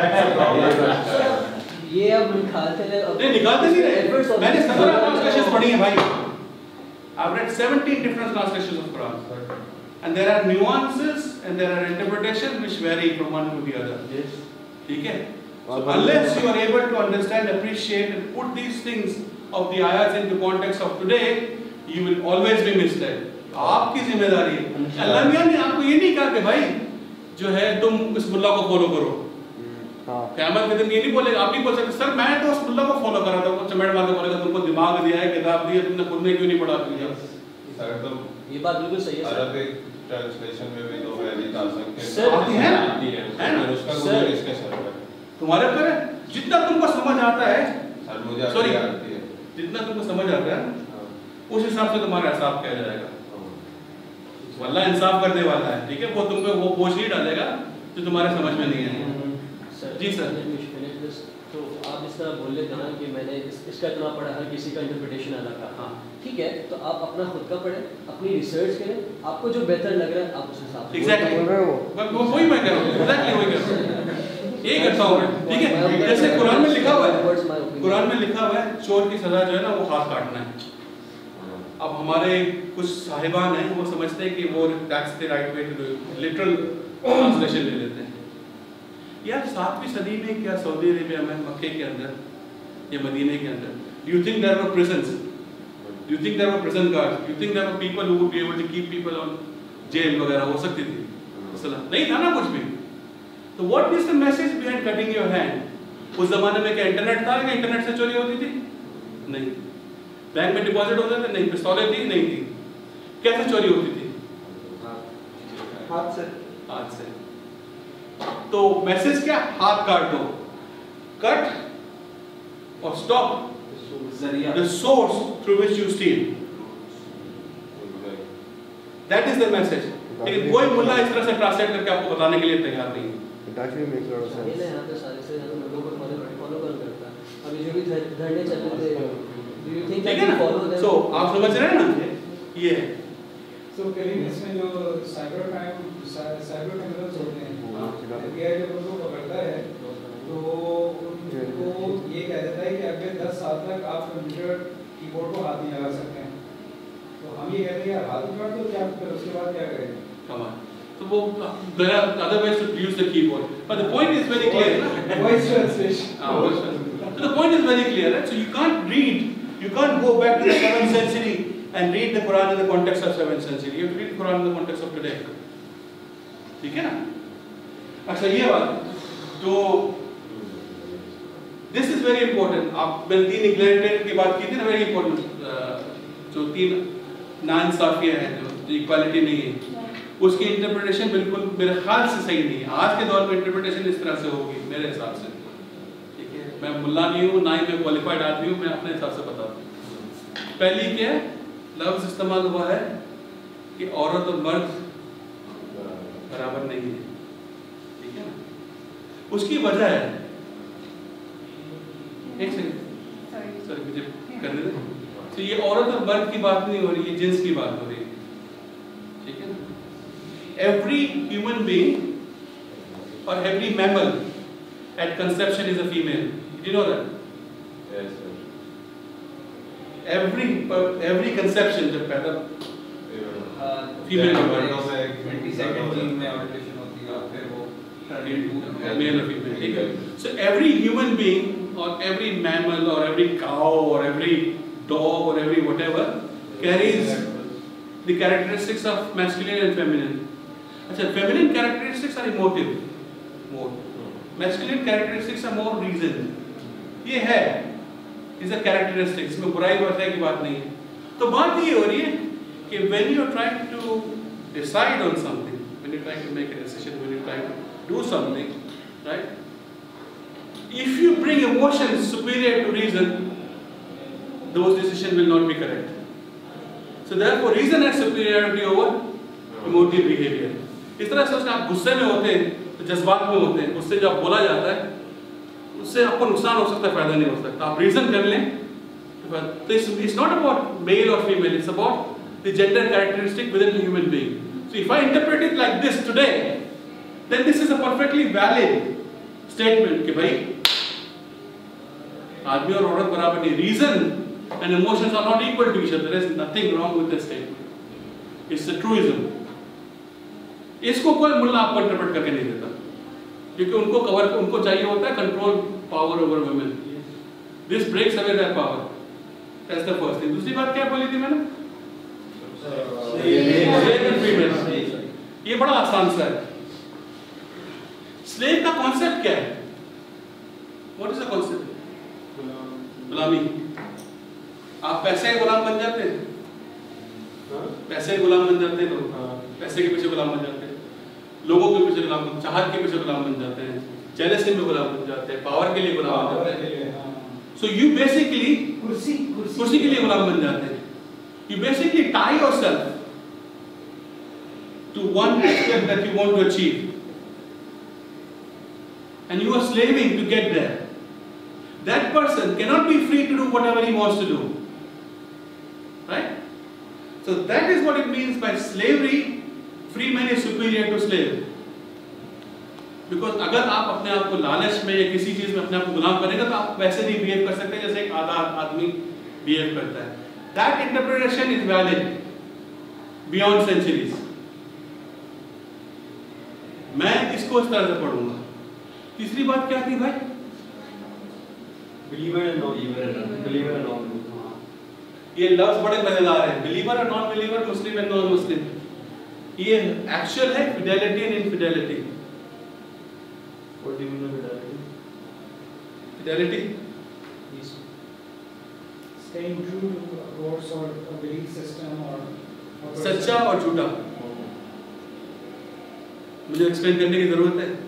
ना। ये अब निकालते हैं। नहीं निकालते नहीं रहे। मैंने सत्रह ट्रांसलेशंस पढ़ी हैं भाई। I've read seventeen different translations of Quran, and there are nuances and there are interpretations which vary from one to the other. Yes. ठीक है? So unless you are able to understand, appreciate, and put these things of the ayats into context of today, you will always be misled. आपकी जिम्मेदारी है। अल्लाह मियाँ ने आपको ये नहीं कहा कि भाई जो है तुम इस मुल्ला को फॉलो करो। क़यामत के दिन ये नहीं बोलेगा, आप नहीं बोल सकते सर मैं तो उस मुल्ला को फॉलो कर रहा था, वो चमेड़ मार के बोलेगा तुमको दिमाग दिया है, किताब दी है, तुमने खुद ने क्यों नहीं पढ़ा दिया? सर तो ये बात बिल्कुल सही है सर। अरबिक ट्रांसलेशन में भी तो वैलिड आ सकते हैं। सर, आती है ना? आती है। है ना? सर उसका सर, कोई इसके सर पर तुम्हारे ऊपर है, जितना तुमको समझ आता है। सर मुझे Sorry, अरबी आती है। जितना तुमको समझ आता है हाँ। उस हिसाब से तुम्हारा हिसाब किया जाएगा। हाँ। अल्लाह इंसाफ करने वाला है, ठीक है? वो तुम पे वो बोझ नहीं डालेगा जो तुम्हारे समझ में नहीं है। Sir ji sir. तो आप इस तरह बोल लेते हैं कि मैंने इस, इसका इतना पढ़ा, हर किसी का इंटरप्रिटेशन अलग है। हाँ। ठीक है, तो आप अपना खुद का पढ़ें, अपनी रिसर्च करें, आपको जो बेहतर लग रहा है आप उस हिसाब से। Exactly. बोल रहे हो? मैं- वो वही मैं कह रहा हूँ, exactly वही कह रहा हूँ। यही करता हूँ मैं, ठीक है? जैसे कुरान में लिखा हुआ है, कुरान में लिखा हुआ है चोर की सजा जो है ना वो हाथ काटना है। अब हमारे कुछ साहिबान हैं वो समझते हैं कि वो that's the right way to do, literal translation ले लेते हैं। यार सातवीं सदी में क्या सऊदी अरेबिया में, मक्के के अंदर या मदीने के अंदर, do you think there were prisons? Do you think there were prison guards? Do you think there were people who would be able to keep people on jail वगैरह हो सकती थी? मसला नहीं था ना कुछ भी। तो what is the message behind cutting your hand? उस जमाने में क्या इंटरनेट था? क्या इंटरनेट से चोरी होती थी? नहीं। बैंक में डिपॉजिट होते थे? नहीं। पिस्तौलें थी? नहीं थी। कैसे चोरी होती थी? हाथ से। हाथ से। तो मैसेज क्या? हाथ काट दो। कट और stop the source through which you steal. That is the message. लेकिन कोई मुल्ला इस तरह से ट्रांसलेट करके आपको बताने के लिए तैयार नहीं है। It actually makes a lot of ये sense. ना यहाँ पे सारे से ज़्यादा लोगों को फॉलो फॉलो कौन करता है? अभी जो भी धर- धरने चल रहे थे, do you think ठीक that है we ना? follow them? So आप समझ रहे हैं ना? ये है। So करीम इसमें जो साइबर क्राइम साइबर क्रिमिनल्स होते हैं, एफबीआई जब उनको पकड़ता है तो उनको ये कह देता है कि अगले दस साल तक आप कंप्यूटर कीबोर्ड को हाथ नहीं लगा सकते हैं। तो हम ये कहते हैं यार हाथ नहीं लगाते तो क्या, फिर उसके बाद क्या करेंगे? कमाल। तो वो there are other ways to use the keyboard, but the point is very clear. Voice translation. Ah, voice translation. So the point is very clear, right? So you can't read, you can't go back to the seventh century and read the Quran in the context of seventh century. You have to read the Quran in the context of today. ठीक है ना? अच्छा ये बात जो this is very important. आप मैंने तीन इंग्लैंड की बात की थी ना, very important, जो तीन नाइंसाफियाँ हैं, जो इक्वालिटी नहीं है, उसकी इंटरप्रिटेशन बिल्कुल मेरे ख्याल से सही नहीं है। आज के दौर में इंटरप्रिटेशन इस तरह से होगी मेरे हिसाब से, ठीक है। मैं मुल्ला नहीं हूँ, ना ही मैं क्वालिफाइड आदमी हूँ, मैं अपने हिसाब से बताता हूँ। पहली क्या है, लफ्ज़ इस्तेमाल हुआ है कि औरत और मर्द बराबर नहीं है, ठीक है ना। उसकी वजह है, एक सेकंड सर मुझे करने दें। तो ये औरत और मर्द की बात नहीं हो रही है, जिन्स की बात हो रही है, ठीक है ना। एवरी ह्यूमन बीइंग और every mammal at conception is a female, do you know that? Yes, sir. Every every conception जब पैदा फीमेल ट्वेंटी सेकंड जीन में ऑल्ट्रेशन होती है, फिर वो मेल और फीमेल, ठीक है। सो एवरी ह्यूमन बीइंग और एवरी मैमल और एवरी काउ और एवरी डॉग और every whatever carries the characteristics of masculine and feminine. अच्छा, feminine characteristics are emotive more, masculine characteristics are more reason. ये है इज अ कैरेक्टरिस्टिक्स, इसमें बुराई वगैरह की बात नहीं है। तो बात ये हो रही है कि when you are trying to decide on something, when you are trying to make a decision, when you are trying to do something, right? If you bring emotions superior to reason, those decisions will not be correct. So therefore, reason has superiority over emotive behavior. इस तरह से आप गुस्से में होते हैं तो जज्बात में होते हैं, उससे जब बोला जाता है उससे आपको नुकसान हो सकता है, फायदा नहीं हो सकता। आप रीजन कर लें तो it's not about male or female, it's about the gender characteristic within a human being. So if I interpret it like this today, then this is a perfectly valid statement कि भाई आदमी और औरत बराबर नहीं, reason and emotions are not equal to each other. There is nothing wrong with this statement. It's a truism. इसको कोई मुल्ला आपको इंटरप्रेट करके नहीं देता, क्योंकि उनको कवर उनको चाहिए होता है control power over women. This breaks away that power, that's the first thing. दूसरी बात क्या बोली थी मैंने? ये बड़ा आसान सा है। स्लेव का कॉन्सेप्ट क्या है? What is the concept? गुलामी। आप पैसे के गुलाम बन जाते हैं, पैसे के गुलाम बन जाते हैं लोग, पैसे के पीछे गुलाम बन जाते हैं, लोगों के पीछे गुलाम, चाहत के पीछे गुलाम बन जाते हैं, जेलसी में गुलाम बन जाते हैं, पावर के लिए गुलाम बन जाते हैं। सो यू बेसिकली कुर्सी कुर्सी के लिए गुलाम बन जाते हैं। You basically tie yourself to one aspect that you want to achieve, and you are slaving to get there. That person cannot be free to do whatever he wants to do, right? So that is what it means by slavery. Free man is superior to slave. Because अगर आप अपने आप को लालच में या किसी चीज में अपने आप को गुलाम करेंगे तो आप वैसे नहीं बिहेव कर सकते जैसे एक आधा आदमी बिहेव करता है। That interpretation is valid beyond centuries. मैं इसको इस तरह से पढ़ूंगा। तीसरी बात क्या थी भाई? Believer and non-believer, believer and non-believer. ये लफ्ज बड़े मजेदार हैं, बिलीवर और non believer, Muslim and non Muslim. ये एक्चुअल है fidelity and infidelity. What do you mean by fidelity? Fidelity Staying true to a course or a belief system or a person. सच्चा और झूठा। मुझे एक्सप्लेन करने की जरूरत है?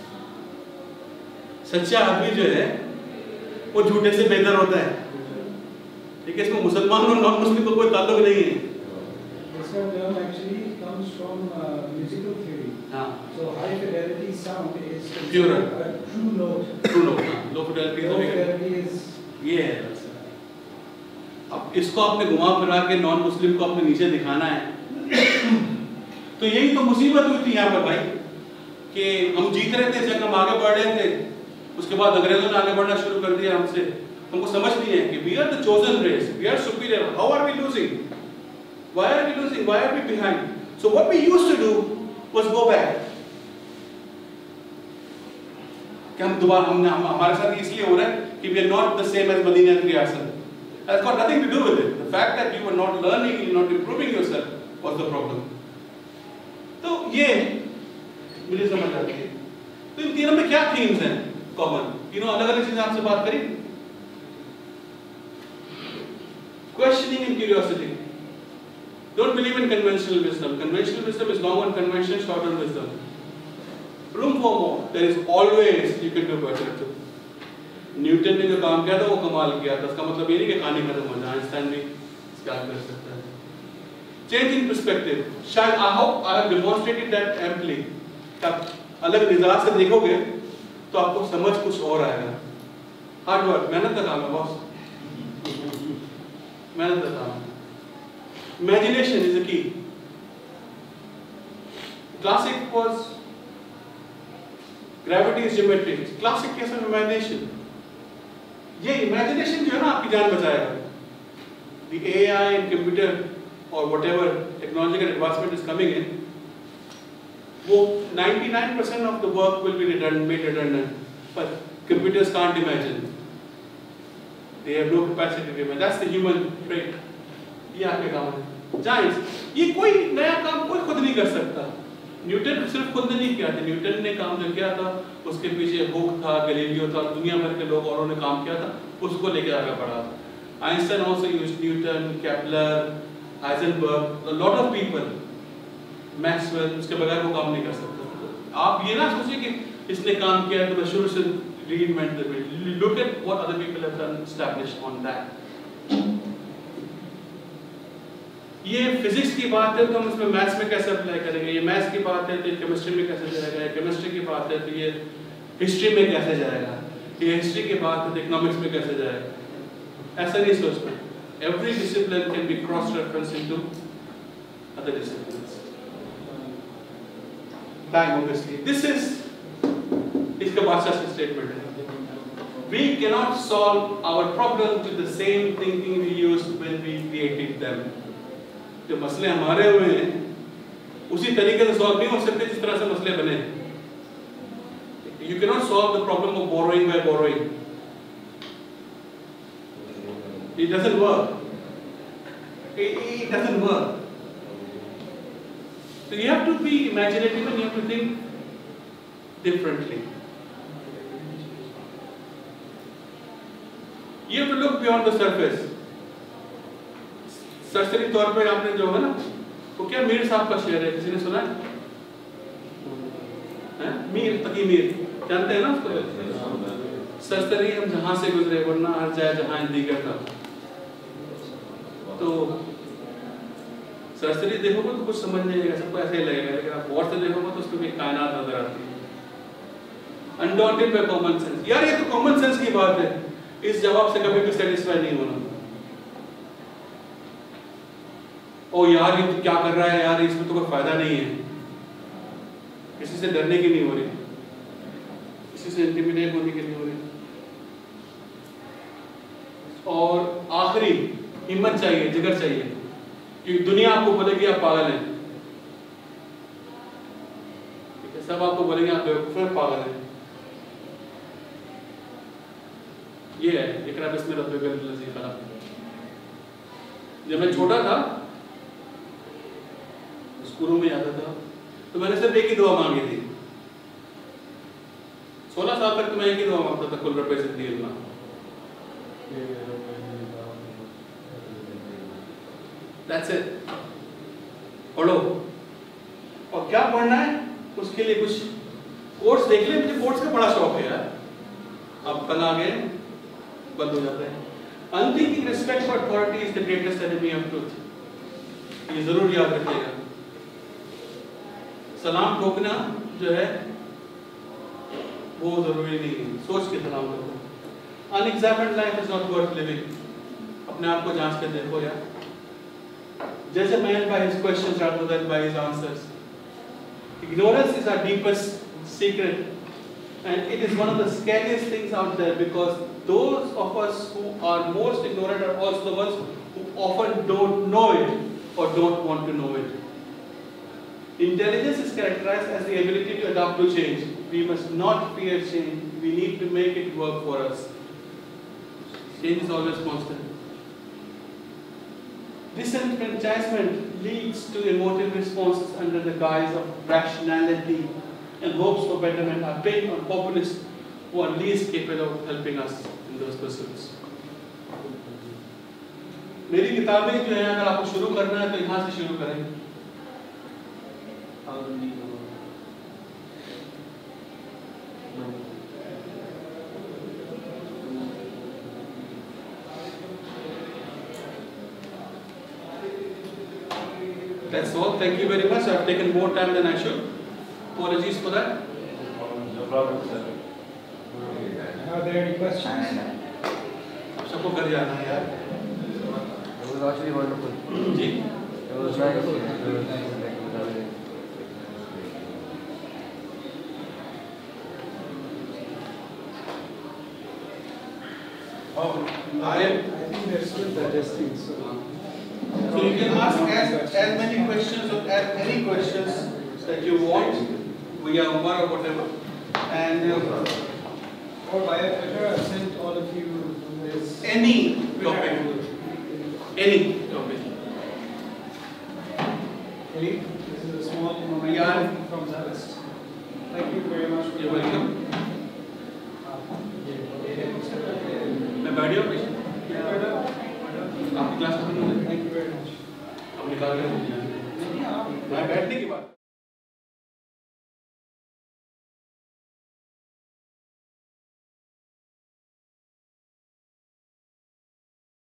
सच्चा आदमी जो है वो झूठे से बेहतर होता है, ठीक है। इसमें मुसलमान और नॉन मुस्लिम को कोई ताल्लुक नहीं है। This term actually comes from uh, musical theory. हाँ। So high fidelity sound is Purer. a true note. True note, low fidelity Low तो fidelity is ये है। अब इसको आपने घुमा फिरा के नॉन मुस्लिम को अपने नीचे दिखाना है। तो यही तो मुसीबत हुई थी यहाँ पर भाई, कि हम जीत रहे थे, जंग हम आगे बढ़ रहे थे, उसके बाद अंग्रेजों ने आगे बढ़ना शुरू कर दिया हमसे। हमको समझ नहीं है कि we are the chosen race, we are superior, how are we losing, why are we losing, why are we behind. So what we used to do was go back. कि हम दोबारा हमने हम, हमारे साथ इसलिए हो रहा है कि we are not the same as Medina रियासत। That's got nothing to do with it. The fact that you were not learning, you were not improving yourself was the problem. तो ये मुझे समझ आती है। तो इन तीनों में क्या थीम्स हैं कॉमन? तीनों अलग अलग चीजें आपसे बात करी। Questioning and curiosity, Don't believe in conventional wisdom. Conventional wisdom is long on convention, short on wisdom. Room for more. There is always you can do better too. Newton ने जो काम किया था वो कमाल किया था. उसका मतलब ये नहीं कि कहानी खत्म हो जाए. आइंस्टाइन भी इसका कर सकता है. Change in perspective. शायद I hope I have demonstrated that amply. आप अलग निज़ार से देखोगे तो आपको समझ कुछ और आएगा. Hard work, मेहनत का काम है बॉस. मेहनत का काम है. Imagination is the key. Classic was gravity is geometry. Classic case of imagination. ये imagination जो है ना आपकी जान बचाएगा. The A I and computer or whatever technological advancement is coming in, वो ninety-nine percent of the work will be redundant, made redundant. But computers can't imagine. They have no capacity to imagine. That's the human trait. ये आपके काम है. Giants. ये कोई नया काम कोई खुद नहीं कर सकता. न्यूटन सिर्फ खुद ने नहीं किया था. न्यूटन ने काम जो किया था उसके पीछे हुक था, गैलीलियो था, दुनिया भर के लोग औरों ने काम किया था. उसको लेके आगे बढ़ा. Einstein also used Newton, Kepler, Heisenberg, a lot of people, Maxwell, उसके बगैर वो काम नहीं कर सकता. आप ये ना सोचिए कि इसने काम किया तो मैं शुरू से reinvent the wheel. Look at what other people have done, established on that. ये फिजिक्स की बात है तो हम इसमें मैथ्स में कैसे अप्लाई करेंगे. ये मैथ्स की बात है तो केमिस्ट्री में कैसे जाएगा. ये केमिस्ट्री की बात है तो ये हिस्ट्री में कैसे जाएगा. ये हिस्ट्री की बात है तो इकोनॉमिक्स में कैसे जाएगा. ऐसा नहीं सोचना. Every discipline can be cross-referenced into other disciplines. Bang, obviously. This is इसका बादशाह statement है. We cannot solve our problem with the same thinking we used when we created them. जो मसले हमारे हुए हैं उसी तरीके से सॉल्व नहीं हो सकते जिस तरह से मसले बने. You cannot solve the problem of borrowing by borrowing. It doesn't work. It, it doesn't work. So you have to be imaginative and you have to think differently. You have to look beyond the surface. सरसरी तौर पे आपने जो है ना वो क्या मीर साहब का शेर है. किसी ने सुना है? हैं? मीर तकी मीर जानते हैं ना उसको. सरसरी हम जहां से गुजरे वरना हर जाए जहां दीगर था. तो सरसरी देखोगे तो कुछ समझ नहीं आएगा. सबको ऐसे ही लगेगा. लेकिन आप गौर से देखोगे तो उसमें भी कायनात नजर आती है. Undaunted by common sense. यार ये तो कॉमन सेंस की बात है. इस जवाब से कभी भी सेटिस्फाई नहीं होना. ओ यार ये तो क्या कर रहा है यार, इसमें तो कोई फायदा नहीं है. किसी से डरने की नहीं हो रही, किसी से इंटिमिडेट होने की नहीं हो रही. और आखिरी हिम्मत चाहिए, जिगर चाहिए कि दुनिया आपको बोलेगी आप पागल हैं. सब आपको बोलेंगे आप बेवकूफ पागल हैं. ये है इकरा बिस्मिल रब्बिकल लज़ी खलक़. जब मैं छोटा था स्कूलों में जाता था तो मैंने सिर्फ एक ही दुआ मांगी थी. सोलह साल तक तो मैं एक ही दुआ मांगता था, कुल रब्बे ज़िदनी इल्मा. That's it. पढ़ो. और क्या पढ़ना है उसके लिए कुछ कोर्स देख ले. मुझे कोर्स का बड़ा शौक है यार. अब तंग आ गए बंद हो जाता है. Unthinking respect for authority is the greatest enemy of truth. ये जरूर याद रखिएगा. सलाम ठोकना जो है वो जरूरी नहीं है. सोच के सलाम ठोको. Unexamined life is not worth living. अपने आप को जांच कर देखो यार. Judge a man by his questions rather than by his answers. Ignorance is our deepest secret, and it is one of the scariest things out there because those of us who are most ignorant are also the ones who often don't know it or don't want to know it. Intelligence is characterized as the ability to adapt to change. We must not fear change. We need to make it work for us. Change is always constant. Disenfranchisement leads to emotive responses under the guise of rationality, and hopes for betterment are based on populists who are least capable of helping us in those pursuits. मेरी किताबें जो है अगर आपको शुरू करना है तो यहाँ से शुरू करें। That's all. Thank you very much. I've taken more time than I should. Apologies for that. No problem, sir. Are there any questions? सबको कर जाना है यार। It was actually wonderful. Ji. It was nice. It was like, Oh, I I am. think they're still digesting, so. So you can ask as, as many questions or as many questions that you want. We are one or whatever. And uh, Or by a Twitter, I've sent all of you this. any topic. Any topic. Kalim, this is a small moment Yeah. from SZABIST. Thank you very much. for You're welcome. मैं बैठ जाऊँ पीछे? आपकी class खत्म हो गई? Thank you very much. अब निकाल रहे हैं। मैं बैठने की बात